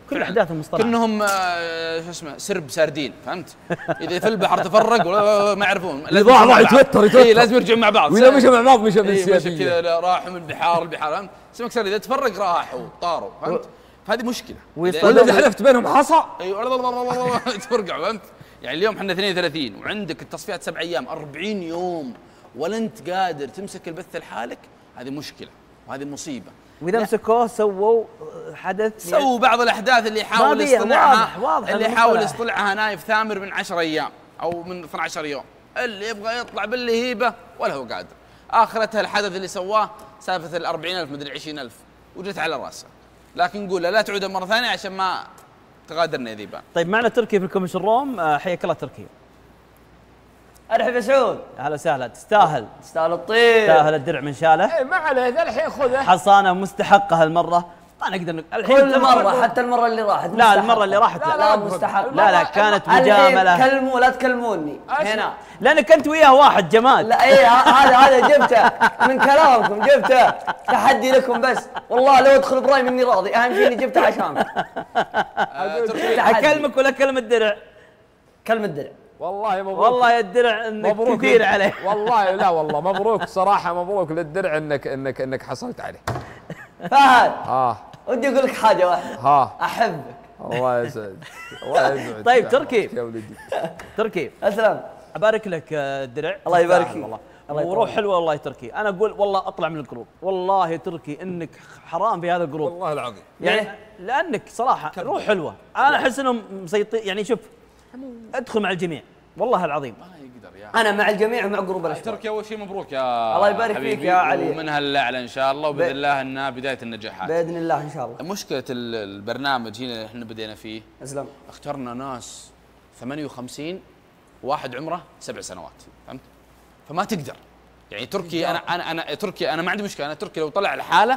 كل احداثهم مصطلحه كأنهم آه، شو اسمه سرب ساردين، فهمت؟ اذا في البحر تفرق ولا ما يعرفون ضاع ضاع يتوتر يتوتر اي لازم يرجعون مع بعض. واذا مشى مع بعض مشى من مشى السياسيه كذا راحوا من البحار البحار فهمت؟ سمك سر اذا تفرق راحوا طاروا فهمت؟ فهذه مشكله. ولا اذا حلفت بينهم حصى ايوه تفرقعوا فهمت؟ يعني اليوم احنا اثنين وثلاثين وعندك التصفيات سبع ايام أربعين يوم ولا انت قادر تمسك البث لحالك، هذه مشكله وهذه مصيبه. واذا مسكوه سووا حدث سووا بعض الاحداث اللي يحاول يصطنعها اللي يحاول يصطنعها نايف ثامر من عشرة ايام او من اثني عشر يوم، اللي يبغى يطلع باللهيبه ولا هو قادر. اخرتها الحدث اللي سواه سالفه ال أربعين ألف مدري عشرين ألف وجت على راسه، لكن نقول لا تعود مره ثانيه عشان ما تغادرنا ذيبان. طيب معنا تركي في الكوميش الروم، حياك الله تركي. ارحب يا سعود. اهلا وسهلا، تستاهل تستاهل الطير، تستاهل الدرع من شاله. اي ما عليه ذا الحين خذه حصانه مستحقه هالمره، ما نقدر الحين كل مره حتى المره اللي راحت لا المره اللي راحت لا, لا, لا مستحق لا لا كانت مجامله. الحين كلموا لا تكلموني هنا لانك انت وياه واحد جمال. لا ايه هذا هذا جبته من كلامكم، جبته تحدي لكم بس، والله لو ادخل براي مني راضي، اهم شيء اني جبته عشانك. اكلمك ولا كلمه الدرع؟ كلمه الدرع. والله مبروك والله يا الدرع انك تدير عليه. والله لا والله مبروك صراحه، مبروك للدرع انك انك انك حصلت عليه. فهد اه ودي اقول لك حاجه واحده. ها احبك. الله يسعد الله يسعد. طيب تركي يا ولدي تركي اسلم، ابارك لك الدرع. الله يبارك فيك والله وروح حلوه والله يا تركي. انا اقول والله اطلع من الجروب، والله يا تركي انك حرام في هذا الجروب والله العظيم، يعني لانك صراحه روح حلوه. انا احس انهم مسيطرين، يعني شوف ادخل مع الجميع والله العظيم. ما يقدر يا انا مع الجميع ومع جروب الاشبال. تركي اول شيء مبروك يا الله يبارك فيك يا علي، ومنها الاعلى ان شاء الله، وباذن الله انها بدايه النجاحات باذن الله ان شاء الله. مشكله البرنامج هنا اللي احنا بدينا فيه اسلم، اخترنا ناس ثمانية وخمسين واحد عمره سبع سنوات، فهمت؟ فما تقدر يعني تركي انا انا انا تركي انا ما عندي مشكله، انا تركي لو طلع لحاله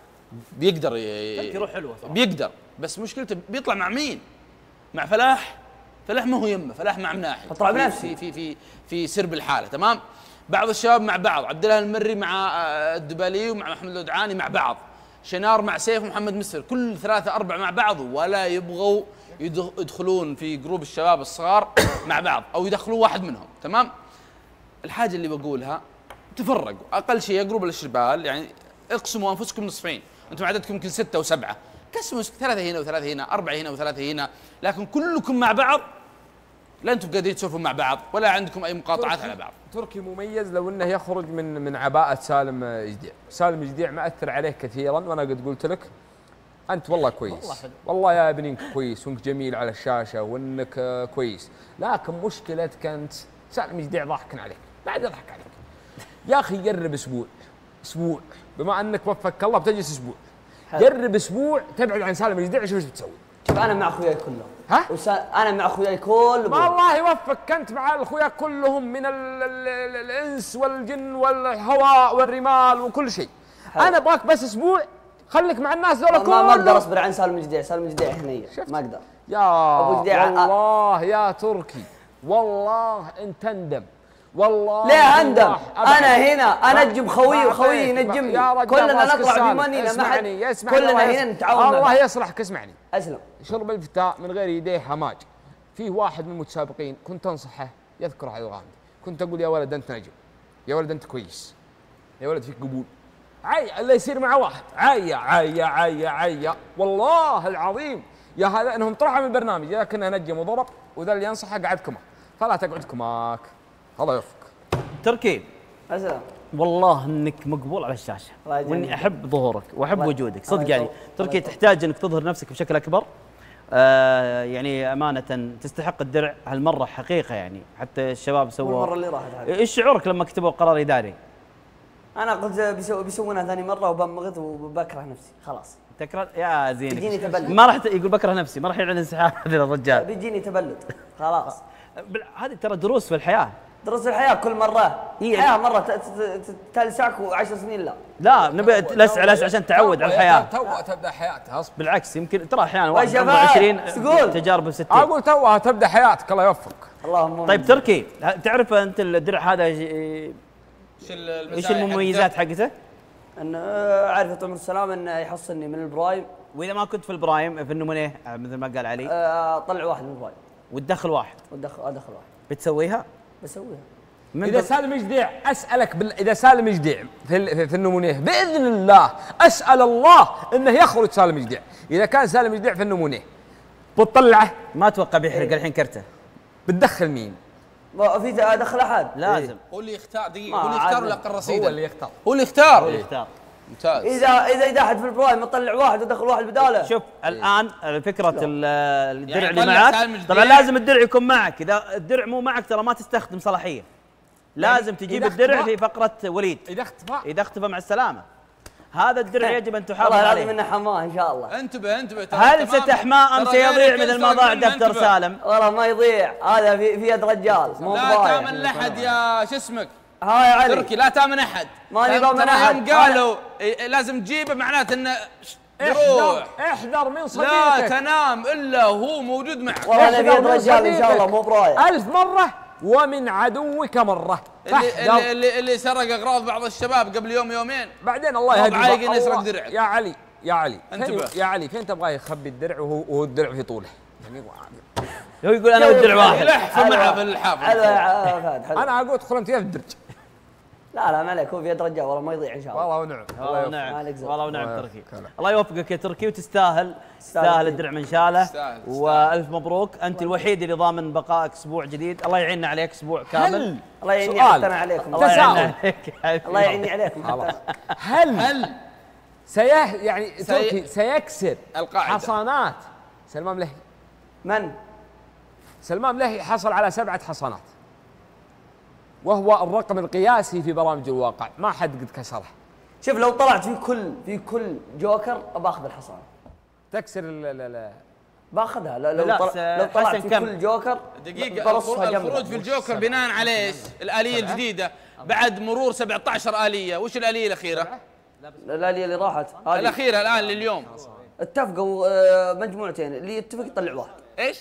بيقدر تركي روح حلوه صراحه بيقدر، بس مشكلته بيطلع مع مين؟ مع فلاح. فلاح ما هو يمه، فلاح مع مناحي اطلع بنفسي في في في في سرب الحاله، تمام؟ بعض الشباب مع بعض، عبد الله المري مع الدبالي ومع محمد الودعاني مع بعض، شنار مع سيف ومحمد مسفر، كل ثلاثه اربعه مع بعض ولا يبغوا يدخلون في جروب الشباب الصغار مع بعض او يدخلون واحد منهم، تمام؟ الحاجه اللي بقولها تفرقوا، اقل شيء جروب الاشبال يعني اقسموا انفسكم نصفين، انتم عددكم يمكن سته وسبعه، قسموا ثلاثه هنا وثلاثه هنا، اربعه هنا وثلاثه هنا، لكن كلكم مع بعض لا انتم قادرين تسولفون مع بعض ولا عندكم اي مقاطعات على بعض. تركي مميز لو انه يخرج من من عباءه سالم جديع، سالم جديع مأثر عليه كثيرا، وانا قد قلت لك انت والله كويس والله, والله يا ابني انك كويس وانك جميل على الشاشه وانك كويس، لكن مشكلتك انت سالم جديع ضاحك عليك، بعد يضحك عليك يا اخي. جرب اسبوع اسبوع بما انك وفقك الله بتجلس اسبوع، جرب اسبوع تبعد عن سالم الجديع شوف ايش بتسوي. شوف انا مع اخوياي كلهم، ها؟ وسا... انا مع اخوياي كلهم، ما الله يوفقك انت مع الاخويا كلهم من ال ال ال الانس والجن والهواء والرمال وكل شيء. انا ابغاك بس اسبوع خليك مع الناس ذولا كلهم. ما اقدر اصبر عن سالم الجديع، سالم الجديع هنيه ما اقدر يا ابو جديع. والله يا تركي والله انت تندم، والله ليه اندم؟ انا هنا انجم خوي وخوي ينجمني، كلنا نطلع في منينا، ما حد كلنا هنا نتعاون. الله يصلحك اسمعني اسلم. شرب الفتاء من غير يديه هماج. فيه واحد من المتسابقين كنت انصحه يذكر على الغامدي، كنت اقول يا ولد انت نجم، يا ولد انت كويس، يا ولد فيك قبول. عي اللي يصير مع واحد عيا عيا عيا عيا والله العظيم يا هذا انهم طلعوا من البرنامج، لكنه نجم وضرب، وذا اللي ينصحه قعد كماك، فلا تقعد كماك. الله يوفقك. تركي اسلم. والله انك مقبول على الشاشه، واني احب ظهورك واحب وجودك صدق يعني. تركي تحتاج انك تظهر نفسك بشكل اكبر، آه يعني امانه تستحق الدرع هالمره حقيقه يعني، حتى الشباب سووا المره اللي راحت. ايش شعورك لما كتبوا قرار اداري؟ انا قلت بيسو بيسوونها ثاني مره وبمغث وبكره نفسي خلاص. تكره يا زين بيجيني تبلد، ما راح يقول بكره نفسي، ما راح يعلن انسحاب هذا الرجال، بيجيني تبلد خلاص. هذه ترى دروس في الحياه، دروس الحياه كل مره. الحياه مره تلسعك وعشر سنين لا لا نبي لسع لسع عشان تعود على الحياه. توها تبدا حياتها اصبر. بالعكس يمكن ترى احيانا واحد عمره عشرين تجارب ستين. اقول توها تبدا حياتك الله يوفقك. اللهم. طيب تركي تعرف انت الدرع هذا ايش المميزات حقته؟ انه عارف يا عمر السلام انه يحصلني من البرايم واذا ما كنت في البرايم في النمونيه مثل ما قال علي آه طلع واحد من البرايم وتدخل واحد وتدخل ادخل واحد بتسويها؟ بسويها. اذا سالم جديع اسالك بال... اذا سالم جديع في ال... في النمونيه باذن الله اسال الله انه يخرج سالم جديع. اذا كان سالم جديع في النمونيه بتطلعه؟ ما اتوقع بيحرق الحين كرته. بتدخل مين؟ ما في ادخل احد لازم. هو اللي يختار دقيقه، هو اللي يختار ولا الرصيد؟ هو اللي يختار. هو اللي يختار. هو اللي يختار. ممتاز. اذا اذا اذا احد في البرايم يطلع واحد ودخل واحد بداله. شوف الان فكره الدرع يعني اللي معك طبعا لازم الدرع يكون معك. اذا الدرع مو معك ترى ما تستخدم صلاحيه. لازم تجيب الدرع في فقره وليد. اذا اختفى اذا اختفى مع السلامه. هذا الدرع يجب ان تحافظ والله عليه. هل منه حماه ان شاء الله. انتبه انتبه. هل ستحماه ام سيضيع مثل ما ضاع دفتر سالم؟ والله ما يضيع، هذا في في يد رجال مو لا تامن احد يا شو اسمك؟ ها يا علي تركي لا تامن احد. ماني ضامن احد. يوم قالوا لازم تجيبه معناته انه يروح. احذر من صديقك. لا تنام الا وهو موجود معك. والله انا في يد رجال ان شاء الله مو برايم. ألف مرة ومن عدوك مرة. اللي اللي, اللي, اللي سرق اغراض بعض الشباب قبل يوم يومين بعدين الله يهديه عايق انه يسرق درعك. يا علي يا علي انتبه يا علي فين تبغاه يخبي الدرع وهو وهو الدرع في طوله؟ هو يقول انا والدرع واحد. يلحف معه في الحافظ. حلو يا فهد حلو. انا اقول ادخل انت في الدرج. لا لا ما عليك، هو في يد رجال والله ما يضيع ان شاء الله. والله ونعم. والله ونعم. والله ونعم تركي. الله يوفقك يا تركي وتستاهل. تستاهل الدرع من شاله. والف مبروك، انت الوحيد اللي ضامن بقائك اسبوع جديد. الله يعيننا عليك اسبوع كامل. الله يعيني انا عليكم. الله يعيننا عليك. الله يعيني عليكم. هل هل سيه يعني تركي سيكسر القاعده حصانات سلمان ملهي؟ من؟ سلمان ملهي حصل على سبعة حصانات وهو الرقم القياسي في برامج الواقع، ما حد قد كسره. شوف لو طلعت في كل في كل جوكر باخذ الحصان. تكسر ال ال باخذها لو لو, طلع لو طلعت في كم. كل جوكر دقيقة. الخروج في الجوكر بناء على ايش؟ الآلية الجديدة بعد مرور سبعة عشر آلية، وش الآلية الأخيرة؟ الآلية اللي راحت الأخيرة الآن لليوم اتفقوا مجموعتين اللي يتفق يطلع واحد. ايش؟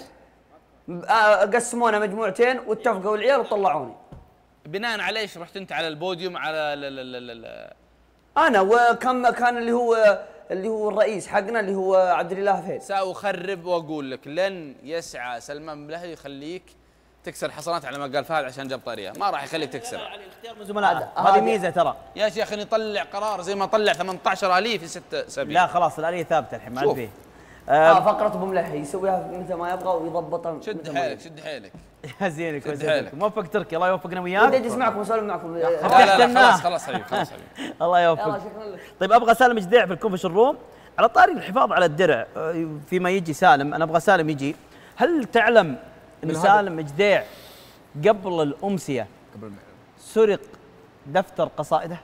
قسمونا مجموعتين واتفقوا العيال وطلعوني. بناء على ايش رحت انت على البوديوم على لا لا لا لا انا وكم كان اللي هو اللي هو الرئيس حقنا اللي هو عبد الله فهيد. ساخرب واقول لك لن يسعى سلمان ملهي يخليك تكسر حصانات على ما قال فهد عشان جاب طاريه، ما راح يخليك تكسر. علي الاختيار من زملائه، هذه ميزه ترى. يا شيخ يطلع قرار زي ما طلع ثمانية عشر آلية في ست اسابيع. لا خلاص الآلية ثابته الحين ما عاد فيه. اه فقره ابو ملهي يسويها مثل ما يبغى ويضبطها. شد حيلك شد حيلك. يا زينك وزينك موفق تركي، الله يوفقنا وياك. بدي اجلس معكم واسولف معكم. لا لا خلاص خلاص حبيبي خلاص حبيبي. الله يوفقك. طيب ابغى سالم جديع في الكونفش روم على طاري الحفاظ على الدرع. فيما يجي سالم انا ابغى سالم يجي. هل تعلم ان سالم جديع قبل الامسيه قبل سرق دفتر قصائده؟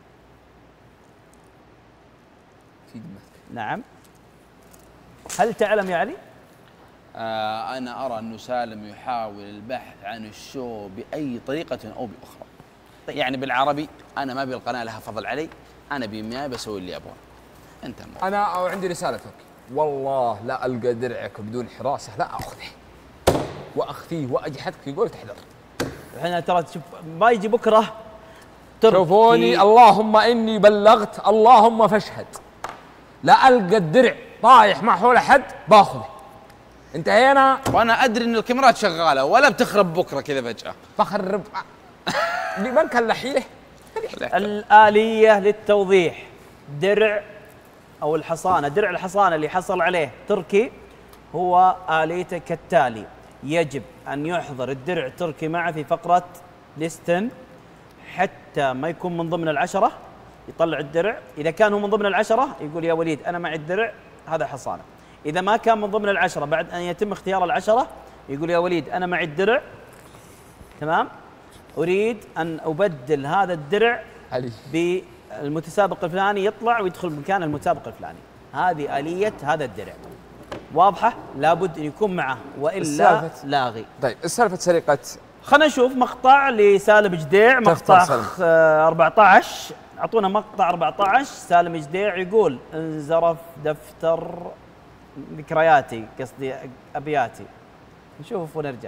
نعم. هل تعلم يا علي؟ آه أنا أرى أنه سالم يحاول البحث عن الشو بأي طريقة أو بأخرى. طيب. يعني بالعربي أنا ما أبي القناة لها فضل علي، أنا بيمياي بسوي اللي أبغاه. أنت الموضوع. أنا عندي رسالتك، والله لا ألقى درعك بدون حراسة لا أخذه وأخفيه وأجي حدك يقول تحذر. احنا ترى شوف ما يجي بكرة تركي. شوفوني اللهم إني بلغت اللهم فاشهد. لا ألقى الدرع طايح ما حول أحد باخذه. انتهينا. وانا ادري ان الكاميرات شغاله ولا بتخرب بكره كذا فجاه. بخرب من كان لحيله. الآلية للتوضيح درع او الحصانه، درع الحصانه اللي حصل عليه تركي هو آليته كالتالي: يجب ان يحضر الدرع تركي معه في فقره ليستن حتى ما يكون من ضمن العشره، يطلع الدرع. اذا كان هو من ضمن العشره يقول يا وليد انا معي الدرع هذا حصانه. إذا ما كان من ضمن العشرة بعد أن يتم اختيار العشرة يقول يا وليد أنا معي الدرع تمام، أريد أن أبدل هذا الدرع علي بالمتسابق الفلاني، يطلع ويدخل مكان المتسابق الفلاني. هذه آلية هذا الدرع واضحة، لابد أن يكون معه وإلا لاغي. طيب السالفة سرقة، خلينا نشوف مقطع لسالم جديع مقطع أربعة عشر. أعطونا مقطع أربعة عشر. سالم جديع يقول انزرف دفتر ذكرياتي قصدي ابياتي. نشوف ونرجع.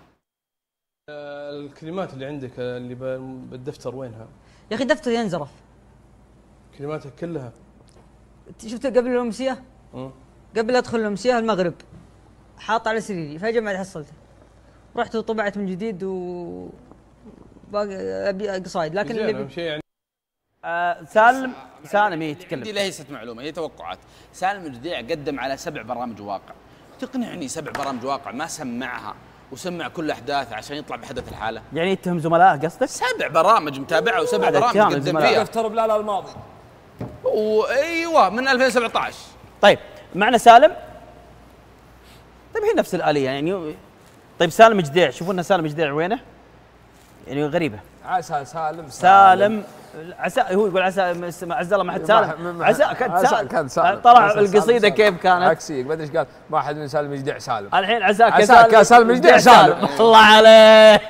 الكلمات اللي عندك اللي بالدفتر وينها؟ يا اخي دفتر ينزرف. كلماتك كلها شفت قبل الامسيه قبل ادخل الامسيه المغرب حاط على سريري فجاه ما حصلته رحت وطبعت من جديد و باقي ابي قصايد لكن اللي يعني آه سالم سالم يتكلم. عندي ليست معلومه هي توقعات. سالم الجديع قدم على سبع برامج واقع. تقنعني سبع برامج واقع ما سمعها وسمع كل احداثه عشان يطلع بحدث الحاله؟ يعني يتهم زملائه قصدك؟ سبع برامج متابعه وسبع برامج قدم فيها. دفتر بلال الماضي. وايوه من ألفين وسبعة عشر. طيب معنا سالم. طيب هي نفس الآلية يعني. طيب سالم جديع، شوفوا لنا سالم جديع وينه؟ يعني غريبة. عسى سالم سالم عسى هو يقول عسى عز الله ما حد سالم. عسى كان سالم. طلع القصيدة كيف كانت؟ عكسي ما ادري ايش قال، ما حد من سالم جديع سالم. الحين عساك عساك يا سالم جديع سالم. الله عليه.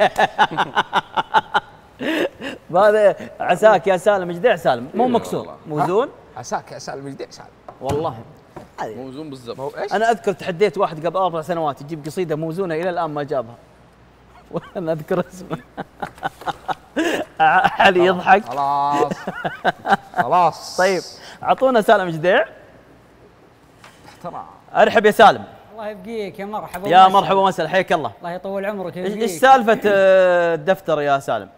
هذا عساك يا سالم جديع سالم مو مكسور موزون. عساك يا سالم جديع سالم والله موزون بالضبط. انا اذكر تحديت واحد قبل اربع سنوات يجيب قصيده موزونه الى الان ما جابها. وانا اذكر اسمه. علي يضحك. خلاص خلاص. طيب اعطونا سالم جديع. احترام. ارحب يا سالم. الله يبقيك يا مرحبا. يا مرحبا وسهلا حياك الله. الله يطول عمرك. ايش سالفه الدفتر يا سالم؟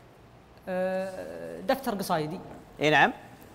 دفتر قصايدي. اي نعم.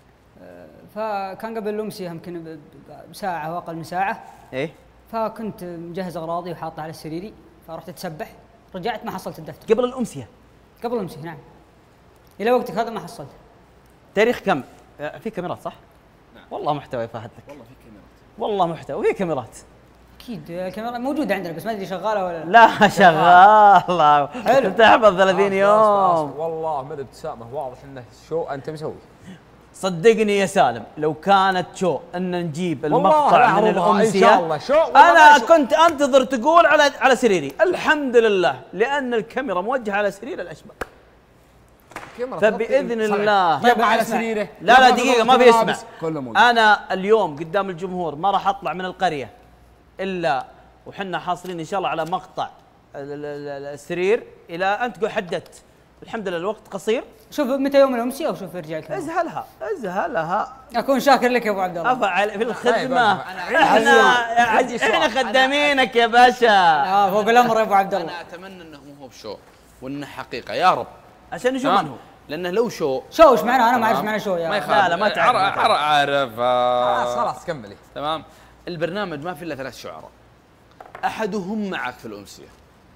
فكان قبل الامسيه يمكن بساعه او اقل من ساعه. ايه. فكنت مجهز اغراضي وحاطها على سريري فرحت اتسبح رجعت ما حصلت الدفتر. قبل الامسيه؟ قبل الامسيه نعم. الى وقتك هذا ما حصلته. تاريخ كم؟ في كاميرات صح؟ نعم. والله محتوى يفهد لك. والله في كاميرات. والله محتوى وفي كاميرات. اكيد الكاميرا موجوده عندنا بس ما ادري شغاله ولا لا شغاله. حلو. تحفظ ثلاثين يوم. والله من ابتسامه واضح انه شو انت مسوي. صدقني يا سالم لو كانت شو ان نجيب المقطع من الامسيه ان شاء الله شو انا كنت انتظر تقول على على سريري. الحمد لله لان الكاميرا موجهه على سرير الاشباح. فباذن الله. طيب على سريره. لا لا دقيقه ما في اسمع. انا اليوم قدام الجمهور ما راح اطلع من القريه الا وحنا حاصلين ان شاء الله على مقطع السرير الى ان تقول حددت. الحمد لله الوقت قصير. شوف متى يوم الامسيه وشوف ارجع الكاميرا. ازهلها ازهلها. اكون شاكر لك يا ابو عبد الله. افعل في الخدمه. احنا احنا خدامينك يا باشا. اه فوق الامر يا ابو عبد الله. انا اتمنى انه مو هو بشو وانه حقيقه يا رب عشان نشوف من هو. لانه لو شو شو ايش معناه انا ما اعرف معنى شو يا ما لا لا ما تعرف عارف. خلاص خلاص كملي. تمام. البرنامج ما في الا ثلاث شعراء احدهم معك في الامسيه.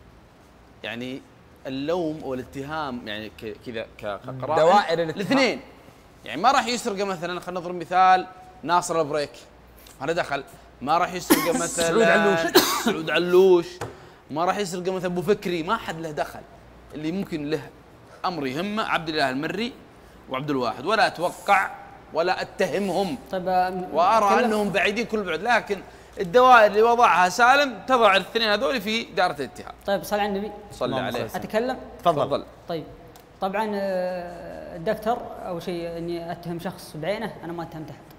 يعني اللوم والاتهام يعني كذا كقراء دوائر الاثنين. يعني ما راح يسرق مثلا خلينا نضرب مثال ناصر البريك هذا دخل. ما راح يسرق مثلا سعود علوش. سعود علوش. ما راح يسرق مثلا ابو فكري. ما حد له دخل. اللي ممكن له امر يهمه عبد الله المري وعبد الواحد ولا اتوقع ولا اتهمهم. طيب وارى انهم بعيدين كل بعد لكن الدوائر اللي وضعها سالم تضع الاثنين هذول في دائره الاتهام. طيب صل على النبي. صلى عليه. اتكلم؟ تفضل. طيب طبعا الدفتر اول شيء اني اتهم شخص بعينه انا ما اتهمت احد.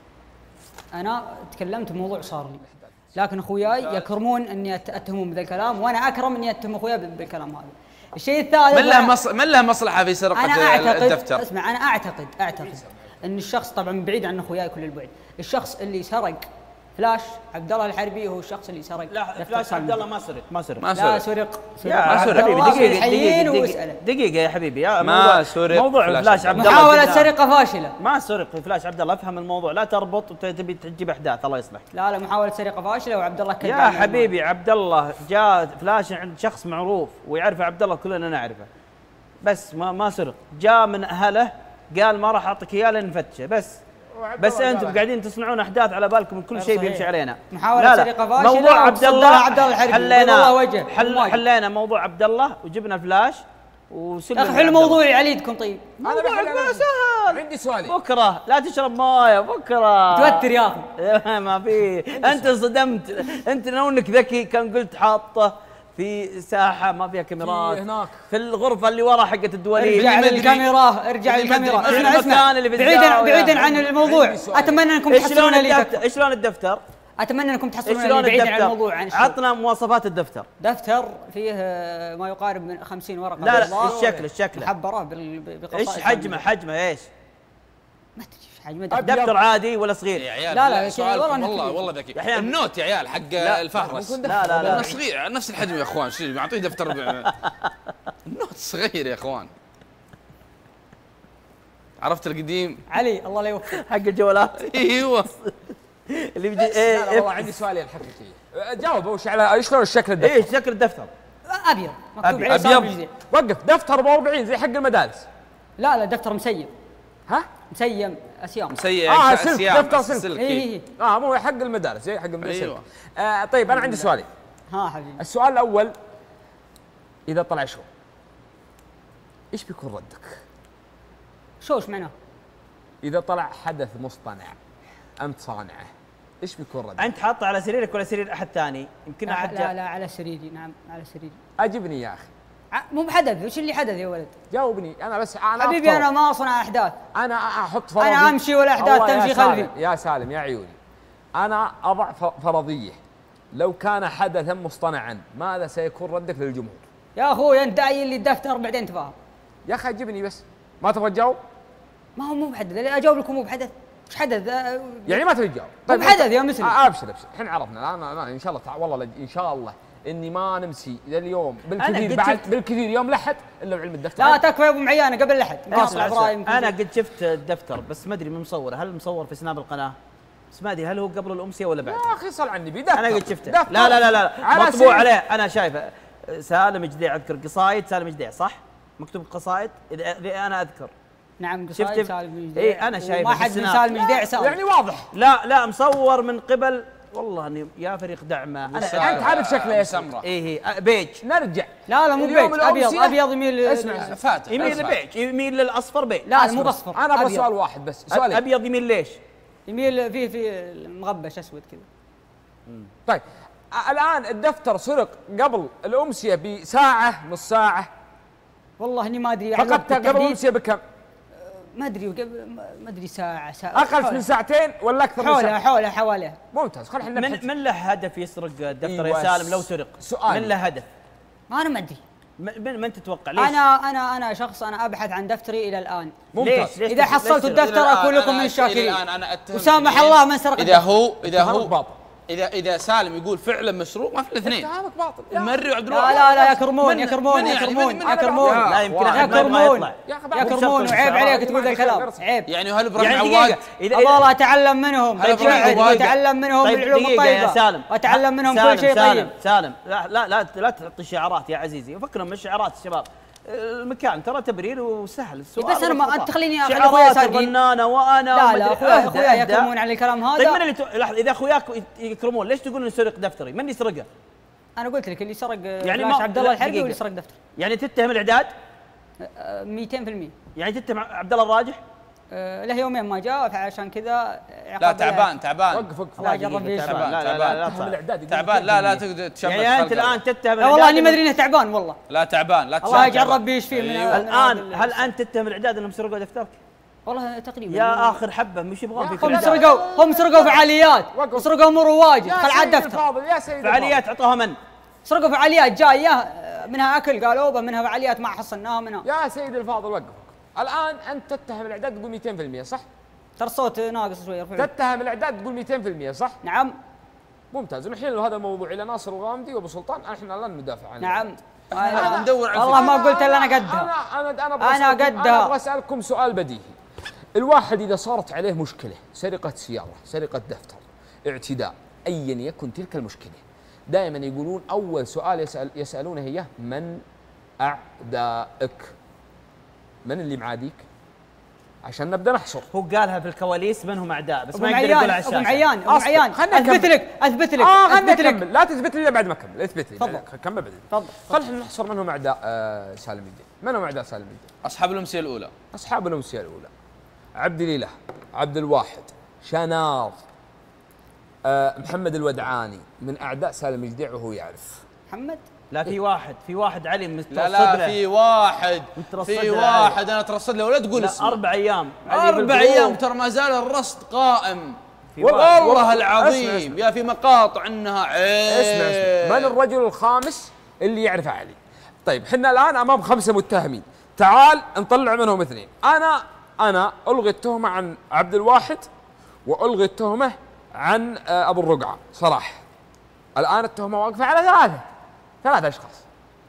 انا تكلمت بموضوع صار لي لكن اخوياي يكرمون اني اتهمهم بذا الكلام وانا اكرم اني اتهم اخوياي بالكلام هذا. الشيء الثالث من له مص... من له مصلحه في سرقه أنا أعتقد الدفتر؟ اسمع انا اعتقد اعتقد ان الشخص طبعا بعيد عن اخوياي كل البعد. الشخص اللي سرق فلاش عبد الله الحربي هو الشخص اللي سرق. لا فلاش عبد الله ما سرق ما سرق ما سرق. لا سرق. يا حبيبي دقيقه دقيقه دقيقه يا حبيبي يا ما سرق. موضوع فلاش عبد الله محاولة سرقة فاشلة. ما سرق فلاش عبد الله. افهم الموضوع لا تربط وتبي تجيب احداث. الله يصلحك. لا لا محاولة سرقة فاشلة وعبد الله كذب. يا حبيبي عبد الله جاء فلاش عند شخص معروف ويعرف عبد الله كلنا نعرفه بس ما ما سرق. جاء من اهله قال ما راح اعطيك اياه لين نفتشه بس. بس انتم قاعدين تصنعون احداث على بالكم كل شيء بيمشي علينا. محاولة سرقة فاشلة. موضوع عبد الله عبد الله الحربي حلينا وجه حل حلينا موضوع عبد الله وجبنا فلاش وسلم. اخي حلو موضوعي على يدكم. طيب موضوع سهل. عندي سؤالي بكره لا تشرب مويه بكره. توتر يا اخي. ما في انت صدمت. انت لو انك ذكي كان قلت حاطه في ساحه ما فيها كاميرات هناك في الغرفه اللي ورا حقت الدوليه. ارجع للكاميرا ارجع للكاميرا. اسمع اسمع بعيدا بعيدا عن الموضوع اتمنى انكم تحصلون لي. ايش شلون الدفتر؟ اتمنى انكم تحصلون لي بعيدا عن الموضوع. عن عطنا مواصفات الدفتر. دفتر فيه ما يقارب من خمسين ورقه. لا لا الشكل الشكل محبره بقصائد. ايش حجمه حجمه ايش؟ ما تدري ايش حجم دفتر دفتر عادي ولا صغير؟ يا عيال لا لا سؤال والله والله والله ذكي. أحياناً. النوت يا عيال حق الفهرس. لا لا لا صغير نفس الحجم يا اخوان. شو معطيه دفتر النوت صغير يا اخوان. عرفت القديم؟ علي الله لا يوفقك. حق الجوالات. ايوه اللي بيجي لا لا والله عندي سؤالين حقيقية. جاوب وش على شلون الشكل الدفتر؟ ايش شكل الدفتر؟ ابيض مكتوب عليه سالم الجديد. وقف دفتر ب أربعين زي حق المدارس. لا لا دفتر مسيم. ها؟ مسيم اسيام. مسيم اه سلك دفتر سلك. سلك. اي اي اه مو حق المدارس زي حق المدارس. ايوه. آه طيب انا عندي سؤالين. ها حبيبي. السؤال الاول اذا طلع شو؟ ايش بيكون ردك؟ شو ايش معناه؟ اذا طلع حدث مصطنع انت صانعه ايش بيكون ردك؟ انت حاطه على سريرك ولا سرير احد ثاني؟ يمكن احد لا جاء. لا على سريري. نعم على سريري. اجبني يا اخي. مو بحدث. وش اللي حدث يا ولد؟ جاوبني انا بس انا حبيبي انا ما اصنع احداث. انا احط فرضيه. انا امشي والاحداث تمشي خلفي. يا سالم يا عيوني انا اضع فرضيه لو كان حدثا مصطنعا ماذا سيكون ردك للجمهور؟ يا اخوي انت داعي لي الدفتر بعدين تفاهم. يا اخي جبني بس ما تبغى تجاوب؟ ما هو مو بحدث. اجاوب لكم مو بحدث. ايش حدث؟ يعني ما تبي تجاوب؟ طيب مو بحدث يا مسلم. ابشر ابشر الحين عرفنا. انا انا ان شاء الله تعال والله ان شاء الله اني ما نمسي الى اليوم بالكثير بعد بالكثير يوم لحد الا بعلم الدفتر. لا تكفى يا ابو معيانه قبل لحد. انا قد شفت الدفتر بس ما ادري من مصوره. هل مصور في سناب القناه؟ بس ما ادري هل هو قبل الامسيه ولا بعد. يا اخي صل على النبي دفتر. انا قد شفته. لا لا لا لا مطبوع عليه. انا شايفه سالم جديع. اذكر قصايد سالم جديع صح؟ مكتوب قصايد اذا انا اذكر. نعم قصايد سالم جديع. اي انا شايفه ما حد من سالم جديع سالم. يعني واضح. لا لا مصور من قبل والله اني يا فريق دعمه. انا انت عارف شكله يا سمراء. اي هي بيج. نرجع. لا لا مو بيج. ابيض ابيض يميل. اسمع فاتح يميل لبيج. يميل للاصفر بيج. لا مو باصفر. انا ابغى سؤال واحد بس. سؤال ابيض يميل ليش؟ يميل فيه في مغبش اسود كذا. طيب الان الدفتر سرق قبل الامسيه بساعه نص ساعه. والله اني ما ادري. فقدته قبل الامسيه بكم؟ ما ادري ما ادري ساعه ساعه. اقل من ساعتين ولا اكثر من ساعتين؟ حوله حوله حواليه. ممتاز. خل احنا من من له هدف يسرق الدفتر يا سالم لو سرق؟ سؤال. من له هدف؟ ما انا ما ادري. من من تتوقع ليش؟ انا انا انا شخص انا ابحث عن دفتري الى الان. ليش؟ اذا حصلت الدفتر اكون لكم من الشاكرين. انا اتهم وسامح الله من سرق. اذا هو اذا هو اذا اذا سالم يقول فعلا مسروق ما في الاثنين. اتهامك باطل. المري وعبد الواحد. لا لا لا يا كرمون يا كرمون يا كرمون يا كرمون. لا يمكن يا كرمون يا كرمون وعيب عليك تقول ذا الكلام. عيب. يعني هل ابراهيم عواد والله اتعلم منهم. اتعلم منهم بالعلوم الطيبه يا سالم. واتعلم منهم كل شيء طيب. سالم لا لا لا لا تعطي شعارات يا عزيزي. فكنا من شعارات الشباب. المكان ترى تبرير وسهل. السؤال بس انا ما انت خليني اخلي اخويا ساقين. فنانه وانا لا لا اخويا اخويا يكرمون على الكلام هذا. طيب من اللي لحظه اذا اخوياك يكرمون ليش تقول انه سرق دفتري؟ من اللي سرقه؟ انا قلت لك اللي سرق يعني عبد الله الحربي واللي سرق دفتر. يعني تتهم الاعداد؟ مئتين بالمئة. يعني تتهم عبد الله الراجح؟ له يومين ما جاء فعشان كذا. لا تعبان تعبان. وقف وقف. لا جرب يشرب. تعبان لا لا لا تعبان. لا لا تقدر تشبك. يعني انت الان تتهم لا والله اني ما ادري انه تعبان والله. لا تعبان لا الله يجعل ربي يشفيه من الان. هل انت تتهم الاعداد انهم سرقوا دفترك؟ والله تقريبا. يا اخر حبه مش يبغون فيك. هم سرقوا هم سرقوا فعاليات وسرقوا امور واجد. خل عاد دفتر. يا سيدي فعاليات اعطوها من؟ سرقوا فعاليات جايه منها اكل قالوا منها فعاليات ما حصلناها منها. يا سيدي الفاضل وقف. الان انت تتهم الاعداد تقول مئتين بالمئة صح؟ ترى الصوت ناقص شوي. تتهم الاعداد تقول مئتين بالمئة صح؟ نعم. ممتاز. ونحيل هذا الموضوع الى ناصر الغامدي وابو سلطان. احنا لن ندافع عنه. نعم. انا ندور على والله ما قلت الا انا قدها. انا انا انا انا قدها. انا ابغى اسالكم سؤال بديهي. الواحد اذا صارت عليه مشكله سرقه سياره، سرقه دفتر، اعتداء، ايا يكن تلك المشكله، دائما يقولون اول سؤال يسال يسالونه اياه من اعدائك؟ من اللي معاديك؟ عشان نبدا نحصر. هو قالها في الكواليس من هم اعداء بس ما يقدر يقولها على الشاشه. ابو معيان ابو معيان اثبت لك اثبت لك اه اثبت لك. لا تثبت لي بعد ما اكمل. اثبت لي. تفضل كمل بعدين. تفضل. خلينا نحصر من هم اعداء آه سالم الدين. من هم اعداء سالم الدين؟ اصحاب الامسيه الاولى. اصحاب الامسيه الاولى عبد الاله، عبد الواحد، شناظ، آه محمد الودعاني من اعداء سالم الجديع وهو يعرف. محمد؟ لا في واحد في واحد علي مترصد لا لا في واحد في واحد انا اترصد له ولا تقول اسمه. اربع ايام اربع ايام ترى ما زال الرصد قائم والله العظيم. يا في مقاطع انها عيب. اسمع اسمع من الرجل الخامس اللي يعرف علي. طيب احنا الان امام خمسه متهمين، تعال نطلع منهم اثنين. انا انا الغي التهمه عن عبد الواحد والغي التهمه عن ابو الرقعه صراحه. الان التهمه واقفه على ثلاثه ثلاثه اشخاص.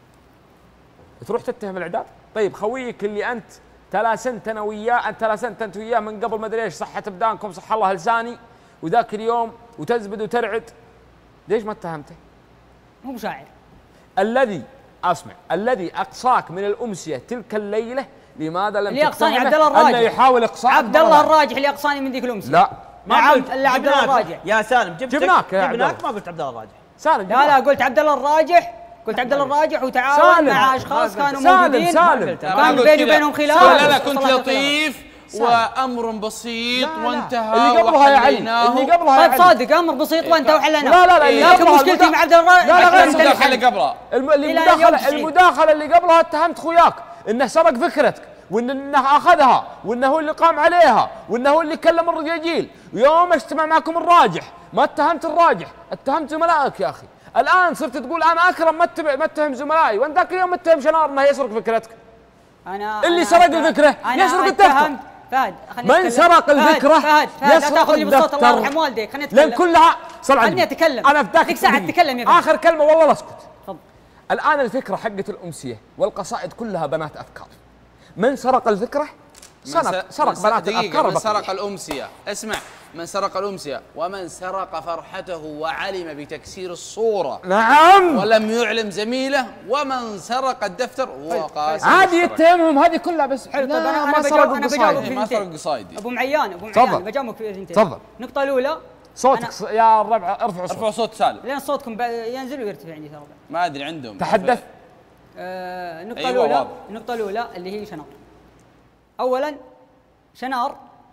تروح تتهم الاعداد؟ طيب خويك اللي انت تلاسنت انا وياه، انت تلاسنت انت وياه من قبل ما ادري ايش، صحه ابدانكم صح الله لساني، وذاك اليوم وتزبد وترعد، ليش ما اتهمته؟ مو بشاعر. الذي اسمع، الذي اقصاك من الامسيه تلك الليله لماذا لم اللي اقصاني عبد الله تتهمه؟ الراجح. انه يحاول اقصاء عبد الله الراجح اللي اقصاني من ذيك الامسيه. لا ما قلت الا عبد الله الراجح. يا سالم جبتك جبناك يا عبد الله. جبناك ما قلت عبد الله الراجح. سالم لا لا قلت عبد الله الراجح، قلت عبد الله الراجح وتعاون مع اشخاص كانوا موجودين سالم كان بيني وبينهم خلاف. لا لا كنت لطيف وامر بسيط وانتهى. اللي قبلها يا علي اللي قبلها يا طيب صادق امر بسيط وانت وحلناه. لا لا لا اللي لكن مشكلتي مع عبد الراجح لا لا غير المداخله قبلها. المداخله المداخله اللي قبلها اتهمت خوياك انه سرق فكرتك وانه اخذها وانه هو اللي قام عليها وانه هو اللي كلم الرجاجيل. يوم اجتمع معكم الراجح ما اتهمت الراجح، اتهمت زملائك يا اخي. الان صرت تقول انا اكرم ما اتبع ما اتهم زملائي، وانت ذاك اليوم متهم شنار انه يسرق فكرتك. انا اللي أنا سرق الفكره يسرق الدفتر. فهد من سرق الفكره فهد فهد لا تاخذ لي بالصوت الله يرحم والديك. خليني اتكلم. لان كلها صل على خليني اتكلم. انا في ذاك ذيك ساعه اتكلم يا فهد. اخر كلمه والله لا اسكت. تفضل. الان الفكره حقت الامسيه والقصائد كلها بنات افكار. من سرق الفكره؟ سرق سرق بنات الافكار. من سرق الامسيه، اسمع، من سرق الامسيه ومن سرق فرحته وعلم بتكسير الصوره. نعم. ولم يعلم زميله، ومن سرق الدفتر هو قاسم. عادي يتهمهم هذه كلها بس. حلو. طيب انا انا بجاوب انا بجاوبك في ما سرق قصايدي. ابو معيان ابو معيان بجاوبك في اثنتين. تفضل. النقطه الاولى صوتك ص... يا الربع ارفع صوتك. ارفع صوت سالم لين صوتكم ب... ينزل ويرتفع عندي ترى. ما ادري عندهم. تحدث. آه النقطه أيوة الاولى واضح. النقطه الاولى اللي هي شنار. اولا شنار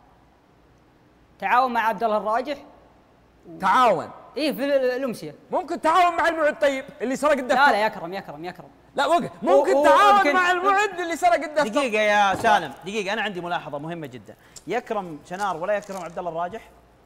تعاون مع عبد الله الراجح. تعاون ايه في الامسيه. ممكن تعاون مع المعد طيب اللي سرق الدفتر. لا لا يكرم يكرم يكرم. لا وقف. ممكن تعاون مع المعد اللي سرق الدفتر. دقيقه يا سالم دقيقه، انا عندي ملاحظه مهمه جدا. يكرم شنار ولا يكرم عبد الله الراجح؟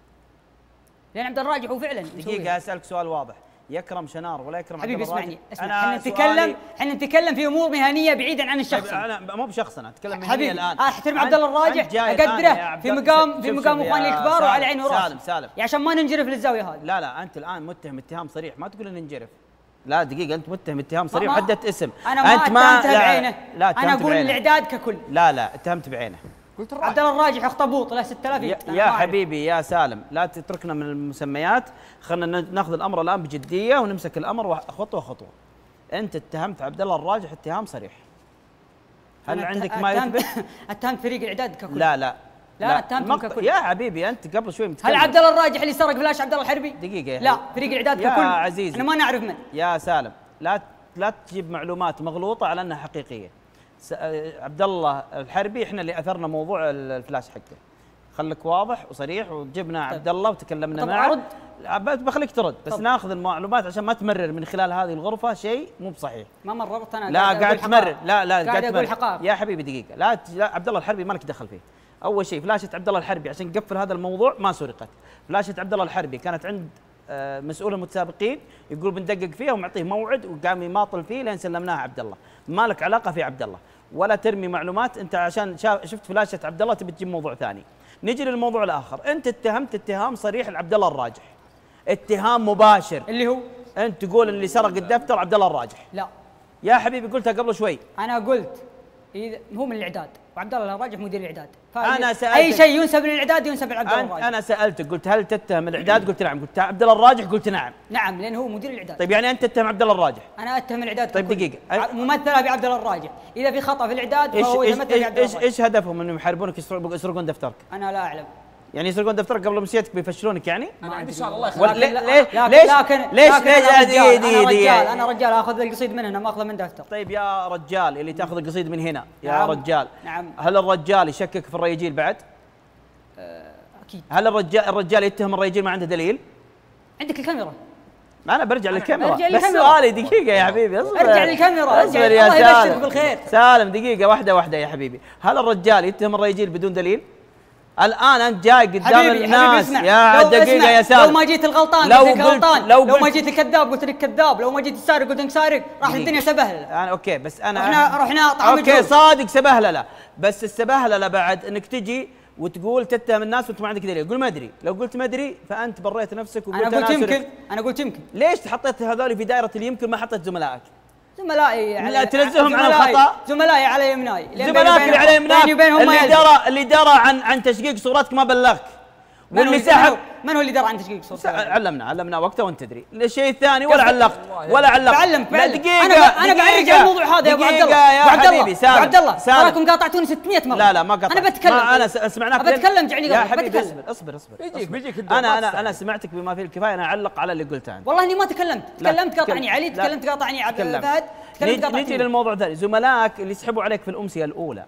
لان عبد الراجح هو فعلا. دقيقه اسالك سؤال واضح، يكرم شنار ولا يكرم عبد الله الراجح؟ حبيبي اسمعني اسمع، احنا نتكلم احنا نتكلم في امور مهنيه بعيدا عن الشخص. انا مو بشخص، انا اتكلم مهنيه الان. احترم عبد الله الراجح، اقدره في مقام في مقام اخواني الكبار وعلى عيني وراسي. سالم سالم يعني عشان ما ننجرف للزاويه هذه. لا لا انت الان متهم اتهام صريح، ما تقول ننجرف. لا دقيقه، انت متهم اتهام صريح وحددت اسم. انا ما انت اتهمتها بعينه. لا انا اقول الاعداد ككل. لا لا اتهمت بعينه. قلت عبد الله الراجح اخطبوط له ستة آلاف. يا, يا حبيبي يا سالم لا تتركنا من المسميات، خلينا ناخذ الامر الان بجديه ونمسك الامر خطوه خطوه. انت اتهمت عبد الله الراجح اتهام صريح. هل عندك ما يثبت؟ اتهمت فريق الاعداد ككل. لا لا لا اتهمتهم ككل. يا حبيبي انت قبل شوي متكلم. هل عبد الله الراجح اللي سرق فلاش عبد الله الحربي؟ دقيقه يا لا فريق الاعداد يا ككل. يا عزيزي انا ما نعرف من. يا سالم لا لا تجيب معلومات مغلوطه على انها حقيقيه. عبد الله الحربي احنا اللي اثرنا موضوع الفلاش حقه. خليك واضح وصريح، وجبنا طيب. عبد الله وتكلمنا معه. طب بخليك ترد بس طب. ناخذ المعلومات عشان ما تمرر من خلال هذه الغرفه شيء مو بصحيح. ما مررت انا. لا قاعد تمرر. لا لا قاعد اقول حقائق. يا حبيبي دقيقه، لا, ت... لا عبد الله الحربي ما لك دخل فيه. اول شيء فلاشه عبد الله الحربي عشان نقفل هذا الموضوع ما سرقت. فلاشه عبد الله الحربي كانت عند مسؤول المتسابقين يقول بندقق فيها ومعطيه موعد وقام يماطل فيه لين سلمناها عبد الله. ما لك علاقه في عبد الله ولا ترمي معلومات. انت عشان شفت فلاشه عبد الله تبي تجيب موضوع ثاني. نجي للموضوع الاخر. انت اتهمت اتهام صريح لعبد الله الراجح، اتهام مباشر اللي هو انت تقول اللي سرق الدفتر عبد الله الراجح. لا يا حبيبي قلتها قبل شوي. انا قلت اذا هو من الاعداد وعبد الله الراجح مدير الاعداد. انا سألتك اي شيء ينسب للاعداد ينسب لعبد الله الراجح. انا سالتك قلت هل تتهم الاعداد؟ قلت نعم. قلت عبد الله الراجح؟ قلت نعم. نعم لان هو مدير الاعداد. طيب يعني انت تتهم عبد الله الراجح؟ انا اتهم الاعداد. طيب دقيقه ممثله بعبد الله الراجح. اذا في خطا في الاعداد فهو يتمثل بعبد الله الراجح. ايش هدفهم انهم يحاربونك يسرقون دفترك؟ انا لا اعلم. يعني يسرقون دفترك قبل مسيتك بيفشلونك يعني؟ انا عندي سؤال الله يخليك. ليش لكن ليش ليش انا رجال انا رجال اخذ القصيد من هنا ما اخذه من دفتر. طيب يا رجال اللي تاخذ القصيد من هنا يا نعم. رجال نعم. هل الرجال يشكك في الرياجيل بعد؟ أه اكيد. هل الرجال الرجال يتهم الرياجيل ما عنده دليل؟ عندك الكاميرا. انا برجع للكاميرا برجع بس سؤالي دقيقه يا حبيبي اصبر. ارجع للكاميرا اصبر يا الله يبشرك بالخير. سالم دقيقه واحده واحده يا حبيبي. هل الرجال يتهم الرياجيل بدون دليل؟ الان انت جاي قدام حبيبي الناس حبيبي يا لو دقيقه اسمع يا سالم. لو ما جيت الغلطان لو قلت لك قلت غلطان، لو, لو قلت ما جيت الكذاب قلت لك كذاب، لو ما جيت السارق قلت لك سارق، راح الدنيا سبهلله. يعني اوكي بس انا رحنا رحنا طعم اوكي صادق سبهلله، بس السبهلله بعد انك تجي وتقول تتهم الناس وانت ما عندك دليل. قول ما ادري، لو قلت ما ادري فانت بريت نفسك وقلت انا قلت أنا يمكن، انا قلت يمكن. ليش حطيت هذول في دائره اليمكن ما حطيت زملائك؟ زملائي لا تنزههم عن الخطا. زملائي على يمناي، زملائك اللي على يمناك اللي درى اللي درى عن عن تشقيق صورتك ما بلغك، واللي سحب. من هو اللي درى عن تشقيق صورتك؟ علمنا علمنا وقتها وانت تدري. الشيء الثاني ولا علقت ولا علقت. بعلمك بعلمك. دقيقه انا انا بعرج على الموضوع هذا يا ابو عبد الله. يا حبيبي سالم، ابو عبد الله تراكم قاطعتوني ستمية مره. لا لا ما قطعت. انا بتكلم، انا سمعناك بتكلم جعني يا حبيبي. اصبر اصبر اصبر بيجيك بيجيك انا انا انا سمعتك بما فيه الكفايه. انا اعلق على اللي قلته انت. والله اني ما تكلمت، تكلمت قاطعني علي، تكلمت قاطعني عبد فهد، تكلمت قاطعني. نجي للموضوع الثاني. زملائك اللي يسحبوا عليك في الامسيه الاولى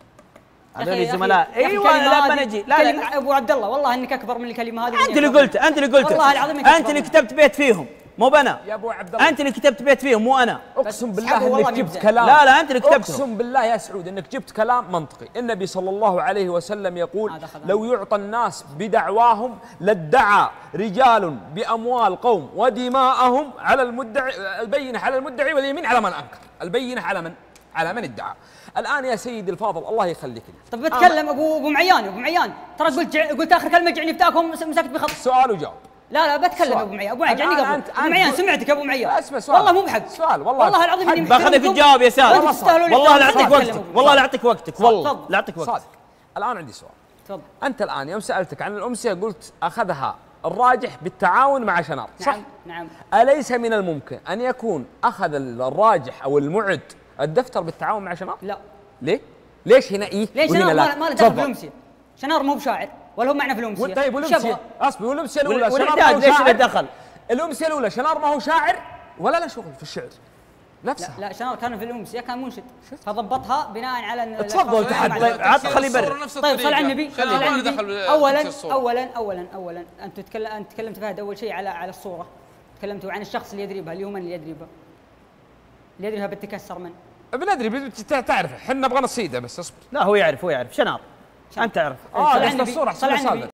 هذول الزملاء. ايوه لما نجي لا لا ابو عبد الله والله انك اكبر من الكلمه هذه. انت اللي قلت انت اللي قلت والله العظيم انت اللي كتبت بيت فيهم مو بنا يا ابو عبد الله. انت اللي كتبت بيت فيهم مو انا. اقسم بالله انك جبت كلام. لا لا انت اللي كتبته. اقسم بالله يا سعود انك جبت كلام منطقي. النبي صلى الله عليه وسلم يقول لو يعطى الناس بدعواهم لادعى رجال باموال قوم ودماءهم على المدعي، البينه على المدعي واليمين على من انكر. البينه على من؟ على من ادعى. الان يا سيدي الفاضل الله يخليك لي. طب بتكلم ابو ابو معيان ابو معيان ترى قلت جع... قلت اخر كلمه جعني فتاكم مسكت بخط. سؤال وجواب. لا لا بتكلم ابو معيان. ابو معيان جعني قبل. ابو معيان سمعتك ابو معيان. اسمع سؤال. والله مو بحق. سؤال والله. والله العظيم اني باخذك تجاوب يا سالم. والله لا اعطيك وقتك. والله لا اعطيك وقتك. والله لا اعطيك وقتك. صادق. الان عندي سؤال. تفضل. انت الان يوم سالتك عن الامسيه قلت اخذها الراجح بالتعاون مع شنار، صح؟ نعم نعم. اليس من الممكن ان يكون اخذ الراجح او المعد الدفتر بالتعاون مع شنار؟ لا. ليه؟ ليش هنا ايه؟ ليش شنار ما له دخل بالامسيه؟ شنار مو بشاعر ولا هو معنا في الامسيه؟ طيب والامسيه اصبر والامسيه الاولى شنار ما هو ليش له دخل؟ الامسيه الاولى شنار ما هو شاعر ولا له شغل في الشعر نفسه. لا لا شنار كان في الامسيه كان منشد فضبطها بناء على تفضل تحت. طيب عط خلي يبرر. طيب صل على النبي. صل على النبي. اولا اولا اولا اولا انت تكلم انت تكلمت فهد اول شيء على على الصوره، تكلمتوا عن الشخص اللي يدري بها اللي هو من اللي يدري بها اللي يدري بها بتكسر من بندري تعرف احنا نبغى نصيده بس اصبر. لا هو يعرف هو يعرف شنار انت تعرف. اه بس الصوره احسن